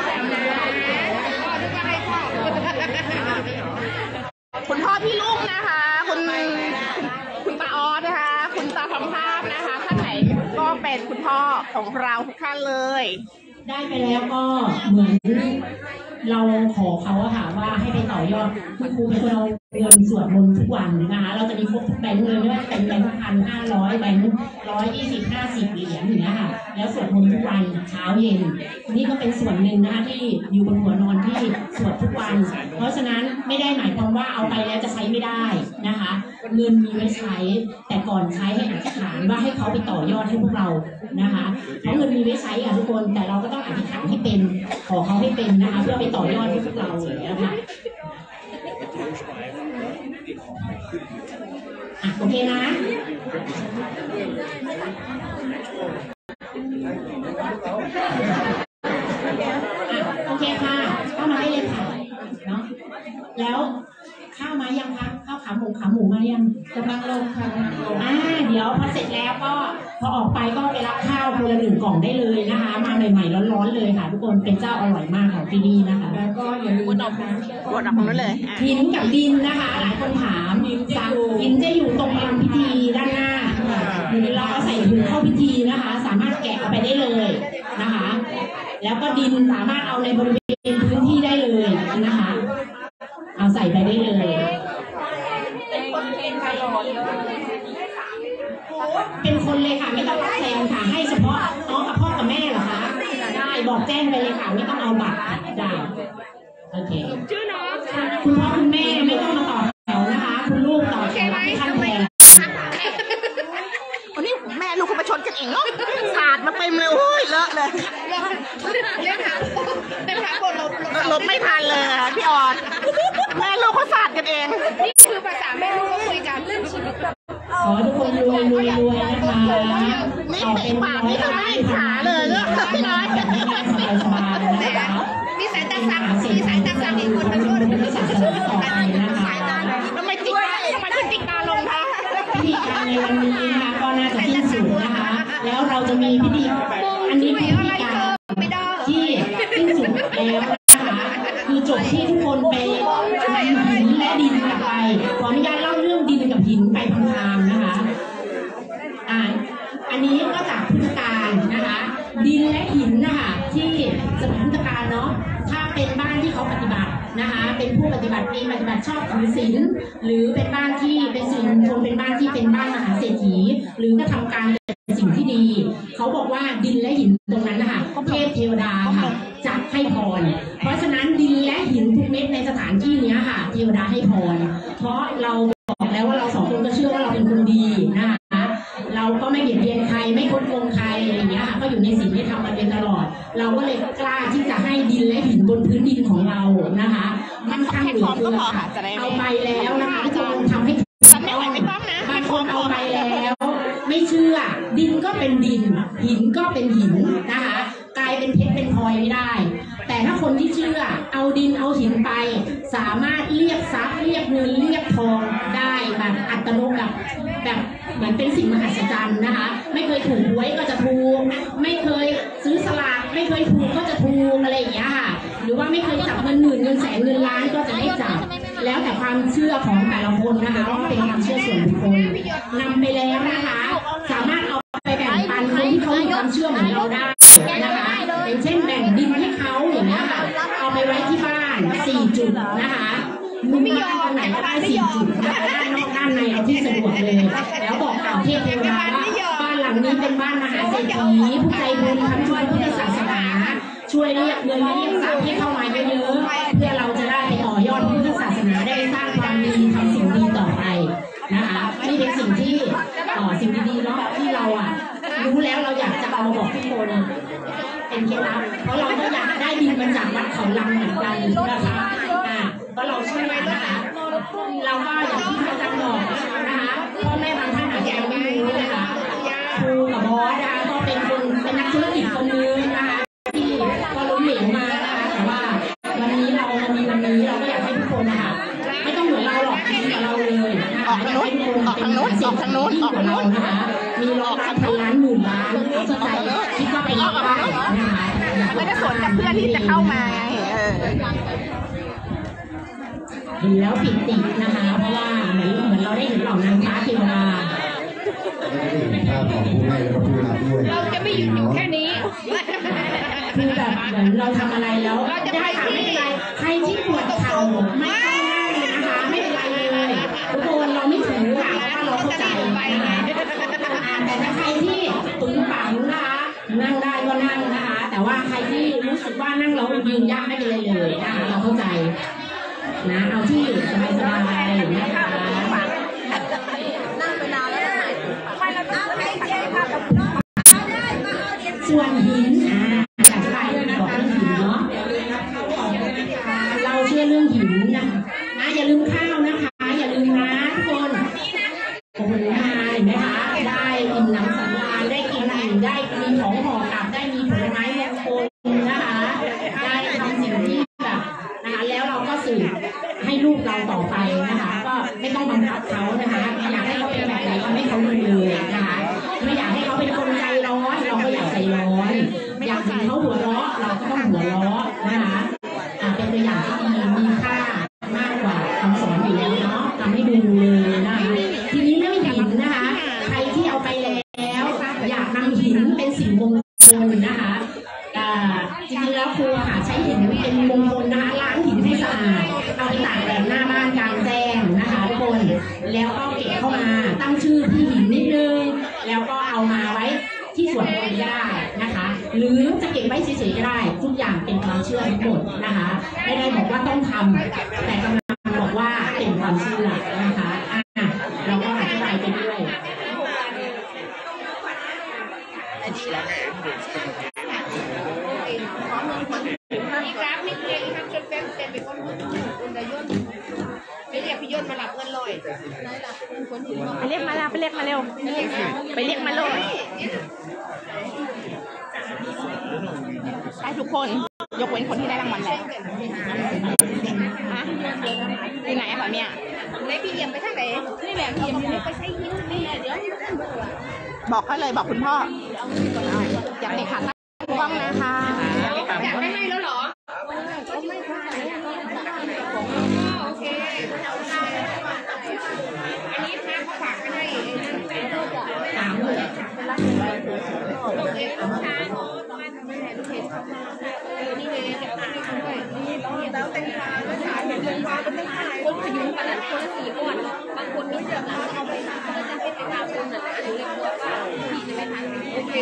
คุณพ่อพี่ลูกนะคะคุณคุณตาออสนะคะคุณตาทำภาพนะคะท่านไหนก็เป็นคุณพ่อของเราทุกท่านเลยได้ไปแล้วก็เหมือนเราขอเขาอะค่ะว่าให้ไปต่อยอดคือครูเป็นคนเอาเงินสวดมนต์ทุกวันนะคะเราจะมีครบทุกแบงค์เลยไม่ว่าจะเป็นแบงค์พันห้าร้อยแบงค์ร้อยยี่สิบห้าสิบเหรียญอย่างเงี้ยค่ะแล้วสวดมนต์ทุกวันเช้าเย็นนี่ก็เป็นส่วนหนึ่งนะคะที่อยู่บนหัวนอนที่สวดทุกวันเพราะฉะนั้นไม่ได้หมายความว่าเอาไปแล้วจะใช้ไม่ได้นะคะเงินมีไว้ใช้แต่ก่อนใช้ให้อธิษฐานว่าให้เขาไปต่อยอดให้พวกเรานะคะเพราะเงินมีไว้ใช้อะทุกคนแต่เราก็ต้องอธิษฐานให้เป็นขอเขาให้เป็นนะคะเพื่อไปต่อยอดให้พวกเราอย่างเงี้ยค่ะอ่ะโอเคนะโอเคค่ะเข้ามาได้เลยค่ะเนาะแล้วข้าวมายังคะข้าวขาหมูขาหมูมายังกำลังลงค่ะอ่าเดี๋ยวพอเสร็จแล้วก็พอออกไปก็ไปรับข้าวคนละหนึ่งกล่องได้เลยนะคะมาใหม่ๆร้อนๆเลยค่ะทุกคนเป็นเจ้าอร่อยมากของที่นี่นะคะแล้วก็อย่าลืมนะคะกดออกของนู้นเลยหินกับดินนะคะหลายคนถามหินจะอยู่ตรงลานพิธีด้านหน้าหรือเราเอาใส่ถุงเข้าพิธีนะคะสามารถแกะเอาไปได้เลยนะคะแล้วก็ดินสามารถเอาในบริเวณพื้นที่ได้เลยนะคะเอาใส่ไปได้เลยเป็นคนเป็นตลอดเลยเป็นคนเลยค่ะไม่ต้องรับแทนค่ะให้เฉพาะน้องกับพ่อกับแม่เหรอคะได้บอกแจ้งไปเลยค่ะไม่ต้องเอาบัตรได้โอเคชื่อน้องคุณพ่อคุณแม่ไม่ต้องมาต่อแถวนะคะคุณลูกต่อแถวรับขั้นแทนวันนี้แม่ลูกเขามาชนกันเองเนาะสาดมาเต็มเลยโอ้ยเลอะเลยเรื่องถามเรื่องถามบทลบไม่ทันเลยพี่ออดแม่ลูกเขาสาดกันเองนี่คือภาษาแม่ลูกก็คุยกันเรื่องชีวิตแบบขอทุกคนรวยรวยรวยนะคะนี่เป็นปากนี่ทำให้ขาเลยเนอะพี่น้อยนี่สายตาสั่งนี่สายตาสั่งอีกคนนึงด้วยสายตาทำไมติ๊กตาทำไมคุณติ๊กตาลงคะพิธีการในวันนี้นะคะก็น่าจะสิ้นสุดนะคะแล้วเราจะมีพิธีอันนี้เป็นพิธีการที่สิ้นสุดแล้วนะคะคือจบที่ทุกคนไปนำหินและดินกลับไปขออนุญาตเล่าเรื่องดินกับหินไปพลางๆนะคะอ่าอันนี้ก็จากพุทธกาลนะคะดินและหินนะคะที่สมัยพุทธกาลเนาะถ้าเป็นบ้านที่เขาปฏิบัตินะคะเป็นผู้ปฏิบัติดีปฏิบัติชอบถือศีลหรือเป็นบ้านที่เป็นสิ่งมงคลเป็นบ้านที่เป็นบ้านมหาเศรษฐีหรือก็ทำการเป็นสิ่งที่ดีเขาบอกว่าดินและหินตรงนั้นนะคะเทพเทวดาค่ะจะให้พรเพราะฉะนั้นดินและหินทุกเม็ดในสถานที่นี้ค่ะเทวดาให้พรเพราะเราบอกแล้วว่าเราสองคนก็เชื่อว่าเราเป็นคนดีนะคะเราก็ไม่เบียดเบียนใครไม่คดโกงใครอย่างเงี้ยค่ะก็อยู่ในสิ่งที่ทำมาเป็นตลอดเราก็เลยกล้าที่จะให้ดินและหินบนพื้นดินของเรานะคะมันข้างเหลือเกินค่ะเอาไปแล้วนะคะทุกคนทำให้บางคนเอาไปแล้วไม่เชื่อดินก็เป็นดินหินก็เป็นหินนะคะกลายเป็นเพชรเป็นพลอยไม่ได้แต่ถ้าคนที่เชื่อเอาดินเอาหินไปสามารถเรียกทรัพย์เรียกเงินเรียกทองได้แบบอัตโนมัติแบบเหมือนเป็นสิ่งมหัศจรรย์นะคะไม่เคยถูกหวยก็จะถูกไม่เคยซื้อสลากไม่เคยถูกก็จะถูกอะไรอย่างเงี้ยค่ะหรือว่าไม่เคยจับเงินหมื่นเงินแสนเงินล้านก็จะได้จับแล้วแต่ความเชื่อของแต่ละคนนะคะว่าเป็นความเชื่อส่วนบุคคลนำไปแล้วนะคะสามารถเอาไปแบ่งปันคนที่เขามีความเชื่อเหมือนเราได้นะคะอย่างเช่นแบ่งดินให้เขาอย่างเงี้ยค่ะเอาไปไว้ที่บ้านสี่จุดนะคะมุมบ้านไหนก็ได้สี่จุดนะคะด้านนอกด้านในเอาที่สะดวกเลยแล้วบอกกล่าวเทพเทวดาว่าบ้านหลังนี้เป็นบ้านมหาเศรษฐีผู้ใจบุญทำช่วยพุทธศาสนาช่วยเรียกเงินเรียกทรัพย์ให้เข้ามาเยอะๆเพื่อเราจะได้ไปต่อยอดพุทธศาสนาได้สร้างความดีทำสิ่งดีต่อไปนะคะนี่เป็นสิ่งที่ต่อสิ่งดีๆเนาะที่เราอ่ะรู้แล้วเราอยากจะเอามาบอกทุกคนเป็นเคล็ดลับเพราะเราก็อยากได้ดินมาจากวัดเขาลังเหมือนกันนะคะอ่าเพราะเราเชื่อนะคะเราก็อย่างที่อาจารย์บอกนะคะพ่อแม่บางท่านอาจจะยังไม่รู้นะคะครูกับบอสนะคะก็เป็นคนเป็นนักธุรกิจคนนึงนะคะที่ก็ล้มเหลวมานะคะแต่ว่าวันนี้เรามีวันนี้เราก็อยากให้ทุกคนนะคะไม่ต้องเหมือนเราหรอกดีกับเราเลยนะคะออกทางโน้นออกทางโน้นออกทางโน้นออกทางโน้นนะคะมีร้อยล้านพันล้านหมื่นล้านเข้าใจคิดว่าเป็นได้นะคะไม่ได้สนกับเพื่อนที่จะเข้ามาไงเห็นแล้วปิตินะคะเพราะว่าเหมือนเหมือนเราได้เห็นเหล่านางฟ้าเทวดาได้เห็นภาพของผู้ให้และผู้รับด้วยเราจะไม่หยุดอยู่แค่นี้คือแบบเหมือนเราทำอะไรแล้วได้ค่ะไม่เป็นไรใครที่ปวดเข่าไม่ต้องนั่งนะคะไม่เป็นไรเลยทุกคนเราไม่ถือค่ะถ้าเราเข้าใจนะคะแต่ถ้าใครที่ตึงปังนะคะนั่งได้ก็นั่งนะคะ แต่ว่าใครที่รู้สึกว่านั่งแล้วยืนยากไม่เป็นไรเลยนะคะเราเข้าใจนะเอาที่อยู่สบายๆนะคะส่วนหินอ่าอยากจะไปบอกเรื่องหินเนาะเราเชื่อเรื่องหินนะนะอย่าลืมข้าวนะคะอย่าลืมนะทุกคนโอ้โหมาเห็นไหมคะได้อิ่มหนำสำราญได้กินอิ่มได้มีของห่อกลับได้มีผลไม้มงคลนะคะได้ทำสิ่งที่แบบนะคะแล้วเราก็สื่อให้ลูกเราต่อไปนะคะก็ไม่ต้องบังคับเขานะคะอยากให้เขาเป็นแบบไหนก็ให้เขาดูเลยนะคะไม่อยากให้เขาเป็นคนใจร้อนเราก็อยากใจร้อนอยากเห็นเขาหัวเราะเราก็ต้องหัวเราะนะคะเป็นตัวอย่างที่ดีมีค่ามากกว่าคำสอนอยู่แล้วเนาะทำให้ดูเลยนะคะทีนี้เรื่องหินนะคะใครที่เอาไปแล้วอยากนำหินเป็นสิ่งมงคลนะคะจริงๆแล้วครูค่ะใช้หินเป็นมงคลนะคะล้างหินให้สะอาดเอาไปตากแดดหน้าบ้านกลางแจ้งนะคะทุกคนแล้วก็เก็บเข้ามาตั้งชื่อที่หินนิดนึงแล้วก็เอามาไว้ที่สวนก็ได้นะคะหรือจะเก็บไว้เฉยๆก็ได้ทุกอย่างเป็นความเชื่อทั้งหมดนะคะไม่ได้บอกว่าต้องทำแต่กำลังบอกว่าเป็นความเชื่อนะคะอ่ะเราก็อธิบายไปด้วยอีกครั้งไม่เคยทำจนเป็นเป็นเป็นคนคนใดย่นไปเรียกพี่ย่นมาหลับเงินลอยไปเรียกมาลาไปเรียกมาเร็วไปเรียกมาเลยได้ทุกคนยกเว้นคนที่ได้รางวัลแล้วฮะที่ไหนคะเนี่ยเลยพี่เยี่ยมไปทางไหนนี่แหละพี่เยี่ยมไปใช้หินนี่เดี๋ยวบอกเขาเลยบอกคุณพ่ออยากให้ขาตั้งกล้องนะคะอยากได้ให้แล้วเหรอโอเคอันนี้พระเขาฝากไปให้ถามเลยโอเคลูกค้าประมาณไม่ไหนลูกเห็นเออนี่เลยจะตายเขาด้วยนี่แล้วเป็นฟ้าแล้วสายเป็นฟ้าเป็นต้นไม้คนพยุงกันคนละสี่ก้อนบางคนนี่เจอแล้วเอาไปก็จะเป็นไปตามคนนั้นหรือเรียกว่าพี่จะไม่ทันโอเค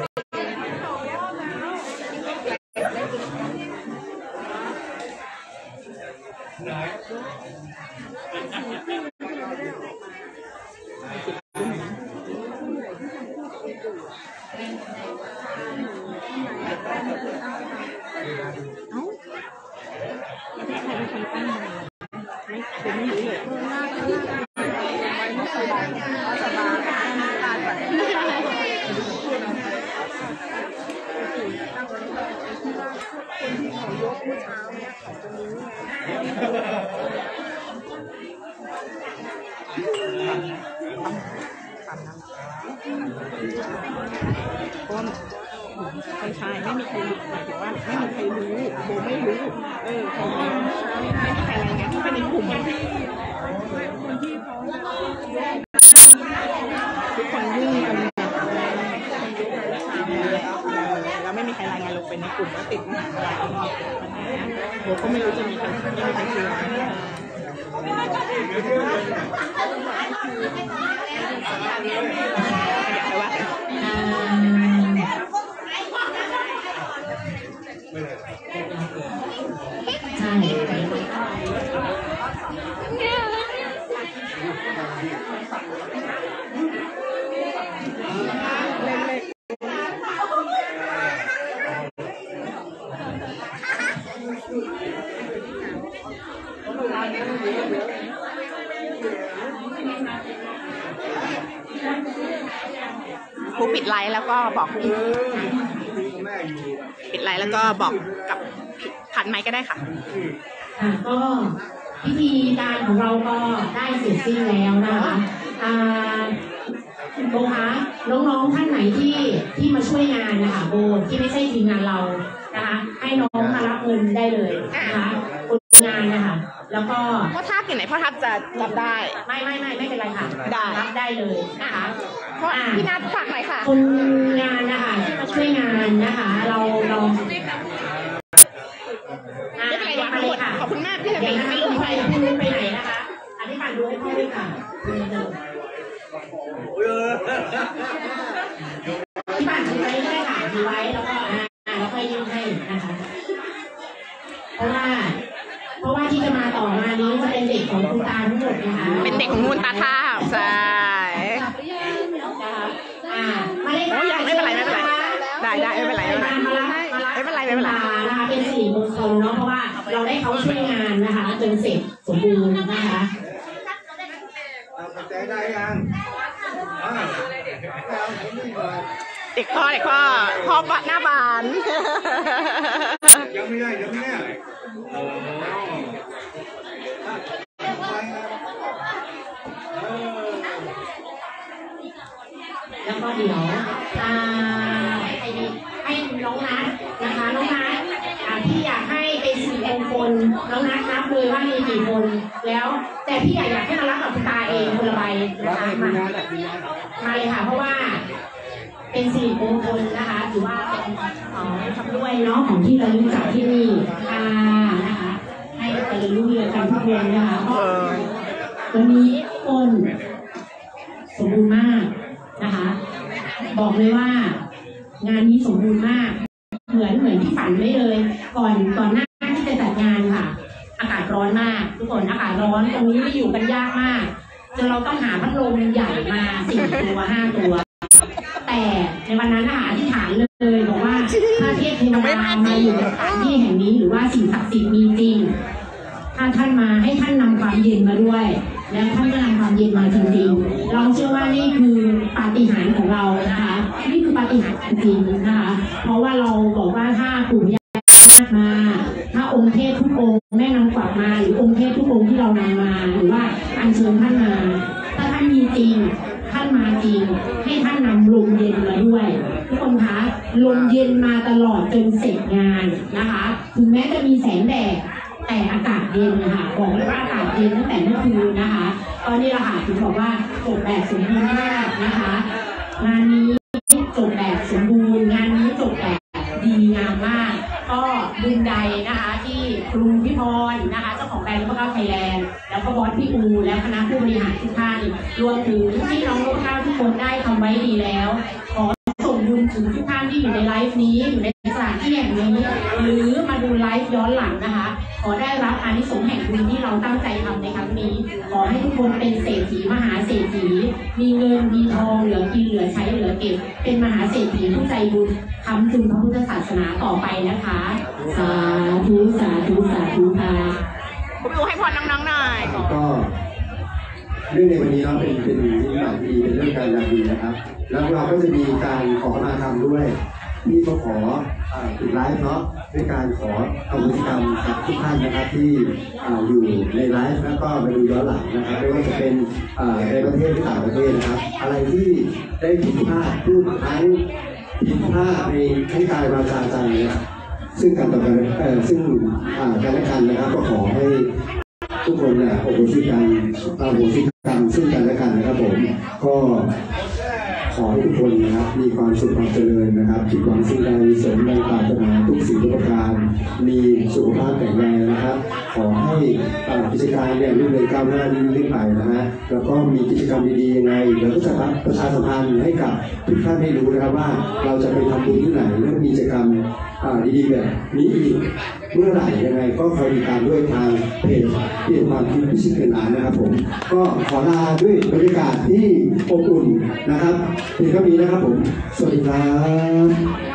คนชายไม่มีใครรู้หมายถึงว่าไม่มีใครรู้โบไม่รู้เออเขาไม่มีใครรายงานที่เป็นในกลุ่มทุกคนยุ่งกันแล้วไม่มีใครรายงานลงไปในกลุ่มว่าติดอะไรโบก็ไม่รู้จะมีใครไม่มีใครเชื่ออยากไปว่าใช่ครูปิดไลน์แล้วก็บอกปิดไลน์แล้วก็บอกกับผ่านไมค์ก็ได้ค่ะค่ะก็พิธีการของเราก็ได้เสร็จสิ้นแล้วนะคะโบคะน้องๆท่านไหนที่ที่มาช่วยงานนะคะโบที่ไม่ใช่ทีมงานเรานะคะให้น้องมารับเงินได้เลยนะคะคนงานนะคะแล้วก็พ่อทับอย่างไหนพ่อทับจะรับได้ไม่ไม่ไม่ไม่เป็นไรค่ะได้รับได้เลยนะคะพี่นัทฝากหน่อยค่ะคนงานนะคะที่มาช่วยงานนะคะ เราเราไม่เป็นไรวะมาเลยค่ะขอบคุณมากที่เดี๋ยวนะคะไม่คุลืณมไปไปคุณไปไหนนะคะอธิบายดูให้พ่อด้วยค่ะที่บ้านถือไว้ก็ได้ค่ะถือไว้แล้วก็อ่าแล้วค่อยยื่นให้นะคะเพราะว่า เพราะว่าที่จะมาต่อมานี้จะเป็นเด็กของคุณตาทั้งหมดนะคะเป็นเด็กของมูลตาท่าใช่อ่ามาเลยโอ้ยังไม่เป็นไรไม่เป็นไรได้ได้ไม่เป็นไรไม่เป็นไรมารับมารับไม่เป็นไรไม่เป็นไรนะคะเป็นสี่มงคลเนาะเพราะว่าเราได้เขาช่วยงานนะคะจนเสร็จสมบูรณ์นะคะเข้าใจได้ยังเด็กพ่อเด็กพ่อพ่อบัดหน้าบานยังไม่ได้ยังไม่ได้แล้วก็เดี๋ยวอ่าให้ให้น้องนัทนะคะน้องนัทอ่าพี่อยากให้เป็นสี่มงคลน้องนัทนับเลยว่ามีกี่คนแล้ว แต่พี่อยากอยากให้มารับกับคุณตาเองคนละใบนะคะมามาเลยค่ะเพราะว่า เป็นสี่มงคลนะคะถือว่าเป็นของทำด้วยเนาะของที่เรารู้จักที่นี่อ่านะคะให้เจริญรุ่งเรืองกันทุกคนนะคะวันนี้คนสมบูรณ์มากนะคะ บอกเลยว่างานนี้สมบูรณ์มากเหมือนเหมือนที่ฝันไม่เลย ก่อนก่อนหน้าที่จะจัดงานค่ะ อากาศร้อนมากทุกคนอากาศร้อนตรงนี้ไม่อยู่กันยากมากจนเราต้องหาพัดลมใหญ่มาสี่ตัวห้าตัวแต่ในวันนั้นนะคะอธิษฐานเลยบอกว่าถ้าเทพเทวดามาอยู่ในสถานที่แห่งนี้หรือว่าสิ่งศักดิ์สิทธิ์มีจริงถ้าท่านมาให้ท่านนำความเย็นมาด้วยแล้วท่านก็นำความเย็นมาจริงๆเราเชื่อว่านี่คือปาฏิหาริย์ของเรานะคะนี่คือปาฏิหาริย์จริงๆนะคะเพราะว่าเราบอกว่าถ้าปู่ย่ามาถ้าองค์เทพทุกองค์แม่นางกวักมาหรือองค์เทพทุกองค์ที่เรานำมาหรือว่าอัญเชิญท่านมาถ้าท่านมีจริงท่านมาจริงให้ท่านนำลมเย็นมาด้วยทุกคนคะลมเย็นมาตลอดจนเสร็จงานนะคะถึงแม้จะมีแสงแดดแต่อากาศเย็นนะคะบอกเลยว่าอากาศเย็นตั้งแต่เมื่อคืนนะคะตอนนี้เราหาถึงบอกว่าจบแบบสมบูรณ์มากนะคะงานนี้จบแบบสมบูรณ์งานนี้จบแบบดีงามมากก็บุญใดนะคะที่ครูพี่พรนะคะเจ้าของแบรนด์นพเก้าไทยแลนด์แล้วก็บอสพี่อูและคณะผู้บริหารทุกท่านรวมถึงที่น้องนพเก้าทุกคนได้ทำไว้ดีแล้วขอส่งบุญถึงทุกท่านที่อยู่ในไลฟ์นี้อยู่ในสถานที่แห่งนี้หรือมาดูไลฟ์ย้อนหลังนะคะขอได้รับอานิสงส์แห่งบุญที่เราตั้งใจทำในครั้งนี้ขอให้ทุกคนเป็นเศรษฐีมหาเศรษฐีมีเงินมีทองเหลือกินเหลือใช้เหลือเก็บเป็นมหาเศรษฐีผู้ใจบุญทำจุนพระพุทธศาสนาต่อไปนะคะสาธุสาธุสาธุค่ะผมดูให้พรน้องๆหน่อยก็เรื่องในวันนี้เราเป็นเป็นนิสัยดีเป็นเรื่องการงานดีนะครับ แล้วเราก็จะมีการขอมาทำด้วยนี่ก็ขอปิดไลฟ์เนาะด้วยการขออโหสิกรรมกับทุกท่านนะครับที่อยู่ในไลฟ์แล้วก็มาดูย้อนหลังนะครับไม่ว่าจะเป็นในประเทศหรือต่างประเทศนะครับ อะไรที่ได้ผิดพลาดพูดทั้งผิดพลาดในทั้งกายวาจาใจนะครับซึ่งกันต่อกันเอ่อซึ่งกันและกันนะครับก็ขอให้ทุกคนเนี่ยโอโหสิกรรมอโหสิกรรมซึ่งกันและกันนะครับผมก็ขอให้ทุกคนนะครับมีความสุขความเจริญนะครับคิดหวังสิ่งใดสมดังปรารถนาทุกสิ่งทุกประการมีสุขภาพแข็งแรงนะครับขอให้กิจการเนี่ยรุ่งเรืองก้าวหน้ายิ่งขึ้นไปนะฮะแล้วก็มีกิจกรรมดีๆยังไงเดี๋ยวก็จะประชาสัมพันธ์ให้กับทุกท่านให้รู้นะครับว่าเราจะไปทำบุญที่ไหนและมีกิจกรรมดีๆแบบนี้อีกเมื่อไหร่ยังไงก็คอยติดตามด้วยทางเพจเปลี่ยนความคิดพิชิตเงินล้านนะครับผมก็ขอลาด้วยบรรยากาศที่อบอุ่นนะครับเพียงเท่านี้นะครับผมสวัสดีครับ